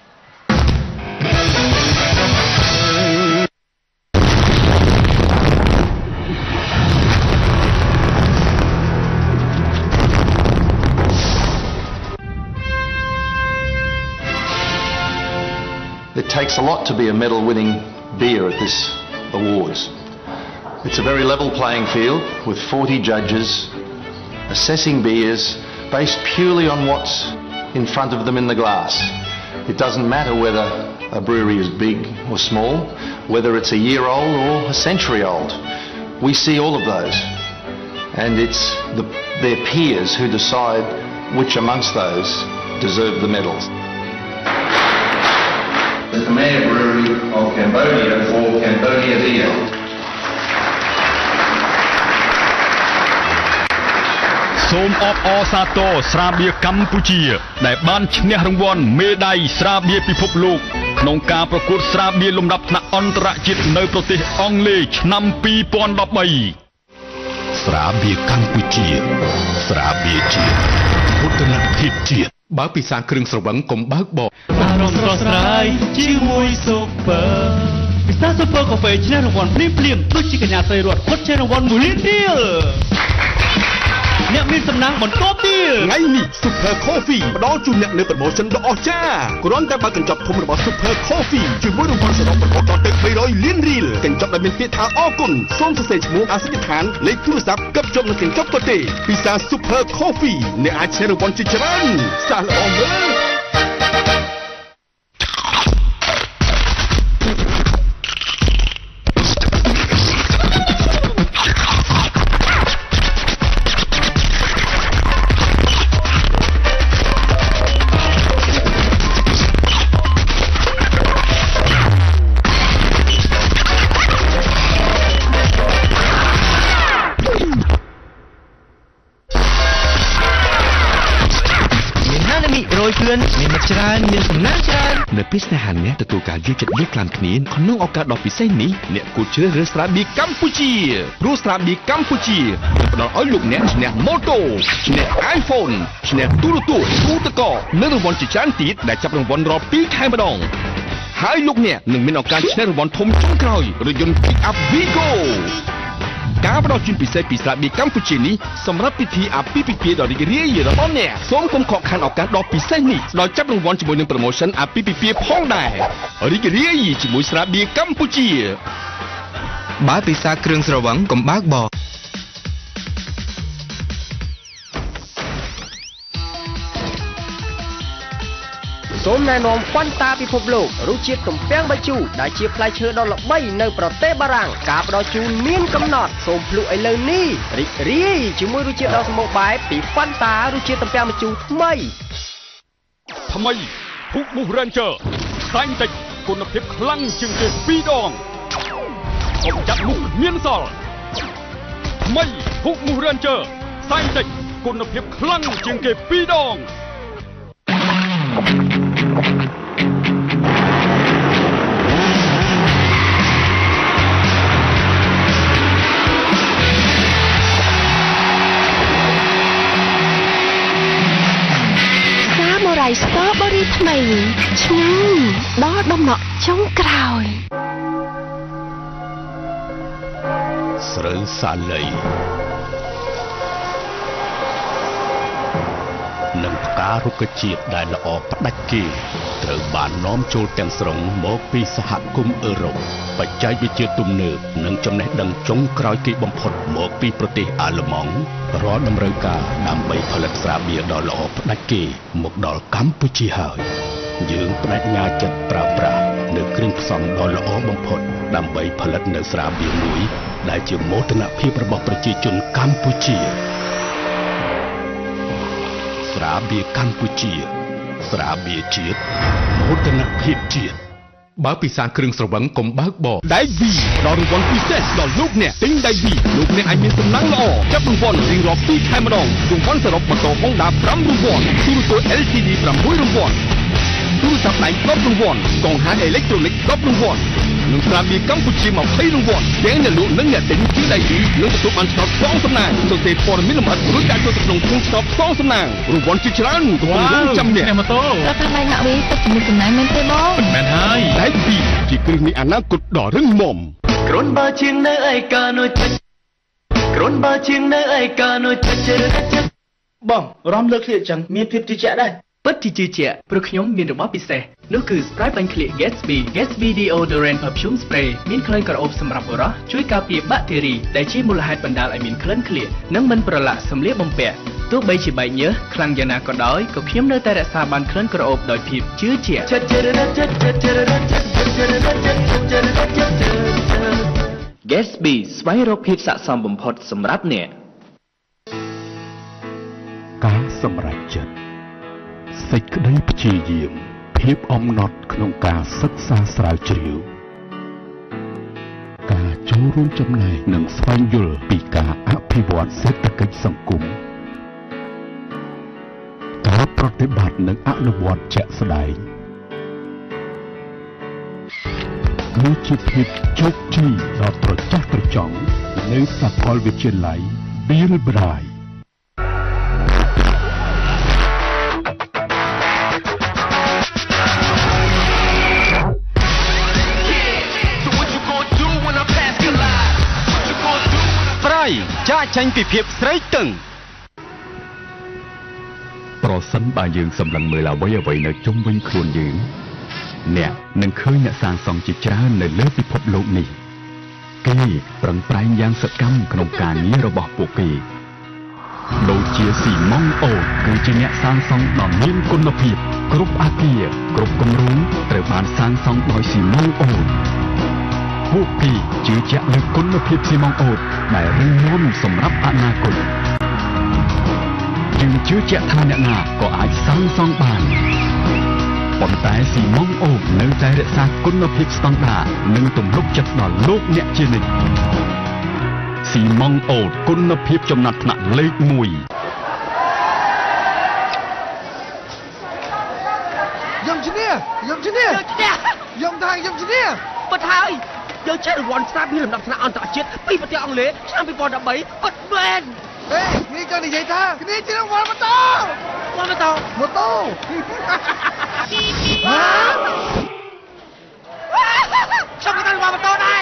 It takes a lot to be a medal-winning beer at this awards. It's a very level playing field with forty judges assessing beers based purely on what's in front of them in the glass. It doesn't matter whether a brewery is big or small, whether it's a year old or a century old. We see all of those. And it's the, their peers who decide which amongst those deserve the medals. The Khmer Brewery of Cambodia for Cambodia Beer. សូមអបអរសាទរស្រាបៀរកម្ពុជាដែលបានឈ្នះរង្វាន់មេដាយស្រាបៀរពិភពលោកក្នុងការប្រកួតស្រាបៀរលំដាប់ថ្នាក់អន្តរជាតិនៅប្រទេសអង់គ្លេសឆ្នាំពីរពាន់ដប់បីស្រាបៀរកម្ពុជាស្រាបៀរជាតិពុទ្ធនភាពជាតិបើពិសាគ្រឿងស្រវឹងកុំបើកបោអារម្មណ៍ស្រស់ស្រាយជាមួយ Super ពិសា Super Cafe ឈ្នះរង្វាន់ភ្លាមភ្លាមដូចជាកញ្ញាស្រីរត់គាត់ឈ្នះរង្វាន់មួយលានរៀលអ្នកមានសំណាងបន្តទៀតថ្ងៃនេះ Super Coffee ផ្ដល់ជូនអ្នកនៅ promotion ដ៏អស្ចារ្យគ្រាន់តែបើកញ្ចប់ធំរបស់ Super Coffee ជាមួយរង្វាន់សរុបបន្តដល់ទៅបីរយលានរៀលកញ្ចប់ដែលមានពាក្យថាអរគុណសូមសរសេរឈ្មោះអាសយដ្ឋានលេខទូរស័ព្ទកឹបជាប់នឹងកញ្ចប់ក៏ទេពិសា Super Coffee អ្នកអាចឈ្នះរង្វាន់ជាច្រើនសាឡអមមើលមានមិត្តច្រើនមានសំណាងច្រើននៅពេលស្នេហាអ្នកទទួលការយល់ចិត្តលើខ្លាំងគ្នាក្នុងឱកាសដ៏ពិសេសនេះអ្នកគួរជ្រើសរើសស្រាបៀរកម្ពុជាព្រោះស្រាបៀរកម្ពុជានឹងផ្ដល់ឲ្យលោកអ្នកឈ្នះម៉ូតូឈ្នះ iPhone ឈ្នះទូរទស្សន៍ទូទឹកកកនិងរង្វាន់ជាច្រើនទៀតដែលចាប់រង្វាន់រាល់ពីរខែម្ដងហើយលោកអ្នកនឹងមានឱកាសឈ្នះរង្វាន់ធំចុងក្រោយរថយន្ត Pick-up Vigo ការផ្ដល់ជូនពិសេសពីស្រាបៀរកម្ពុជានេះសម្រាប់ពិធីអាពាហ៍ពិពាហ៍ដ៏រីករាយរបស់អ្នកសូមកុំខកខានឱកាសដ៏ពិសេសនេះដោយចាប់រង្វាន់ជាមួយនឹង promotion អាពាហ៍ពិពាហ៍ផងដែររីករាយជាមួយស្រាបៀរកម្ពុជាបើពិសាគ្រឿងស្រវឹងកុំបើកបោសូមណែនាំហ្វាន់តាពិភពលោករសជាតិទំពាំងបាយជូរដែលជាផ្លែឈើដ៏ល្បីនៅប្រទេសបារាំងការផ្ដល់ជូនមានកំណត់សូមភ្លុកឥឡូវនេះរីករាយជាមួយរសជាតិដ៏សម្បូរបែបពីហ្វាន់តារសជាតិទំពាំងបាយជូរថ្មីថ្មី Hook Move Ranger ខ្សែតិចគុណភាពខ្លាំងជាងគេពីរដងកុំចាក់មុខមានសល់ថ្មី Hook Move Ranger ខ្សែតិចគុណភាពខ្លាំងជាងគេពីរដង Samurai Strawberry ថ្មីឆ្ងាញ់ដល់ដំណក់ចុងក្រោយស្រូវសាលីនិងផ្ការុក្ខជាតិដែលល្អផ្ដាច់គេត្រូវបាននាំចូលទាំងស្រុងមកពីសហគមន៍អឺរ៉ុបបច្ចេកវិទ្យាទំនើបនិងចំណេះដឹងចុងក្រោយគេបំផុតមកពីប្រទេសអាល្លឺម៉ង់រាល់តម្រូវការដើម្បីផលិតស្រាបៀរដ៏ល្អផ្ដាច់គេមកដល់កម្ពុជាហើយយើងបដិញ្ញាចិត្តប្រើប្រាស់នៅគ្រឿងផ្សំដ៏ល្អបំផុតដើម្បីផលិតនៅស្រាបៀរមួយដែលជាមោទនភាពរបស់ប្រជាជនកម្ពុជាស្រាបៀរកម្ពុជាស្រាបៀរជាតិមោទនភាពជាតិបើពិសាគ្រឿងស្រវឹងកុំបើកបរដៃវីដល់រង្វាន់ពិសេសដល់លោកអ្នកទិញដៃវីលោកអ្នកអាចមានសំណាងល្អចាប់រង្វាន់រៀងរាល់ពីរខែម្ដងរង្វាន់សរុបម៉ូតូ Honda ប្រាំរង្វាន់ទូរទស្សន៍ แอล ซี ดี ប្រាំមួយរង្វាន់ទូរស័ព្ទដៃដប់រង្វាន់កង្ហារអេឡិចត្រូនិកដប់រង្វាន់និងស្រាបៀរកម្ពុជាยี่สิบរង្វាន់ទាំងអ្នកលក់និងអ្នកទិញគឺដៃវីនឹងទទួលបានឆ្នោតផ្សងសំណាងសរសេរព័ត៌មានលម្អិតរួចដាក់ចូលទៅក្នុងធុងឆ្នោតផ្សងសំណាងរង្វាន់ជាច្រើនកំពុងរងចាំអ្នកម៉ូតូរត់តាមដៃណាក់វីទឹកជំនួសសំណាងមែនទេបងមិនមែនហើយដៃវីជាគ្រឹះនៃអនាគតដ៏រឹងមាំគ្រុនបើជាងនៅឯកានោះចិត្តគ្រុនបើជាងនៅឯកានោះចិត្តចិត្តបងរំលើកគ្នាអញ្ចឹងមានភាពជឿជាក់ដែរពិតជាជឿជាក់ព្រោះខ្ញុំមានរបស់ពិសេសនោះគឺ Spray បាញ់ក្លៀក Gatsby Gatsby Deodorant Perfume Spray មានក្លិនក្រអូបសម្រាប់បុរសជួយការពារបាក់តេរីដែលជាមូលហេតុបណ្ដាលឲ្យមានក្លិនក្លៀកនិងមិនប្រឡាក់សម្លៀកបំពាក់ទោះបីជាបែកញើសខ្លាំងយ៉ាងណាក៏ដោយក៏ខ្ញុំនៅតែរក្សាបានក្លិនក្រអូបដោយភាពជឿជាក់ Gatsby ស្វែងរកភាពស័ក្តិសមបំផុតសម្រាប់អ្នកការសម្រេចចិត្តសេចក្តីព្យាយាមភាពអំណត់ក្នុងការសិក្សាស្រាវជ្រាវការចូលរួមចំណែកនិងស្វែងយល់ពីការអភិវឌ្ឍសេដ្ឋកិច្ចសង្គមការប្រតិបត្តិនិងអនុវត្តជាក់ស្ដែងនេះជាភាពជោគជ័យដ៏ត្រចះត្រចង់នៅសាកលវិទ្យាល័យ Bill Brailleចាចាញ់ពីភាពស្រីតឹងប្រសិនបើយើងសម្លឹងមើលអ្វីអ្វីនៅជុំវិញខ្លួនយើងអ្នកនឹងឃើញអ្នកសាងសង់ជាច្រើននៅលើពិភពលោកនេះគេប្រឹងប្រែងយ៉ាងសកម្មក្នុងការងាររបស់ពួកគេដូចជាស៊ីម៉ុងអូគឺជាអ្នកសាងសង់ដ៏មានគុណភាពគ្រប់អគារគ្រប់គម្រោងត្រូវបានសាងសង់ដោយស៊ីម៉ុងអូពួកគេជឿជាក់លើគុណភាពស៊ីម៉ុងអូតដែលរឹងមាំសម្រាប់អនាគតយើងជឿជាក់ថាអ្នកណាក៏អាចសាងសង់បានប៉ុន្តែស៊ីម៉ុងអូតនៅតែរក្សាគុណភាពស្តង់ដារនិងទំនុកចិត្តដល់លោកអ្នកជានិច្ចស៊ីម៉ុងអូតគុណភាពចំណាត់ថ្នាក់លេខមួយយំឈ្នះយំឈ្នះយំថាយំឈ្នះពិតហើយយើងចេះរង្វាន់ស្រាបៀរលំដាប់ថ្នាក់អន្តរជាតិពីប្រទេសអង់គ្លេសឆ្នាំពីរពាន់ដប់បីពិតមែនហេនេះក៏និយាយថាគ្នាជារង្វាន់ម៉ូតូម៉ូតូម៉ូតូខ្ញុំក៏រង្វាន់ម៉ូតូដែរ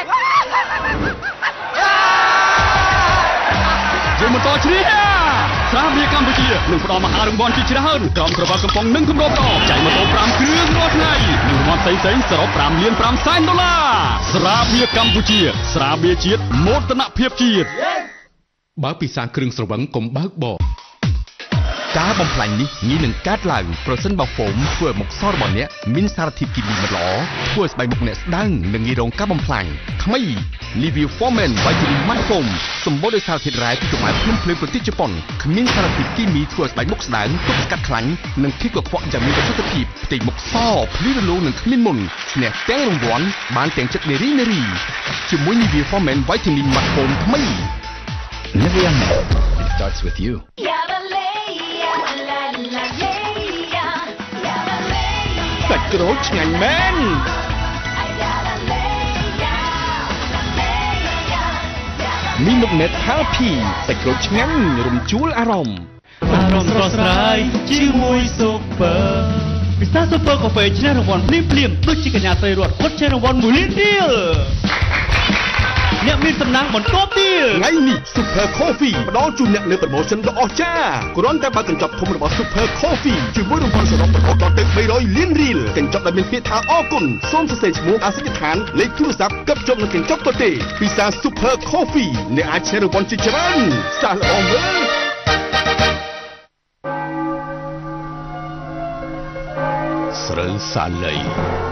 យើងបន្តឈ្នះស្រាបៀរកម្ពុជានឹងផ្ដល់មហារង្វាន់ជាច្រើនក្រុមក្រវ៉ាត់កំប៉ុងនិងគម្របដចែកម៉ូតូប្រាំគ្រឿងរាល់ថ្ងៃនិងរង្វាន់ផ្សេងៗសរុបប្រាំលានប្រាំសែនដុល្លារស្រាបៀរកម្ពុជាស្រាបៀរជាតិមោទនភាពជាតិបើពិសាគ្រឿងស្រវឹងកុំបើកបរការបំផ្លាញនេះងាយនឹងកើតឡើងប្រសិនបើហ្វូមធ្វើឲ្យមុខសរបស់អ្នកមានសារធាតុគីមីមិនល្អធ្វើឲ្យស្បែកមុខអ្នកស្ដើងនិងងាយរងការបំផ្លាញថ្មី Livia Formen Vitamin Matte Foam សម្បូរដោយសារធាតុរ៉ែពីចម្ងាយភ្នំភ្លើងប្រទេសជប៉ុនគ្មានសារធាតុគីមីធ្វើឲ្យស្បែកមុខស្ដើងទប់ស្កាត់ខ្លាញ់និងភាពកខ្វក់យ៉ាងមានប្រសិទ្ធភាពផ្ទៃមុខសភ្លឺរលោងនិងគ្មានមុនឈ្នះទាំងរង្វាន់បានទាំងចិត្តនារីនារីជាមួយ Livia Formen Vitamin Matte Foam ថ្មី Livia It starts with youសាច់ក្រូចឆ្ងាញ់មែនមីមុខណេតហាល់ភីសាច់ក្រូចឆ្ងាញ់រំជួលអារម្មណ៍អារម្មណ៍ស្រស់ស្រាយជាមួយស៊ុបពើពិសាស៊ុបឺកាហ្វេឈ្នះរង្វាន់ភ្លាមភ្លាមដូចជាកញ្ញាស្រីរត់គាត់ឈ្នះរង្វាន់មួយលានរៀលអ្នកមានសំណាងបន្ទាប់ទៀតថ្ងៃនេះ Super Coffee ផ្ដល់ជូនអ្នកនៅ promotion ដ៏អស្ចារ្យគ្រាន់តែបើកញ្ចប់ធំរបស់ Super Coffee ជាមួយរង្វាន់សរុបរហូតដល់ទៅបីរយលានរៀលកញ្ចប់ដែលមានពាក្យថាអរគុណសូមសរសេរឈ្មោះអាសយដ្ឋានលេខទូរស័ព្ទកັບជាប់នឹងកញ្ចប់ក៏ទេពិសា Super Coffee អ្នកអាចឈ្នះរង្វាន់ជាច្រើនសាសល្អមើលស្រូវសាលី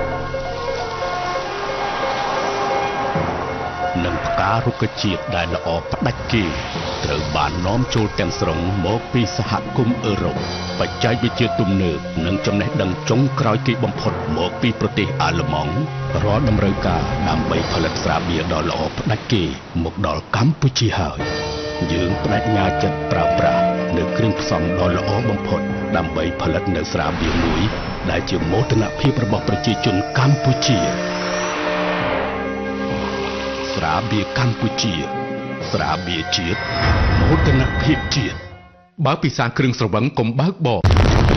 និងផ្ការុក្ខជាតិដែលល្អផ្ដាច់គេត្រូវបាននាំចូលទាំងស្រុងមកពីសហគមន៍អឺរ៉ុបបច្ចេកវិទ្យាទំនើបនិងចំណេះដឹងចុងក្រោយគេបំផុតមកពីប្រទេសអាល្លឺម៉ង់រាល់តម្រូវការដើម្បីផលិតស្រាបៀរដ៏ល្អផ្ដាច់គេមកដល់កម្ពុជាហើយយើងបដិញ្ញាចិត្តប្រើប្រាស់នៅគ្រឿងផ្សំដ៏ល្អបំផុតដើម្បីផលិតនៅស្រាបៀរមួយដែលជាមោទនភាពរបស់ប្រជាជនកម្ពុជាស្រាបៀរកម្ពុជាស្រាបៀរជាតិមោទនភាពជាតិបើពិសាគ្រឿងស្រវឹងកុំបើកបរ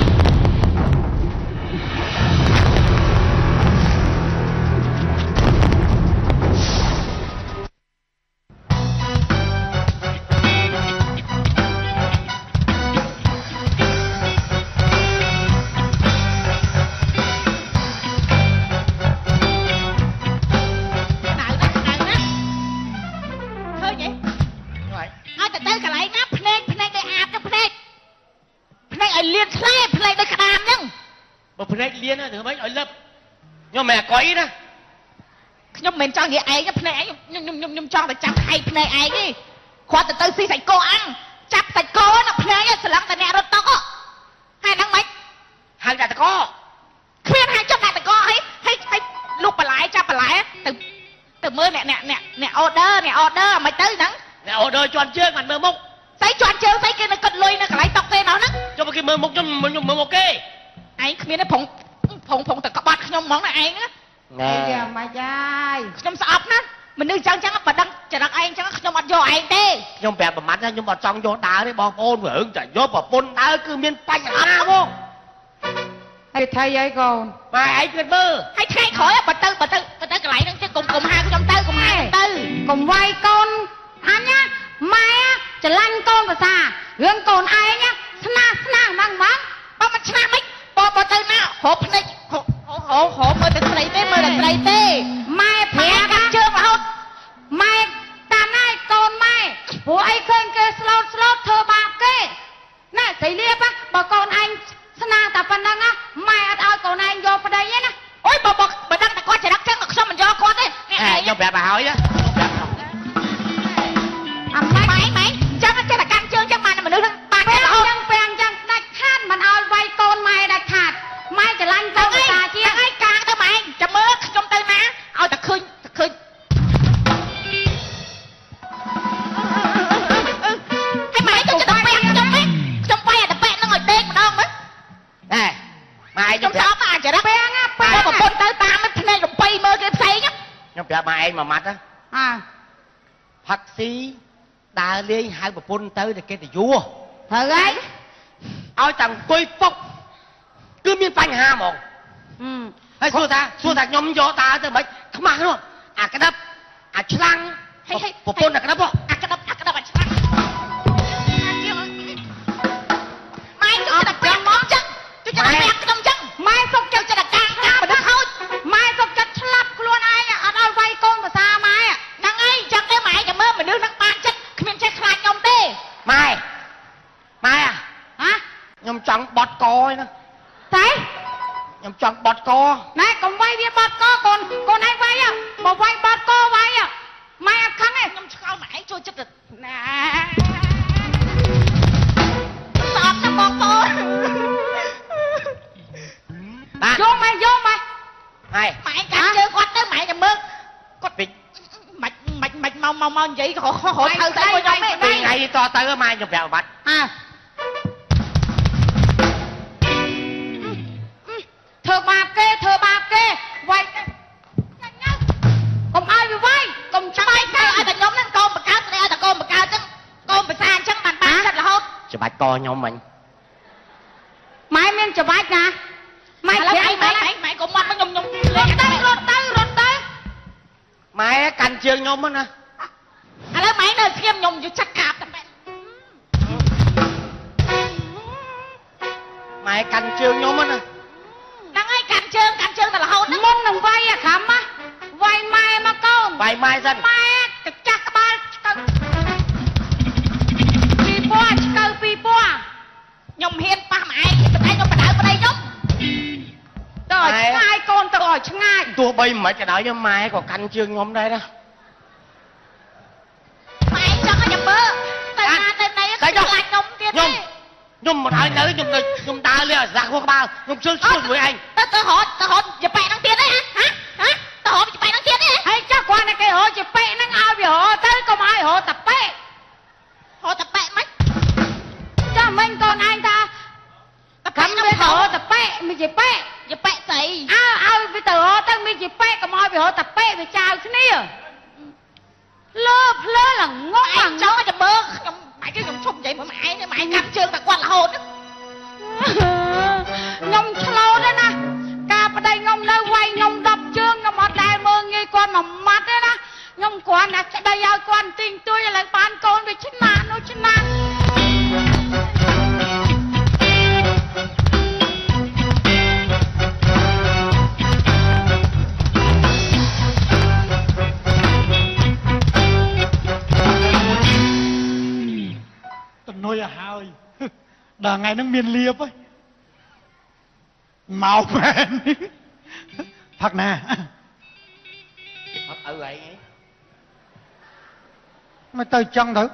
ខ្ញុំមិនអកុយណាខ្ញុំមិនចង់និយាយឯងភ្នែកឯងខ្ញុំខ្ញុំខ្ញុំចង់តែចាប់ឯងភ្នែកឯងទេគាត់ទៅទៅស៊ីសាច់គោអាំងចាប់សាច់គោណាភ្នែកស្លឹងតែអ្នករត់តុកហើយហ្នឹងមិនហៅតែតកគ្មានហៅចាប់តែតកហើយហើយហើយលុបបន្លែចាប់បន្លែទៅទៅមើលអ្នកអ្នកអ្នកអ្នក order អ្នក order មិនទៅហ្នឹងអ្នក order ជន់ជើងមិនមើលមុខស្អីជន់ជើងស្អីគេនៅកត់លុយនៅកន្លែងតុកទេដល់ហ្នឹងចុះគេមើលមុខខ្ញុំខ្ញុំមើលមុខគេឯងគ្មានទេผងผងผងតែក្បាត់ខ្ញុំហ្មងណាឯងណាណែមកយាយខ្ញុំស្អប់ណាមនុស្សចឹងចឹងបើដឹងចរិតឯងចឹងខ្ញុំអត់យកឯងទេខ្ញុំប្រាប់ប្រមាថខ្ញុំអត់ចង់យកដើរទេបងប្អូនរឿងតែយកប្រពន្ធដើរគឺមានបញ្ហាមកហើយថៃអីកូនម៉ែឯងគិតមើលហើយថ្ងៃក្រោយបើទៅបើទៅបើទៅកន្លែងហ្នឹងចេះកុំកុំហៅខ្ញុំទៅកុំហៅទៅកុំវាយកូនអញណាម៉ែច្រឡាញ់កូនភាសារឿងកូនឯងណាស្នាស្នាហ្នឹងហ្មងបើមិនឆ្នាមិនបើបើទៅណាហូបភ្នែកហូបហូបមើលតែស្រីទេមើលតែស្រីទេម៉ែប្រាកាជើងរហូតម៉ែតាមណាយកូនម៉ែព្រោះអីឃើញគេស្លូតស្លូតធ្វើបាបគេណែស្រីលៀបបើកូនឯងស្នាតែប៉ុណ្្នឹងម៉ែអត់ឲ្យកូនឯងយកប្តីទេណាអូយបើបើបើដឹងតែគាត់ចរិតចឹងខ្ញុំមិនយកគាត់ទេខ្ញុំប្រាប់ឲ្យហ៎អត់ម៉ែម៉ែចឹងចេះតែកាន់ជើងចឹងបានមនុស្សហ្នឹងបានរហូតចឹងពេលចឹងដាច់ខាតមិនឲ្យវាយកូនម៉ែដាច់ខាតម៉ែច្រឡាញ់កូនភាសាជាងឯងកាងទៅម៉ែចាំមើលខ្ញុំទៅណាឲ្យតែឃើញឃើញហើយម៉ែទៅទៅពាក់ខ្ញុំវិញខ្ញុំវាយតែពាក់នឹងឲ្យដេកម្ដងមើលណែម៉ែខ្ញុំស្អប់អាចរិតពាក់ណាពាក់ប្រពន្ធទៅតាមភ្នែករំបីមើលគេផ្សេងខ្ញុំប្រាប់ម៉ែឯងមួយម៉ាត់ណាអើផាក់ស៊ីដើរលេងហៅប្រពន្ធទៅតែគេទៅយួរត្រូវហើយឲ្យតែអង្គុយពុកគឺមានបញ្ហាហ្មងហើយសួរថាសួរថាខ្ញុំយកដើរទៅមិនខ្មាស់នោះអាក្តាប់អាឆ្លាំងប្រពន្ធអាក្តាប់អាក្តាប់អាក្តាប់អាឆ្លាំងម៉ែចូលតែពាក់មកចឹងជួយតែពាក់ខ្ញុំចឹងម៉ែសុកចូលចិត្តកាងកាងមនុស្សហូចម៉ែសុកចិត្តឆ្លាប់ខ្លួនឯងអត់ឲ្យវាយកូនភាសាម៉ែហ្នឹងឯងចឹងទេម៉ែចាំមើលមនុស្សហ្នឹងបានចិត្តគ្មានចេះខ្លាចខ្ញុំទេម៉ែម៉ែហ៎ខ្ញុំចង់បត់កឯណាតែខ្ញុំចង់បត់កណែកុំវាយវាបត់កកូនកូនឯងវាយបើវាយបត់កវាយម៉ែអត់ខឹងទេខ្ញុំឆ្កល់ម៉ែចូលចិត្តណាស្អប់ណាបងប្អូនយកម៉ែយកម៉ែហើយម៉ែកាត់ជើងគាត់ទៅម៉ែចាំមើលគាត់ពេកមិនមិនមិនមកមកមកនិយាយក៏ហត់ទៅទៅខ្ញុំទេថ្ងៃតទៅម៉ែខ្ញុំប្រាប់បាត់អើធ្វើបាបគេធ្វើបាបគេវាយកុំឲ្យវាវាយកុំច្បាច់ទៅឲ្យតែខ្ញុំហ្នឹងកូនបកើតស្ដីឲ្យតែកូនបកើតចឹងកូនភាសាអញ្ចឹងបានបានចិត្តរហូតច្បាច់កខ្ញុំមិញម៉ែមានច្បាច់ណាម៉ែម៉ែម៉ែម៉ែកុំមកខ្ញុំខ្ញុំរត់ទៅរត់ទៅរត់ទៅម៉ែកាន់ជើងខ្ញុំហ្នឹងណាឥឡូវម៉ែនៅស្ងៀមខ្ញុំយកចាក់កាបតែម៉ែកាន់ជើងខ្ញុំហ្នឹងណាហ្នឹងហើយកាន់ជើងកាន់ជើងតែរហូតមុននឹងវាយអាខំណាវាយម៉ែមកកូនវាយម៉ែសិនម៉ែទៅចាស់ក្បាលឆ្កឹងពីពណ៌ឆ្កឹងពីពណ៌ខ្ញុំហ៊ានប៉ះម៉ែតែខ្ញុំបដៅប្តីខ្ញុំទៅឲ្យឆ្ងាយកូនទៅឲ្យឆ្ងាយទោះបីមិនក៏ដោយម៉ែក៏កាន់ជើងខ្ញុំដែរណាម៉ែចង់ឲ្យមើលទៅណាទៅណីខ្លាចខ្ញុំទៀតទេខ្ញុំមិនឲ្យនៅខ្ញុំទៅខ្ញុំដើរលេងអាសាខួរក្បាលខ្ញុំជឿឈ្មោះមួយឯងទៅទៅរត់ទៅរត់ជាប៉ែហ្នឹងទៀតទេហ៎ហ៎ទៅរត់ជាប៉ែហ្នឹងទៀតទេហើយចាស់គាត់តែគេរត់ជាប៉ែហ្នឹងឲ្យវារត់ទៅកុំឲ្យរត់តែប៉ែរត់តែប៉ែមិនចាស់មិញកូនឯងថាខំវាទៅរត់តែប៉ែមិនជាប៉ែជាប៉ែស្អីអើឲ្យវាទៅរត់ទៅមិនជាប៉ែកុំឲ្យវារត់តែប៉ែវាចៅគ្នាលើភ្លើល្ងងចង់តែមើលខ្ញុំម៉ែគេខ្ញុំឈប់និយាយមួយម៉ែឯងម៉ែកាប់ជើងតែគាត់រហូតខ្ញុំឆ្លោតណាការប្តីខ្ញុំនៅវាយខ្ញុំដប់ជើងខ្ញុំអត់ដែលមើលងាយគាត់មួយម៉ាត់ទេណាខ្ញុំគ្រាន់តែក្តីឲ្យគាត់ទីងទួយឥឡូវបានកូនវាឆ្នានោះឆ្នានុយឲ្យហើយដល់ថ្ងៃហ្នឹងមានលៀបហ៎មកមែនផឹកណាផឹកឪអីមិនទៅចង់ទៅ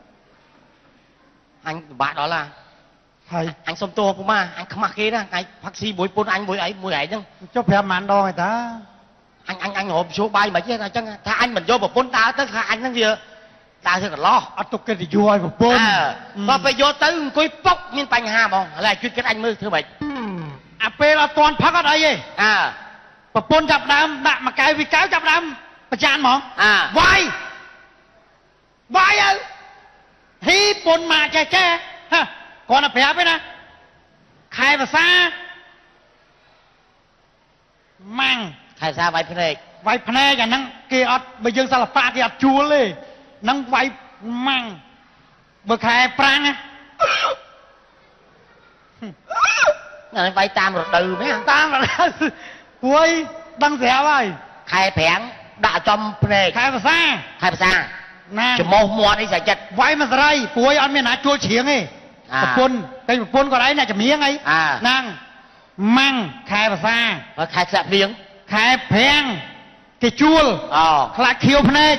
អញពិបាកដល់ឡាហើយអញសុំទោសពុកម៉ាអញខ្មាស់គេណាថ្ងៃផឹកស៊ីមួយពុនអញមួយអីមួយឯងហ្នឹងចុះប្រាប់ម៉ានដងឯតាអញអញអញរកជួបាយមិនទេអញ្ចឹងថាអញមិនយកប្រពន្ធដើរទៅថាអញហ្នឹងវាដើរទៅកន្លោះអត់ទុកកិត្តិយសឲ្យប្រពន្ធបើទៅយកទៅអង្គុយពុកមានបញ្ហាហ្មងឥឡូវជួយគិតអញមើលធ្វើម៉េចអាពេលអត់ទាន់ផឹកអត់អីទេអើប្រពន្ធចាប់ដើមដាក់មួយកែវពីកែវចាប់ដើមប្រចាំហ្មងអើវាយវាយអើហ៊ីពុនមកចេះចេះហ៎គាត់ទៅប្រាប់ឯណាខែភាសាម៉ាំងខែភាសាវាយភ្នែកវាយភ្នែកអាហ្នឹងគេអត់បើយើងសិល្បៈគេអត់ជួលទេហ្នឹងវាយម៉ាំងបើខែប្រាំងណាហ្នឹងវាយតាមរដូវមែនតាមរដូវព្រួយដឹងស្រាប់ហើយខែប្រាំងដាក់ចំភ្នែកខែភាសាខែភាសាណាច្រមុះមាត់អីស្អាចិត្តវាយមកស្រីព្រួយអត់មានណាជួលច្រៀងទេប្រពន្ធតែប្រពន្ធគាត់ឯងអ្នកចម្រៀងអីហ្នឹងម៉ាំងខែភាសាហើយខែស្លាក់ព្រៀងខែប្រាំងគេជួលអូខ្លាចខៀវភ្នែក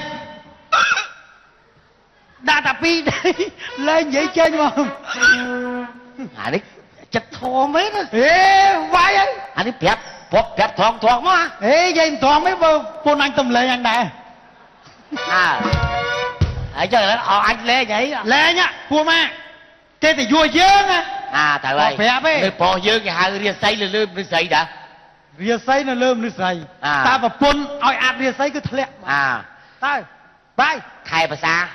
ដាក់តែពីរលេងនិយាយចេញមកអានេះចិត្តធំមែនអេវាយហើយអានេះប្រាប់ពុកប្រាប់ត្រង់ត្រង់មកអេនិយាយត្រង់មិនបើពុនអញទំលេងអញដែរអើហើយចុះឥឡូវអញលេងអីលេងពួកម៉ាគេទៅយួរយើងណាអាទៅហើយប្រាប់ទេនៅប្រុសយើងគេហៅរាសីលើលើមនុស្សស្រីតារាសីនៅលើមនុស្សស្រីតាប្រពន្ធឲ្យអាត់រាសីគឺធ្លាក់អាទៅបាយខែភាសា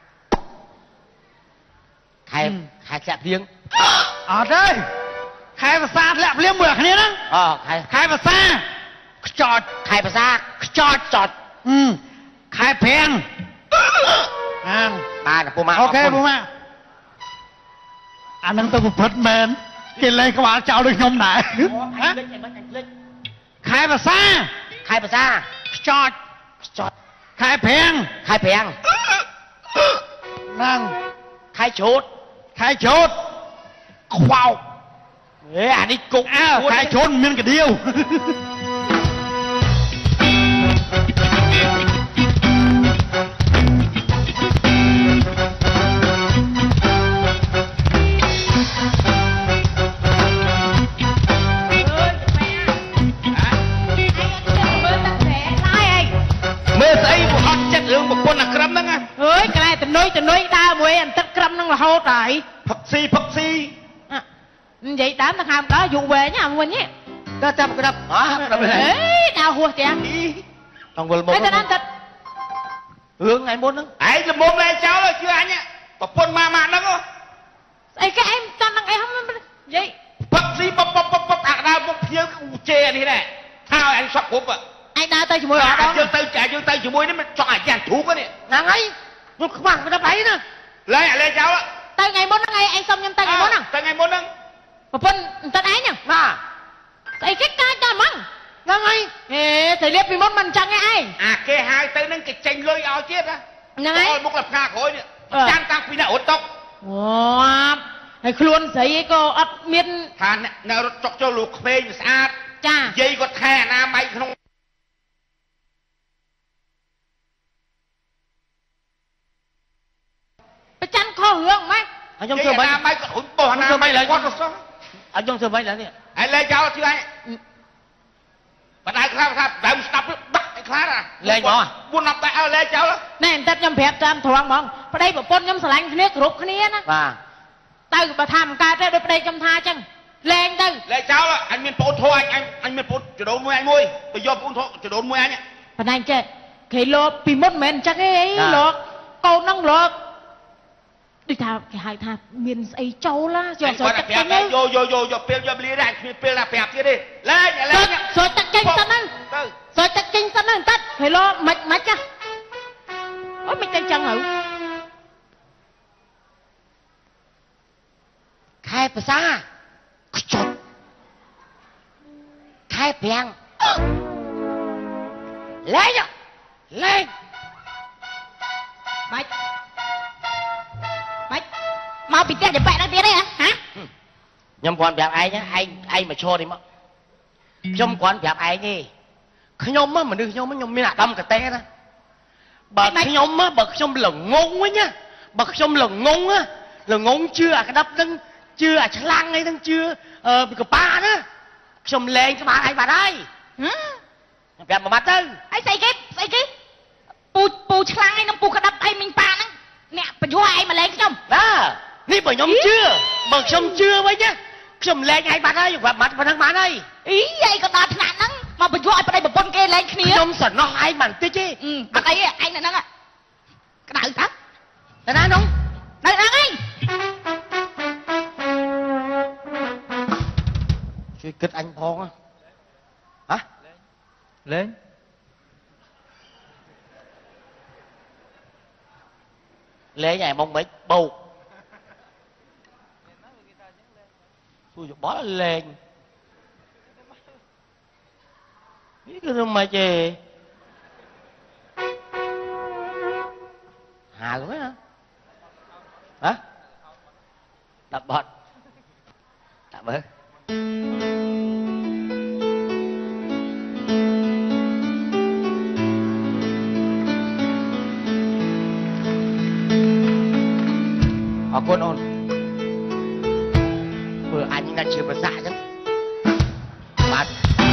ខែខែស្លាក់ព្រៀងអត់ទេខែភាសាធ្លាក់ភ្លាមមួយគ្នាហ្នឹងអូខែខែភាសាខ្ចត់ខែភាសាខ្ចត់ចត់ខែប្រាំងអានបាទពូម៉ាអូខេពូម៉ាអានឹងទៅប្រព្រឹត្តមែនគេលេងក្បាលចោលដូចខ្ញុំដែរខែភាសាខែភាសាខ្ចត់ខ្ចត់ខែប្រាំងខែប្រាំងហ្នឹងខែជ្រូតខែជ្រូតខ្វោកអេអានេះគុកអើខែជ្រូតមានកដៀវរឿងប្រពន្ធអាក្រឹមហ្នឹងអើយកន្លែងតនុយតនុយដើរមួយអន្តិតក្រឹមហ្នឹងរហូតហើយផឹកស៊ីផឹកស៊ីនិយាយដើមទៅខាងដល់យូរវែងហ្នឹងវិញនេះក៏ចាប់ក្តាប់អើក្តាប់អេដើរហួសទាំងអង្វលមកហើយតែដល់រឿងថ្ងៃមុនហ្នឹងឯងល្មមលែចោលជឿអញប្រពន្ធម៉ាម៉ាហ្នឹងស្អីគេឯងចង់ហ្នឹងអីហ៎និយាយផឹកស៊ីបបបបបអាដើរមកភៀវជេនេះដែរថាឲ្យអញសក់គ្រប់អញដើរទៅជាមួយអត់ដល់យើងទៅចាយើងទៅជាមួយនេះមិនចង់ឲ្យយ៉ាងធូបនេះហ្នឹងហើយខ្ញុំខ្មាស់មិនដល់អីណាលេងលេងចោលទៅថ្ងៃមុនហ្នឹងឯងសុំខ្ញុំទៅថ្ងៃមុនហ្នឹងទៅថ្ងៃមុនហ្នឹងប្រពន្ធមិនទៅឯងហ្នឹងណាស្អីគេកាចដល់ហ្មងហ្នឹងហើយហេទៅលៀបពីមុនមិនអញ្ចឹងឯងអាគេហៅទៅហ្នឹងគេចេញលុយឲ្យទៀតហ្នឹងហើយមុខលផ្កាក្រោយនេះចាំតាំងពីអ្នករត់តុកអូហើយខ្លួនស្រីក៏អត់មានថាអ្នករត់តុកចូលលោកក្មេងស្អាតចានិយាយគាត់ថែអនាម័យក្នុងប្រចាំខុសរឿងម៉េចខ្ញុំធ្វើមិនអនាម័យគាត់ហ៊ុនបោះអនាម័យគាត់ទៅសោះអត់ខ្ញុំធ្វើមិនឡើយនេះហើយលេងចោលជឿអញបដៅខ្លះថាដើមស្ដាប់បាក់ឯខ្លះលេងហ្មងបួនណាប់តែឲ្យលេងចោលណែបន្តិចខ្ញុំប្រាប់តាមត្រង់ហ្មងប្តីប្រពន្ធខ្ញុំស្រឡាញ់គ្នាគ្រប់គ្នាណាបាទទៅបើថាមិនកើតទេដូចប្តីខ្ញុំថាអញ្ចឹងលេងទៅលេងចោលអញមានប្អូនធួអញអញមានប្អូនចដូនមួយអញមួយទៅយកប្អូនធួចដូនមួយអញប៉ុន្តែចេះគេលោកពីមុនមិនមែនអញ្ចឹងទេអីលោកកូនហ្នឹងលោកដូចថាគេហៅថាមានស្អីចូលណាយកស្រោចទឹកចេញទៅយកយកយកយកពេលយកលីដែរគ្មានពេលណាប្រាប់ទៀតទេលេងលេងស្រោចទឹកចេញសិនហ្នឹងទៅស្រោចទឹកចេញសិនហ្នឹងតាត់ហេឡូមិនមិនចាអូមិនចេញចឹងហើយខែភាសាខ្ចត់ខែប្រាំងលេងលេងបាច់បាច់មកពីផ្ទះទៅបែកដល់ទៀតទេហ៎ខ្ញុំគ្រាន់ប្រាប់ឯងឯងឯងមកឈរនេះមកខ្ញុំគ្រាន់ប្រាប់ឯងទេខ្ញុំមនុស្សខ្ញុំខ្ញុំមានអាដាមកតេណាបើខ្ញុំបើខ្ញុំល្ងងវិញណាបើខ្ញុំល្ងងល្ងងជឿអាក្តាប់ហ្នឹងជឿអាឆ្លាំងអីហ្នឹងជឿកប៉ាណាខ្ញុំលែងក្បាលឯងបាត់ហើយខ្ញុំប្រាប់មួយម៉ាត់ទៅអីស្អីគេស្អីគេពូពូឆ្លាំងឯងនឹងពូក្តាប់ឯងមិញប៉ាហ្នឹងអ្នកបញ្យួរឯងមកលែងខ្ញុំណានេះបើខ្ញុំជឿបើខ្ញុំជឿវិញណាខ្ញុំលែងឯងបាត់ហើយប្រាប់ម៉ាត់ប៉ុណ្ណឹងបានហើយអីឯងក៏ដល់ថ្នាក់ហ្នឹងមកបញ្យួរឲ្យប្តីប្រពន្ធគេលែងគ្នាខ្ញុំសំណោះឯងមិនតិចទេអត់អីឯងនៅហ្នឹងក្តៅតាទៅណានោះនៅហ្នឹងឯងជួយគិតអញផងហ៎លេងលេងឯងមកមិនបោកជួយយោបល់លេងនេះគឺមិនទេហាលហ្នឹងហ៎ដាក់បត់ដាក់មើលអរគុណអូនមើលអញណាស់ជាប្រសាអញ្ចឹងបាទ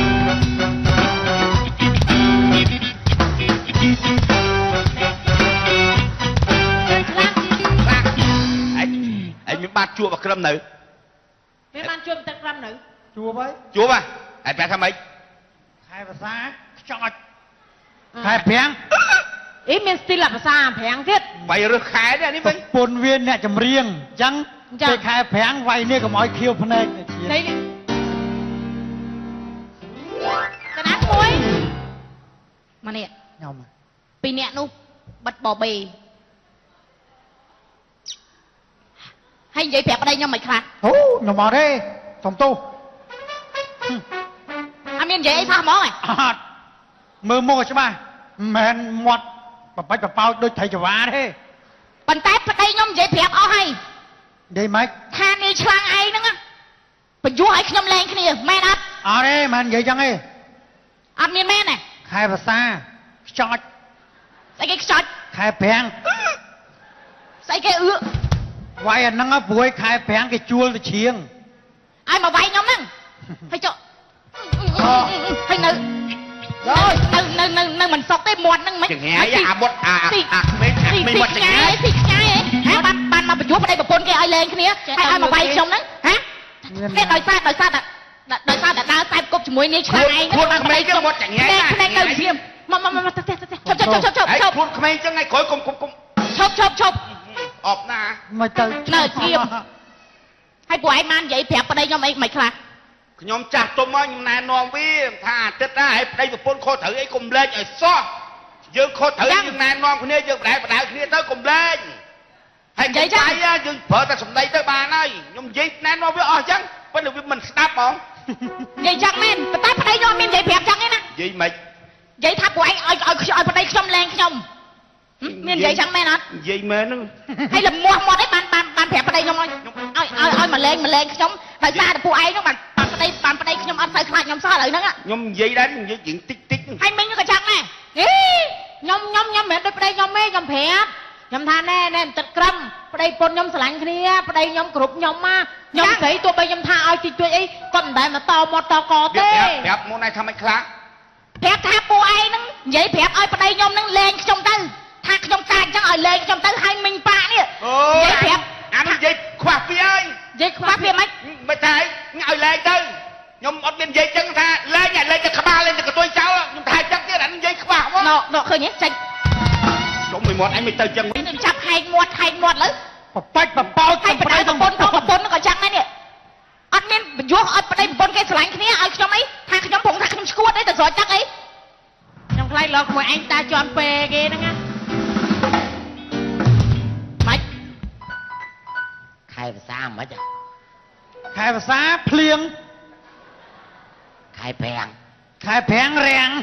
បាទជួបអាក្រឹមនៅមានបានជួបទឹកក្រឹមនៅជួបហើយជួបហ៎ហើយប្រាប់ថាម៉េចខែភាសាខ្ចោចខែប្រាំងអីមានស្ទីលភាសាប្រាំងទៀតវាយរើសខែទេនេះវិញប្រពន្ធវាអ្នកចម្រៀងអញ្ចឹងពេលខែប្រាំងវាយនេះកុំឲ្យខៀវភ្នែកនេះនេះកណាត់មួយមកនេះខ្ញុំពីរអ្នកនោះបិទបបេហើយនិយាយប្រាប់ប្តីខ្ញុំមិនខ្លះអូខ្ញុំអត់ទេសុំទោសអត់មាននិយាយអីសោះហ្មងអត់មើលមុខច្បាស់មិនមែនមាត់បបាច់បបោចដូចត្រីចវាទេប៉ុន្តែប្តីខ្ញុំនិយាយប្រាប់អស់ហើយនិយាយម៉េចថានេះឆ្លាំងឯងហ្នឹងបញ្យួរឲ្យខ្ញុំលែងគ្នាមែនអត់អត់ទេមិននិយាយចឹងទេអត់មានមែនទេខែភាសាខ្ចោចស្អីគេខ្ចោចខែប្រាំងស្អីគេអឺវាយអាហ្នឹងព្រួយខែប្រាំងគេជួលទៅជ្រៀងឲ្យមកវាយខ្ញុំហ្នឹងហើយចុះហើយនៅយនៅនៅនៅនៅមិនសុកទេមាត់ហ្នឹងមិនចង្ងាយអាមាត់អាអាក្មេងអាក្មេងមាត់ចង្ងាយស៊ីខ្ញាយហ៎បានបានមកបញ្យួរប្តីប្រពន្ធគេឲ្យលែងគ្នាហើយឲ្យមកវាយខ្ញុំហ្នឹងហ៎នេះដោយសារដោយសារតែដោយសារតែដើរខ្សែគប់ជាមួយនាយឆ្លាំងឯងខ្លួនក្មេងចឹងមាត់ចង្ងាយណាស់នៅជ្រាមមកមកមកទៅទៅទៅឈប់ឈប់ឈប់ឈប់ឈប់ខ្លួនក្មេងចឹងឯងក្រោយគុំគុំគុំឈប់ឈប់ឈប់អបណាមកទៅនៅជ្រាមហើយពួកឯងបាននិយាយប្រាប់ប្តីខ្ញុំអីមិនខ្លះអខ្ញុំចាស់ទុំមកខ្ញុំណែនាំវាថាអាទិត្យណាឲ្យប្តីប្រពន្ធខុសត្រូវអីកុំលែងឲ្យសោះយើងខុសត្រូវយើងណែនាំគ្នាយើងបដែបដៅគ្នាទៅកុំលែងហើយនិយាយចាយើងប្រើតែសម្ដីទៅបានហើយខ្ញុំនិយាយណែនាំវាអស់អញ្ចឹងប៉ុន្តែវាមិនស្ដាប់ហ្មងនិយាយចឹងមែនតែប្តីខ្ញុំមាននិយាយប្រាប់ចឹងទេណានិយាយមិននិយាយថាពួកឯងឲ្យឲ្យឲ្យប្តីខ្ញុំលែងខ្ញុំមាននិយាយចឹងមែនអត់និយាយមែនហ្នឹងហើយលមាស់មាត់អីបានបានបានប្រាប់ប្តីខ្ញុំឲ្យឲ្យឲ្យមកលែងមកលែងខ្ញុំដោយសារតែពួកឯងហ្នឹងបានបានប្តីបានប្តីខ្ញុំអត់សូវខ្លាចខ្ញុំសោះឥឡូវហ្នឹងខ្ញុំនិយាយដែរនិយាយជាងតិចតិចហើយមិញក៏ចឹងដែរហេខ្ញុំខ្ញុំខ្ញុំមិនមែនដូចប្តីខ្ញុំទេខ្ញុំប្រាប់ខ្ញុំថាណែណែទឹកក្រឹមប្តីពុនខ្ញុំស្រឡាញ់គ្នាប្តីខ្ញុំគ្រប់ខ្ញុំមកខ្ញុំស្រីទោះបីខ្ញុំថាឲ្យតិចតួចអីគាត់មិនដែលមកតមាត់តកទេប្រាប់មុនឯងថាមិនខ្លាចប្រាប់ថាពួកឯងហ្នឹងនិយាយប្រាប់ឲ្យប្តីខ្ញុំហ្នឹងលែងខ្ញុំទៅថាខ្ញុំកាចអញ្ចឹងឲ្យលែងខ្ញុំទៅហើយមិញប៉ានេះនិយាយប្រាប់អានេះនិយាយខ្វះពីហើយនិយាយខ្វះពីមិនមិនថាឲ្យលែងទៅខ្ញុំអត់មាននិយាយចឹងថាលែងឲ្យលែងទៅក្បាលលែងទៅកតុយចោលខ្ញុំថាចឹងទៀតអានេះនិយាយខ្វះហ្មងណ៎ណ៎ឃើញទេចេញជុំមួយមាត់អញមិនទៅចឹងខ្ញុំចាប់ហែកមាត់ហែកមាត់លើបបាច់បបោចហើយប្តីប្រពន្ធផងប្រពន្ធក៏ចឹងដែរនេះអត់មានបញ្យោអត់ប្តីប្រពន្ធគេស្រឡាញ់គ្នាឲ្យខ្ញុំអីថាខ្ញុំព្រមថាខ្ញុំឈួតអីទៅស្រោចទឹកអីខ្ញុំខ្លាចលោកមួយឯងតាជន់ពេគេហ្នឹងណាម៉េចខែភាសាមិនហ៎ខែភាសាភ្លៀងខែប្រាំងខែប្រាំងរាំង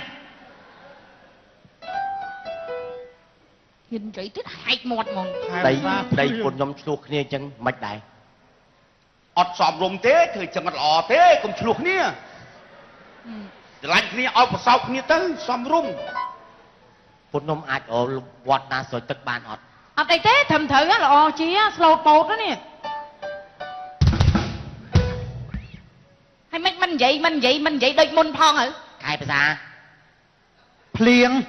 ហ៊ាននិយាយទៀតហែកមាត់ហ្មងដីដីពុនខ្ញុំឆ្លោះគ្នាអញ្ចឹងមិនដែរអត់សមរម្យទេធ្វើចឹងអត់ល្អទេកុំឆ្លោះគ្នាស្រឡាញ់គ្នាឲ្យប្រសោបគ្នាទៅសមរម្យពុនខ្ញុំអាចអោវត្តណាស្រោចទឹកបានអត់អត់អីទេត្រឹមត្រូវល្អជាស្លូតពោតនេះហើយមិនមិននិយាយមិននិយាយមិននិយាយដូចមុនផងហ៎ខែភាសាភ្លៀង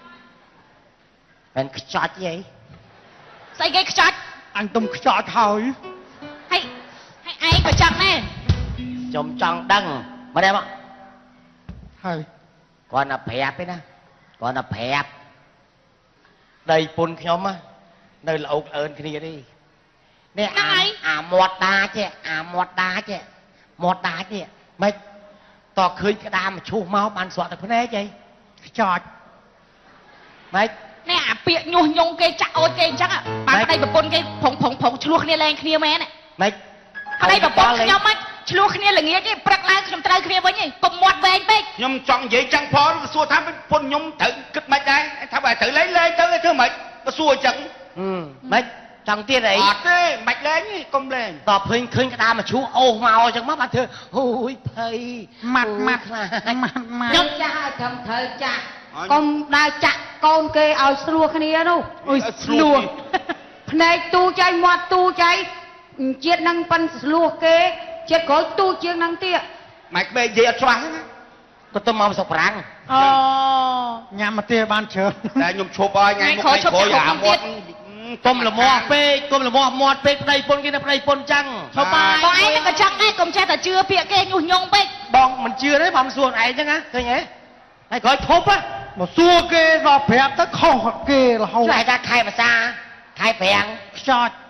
មិនខ្ចាច់ទេស្អីគេខ្ចាច់អញទុំខ្ចាច់ហើយហើយហើយឯងក៏ចឹងដែរខ្ញុំចង់ដឹងមកដែរមកហើយគាត់ណាប្រាប់ទេណាគាត់ណាប្រាប់ដីពុនខ្ញុំនៅល្អោកអើនគ្នានេះនេះអាអាមាត់ដាចេះអាមាត់ដាចេះមាត់ដាចនេះមិនតឃើញក្តាមឈូសមកបានស្រក់ទឹកភ្នែកអីខ្ចាច់មិននេះអាពាកញុះញង់គេចាក់អូចគេអញ្ចឹងបានប្តីប្រពន្ធគេប្រងប្រងប្រងឆ្លោះគ្នាលែងគ្នាមែនមិនប្តីប្រពន្ធខ្ញុំមិនឆ្លោះគ្នាល្ងាចទេព្រឹកឡើងខ្ញុំត្រូវគ្នាវិញឯងកុំមាត់វែងពេកខ្ញុំចង់និយាយចឹងផងសួរថាប្រពន្ធខ្ញុំត្រូវគិតមិនដែរថាបើត្រូវលែងលែងទៅធ្វើមិនបើសួរអញ្ចឹងមិនចង់ទៀតអីអត់ទេមិនលែងទេកុំលែងតឃើញឃើញក្តាមឈូសអូសមកអញ្ចឹងមកបានធ្វើអូយភ័យម៉ាត់ម៉ាត់ខ្លាចម៉ាត់ម៉ាត់ខ្ញុំចាស់ឲ្យត្រឹមត្រូវចាស់កុំដើរចាក់កូនគេឲ្យស្រួលគ្នានោះអុយស្រួលភ្នែកទូចៃមាត់ទូចៃជាតិនឹងប៉ិនស្រួលគេជាតិក្រោយទូជាងនឹងទៀតម៉ែក្មេងនិយាយអត់ច្បាស់ទេណាក៏ទៅមកសុកប្រាំងអូញ៉ាំមកទេបានច្រើនតែខ្ញុំឈប់ហើយថ្ងៃមុខថ្ងៃក្រោយអាមាត់កុំលមាស់ពេកកុំលមាស់មាត់ពេកប្តីពុនគេនៅប្តីពុនចឹងឈប់បាយបងឯងក៏ចឹងដែរកុំចេះតែជឿពាក្យគេញុះញង់ពេកបងមិនជឿទេបងសួរឯងចឹងណាឃើញទេហើយក្រោយធប់ហ៎មកសួរគេដល់ប្រាប់ទៅខុសគេរហូតតែថាខែភាសាខែប្រាំងខ្ចាច់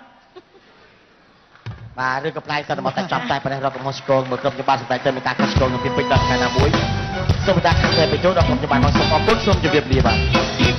បាទឬក៏ផ្លែក៏មកតែចាប់តែប្រទេសរកកំហុសឆ្កងមើលក្រុមច្បាប់សម្ដែងទៅមានការខុសឆ្គងនឹងពីពេជ្រដល់ថ្ងៃណាមួយសូមតាខាងតែបញ្ចូលដល់ក្រុមច្បាប់មកសូមអរគុណសូមជម្រាបលាបាទ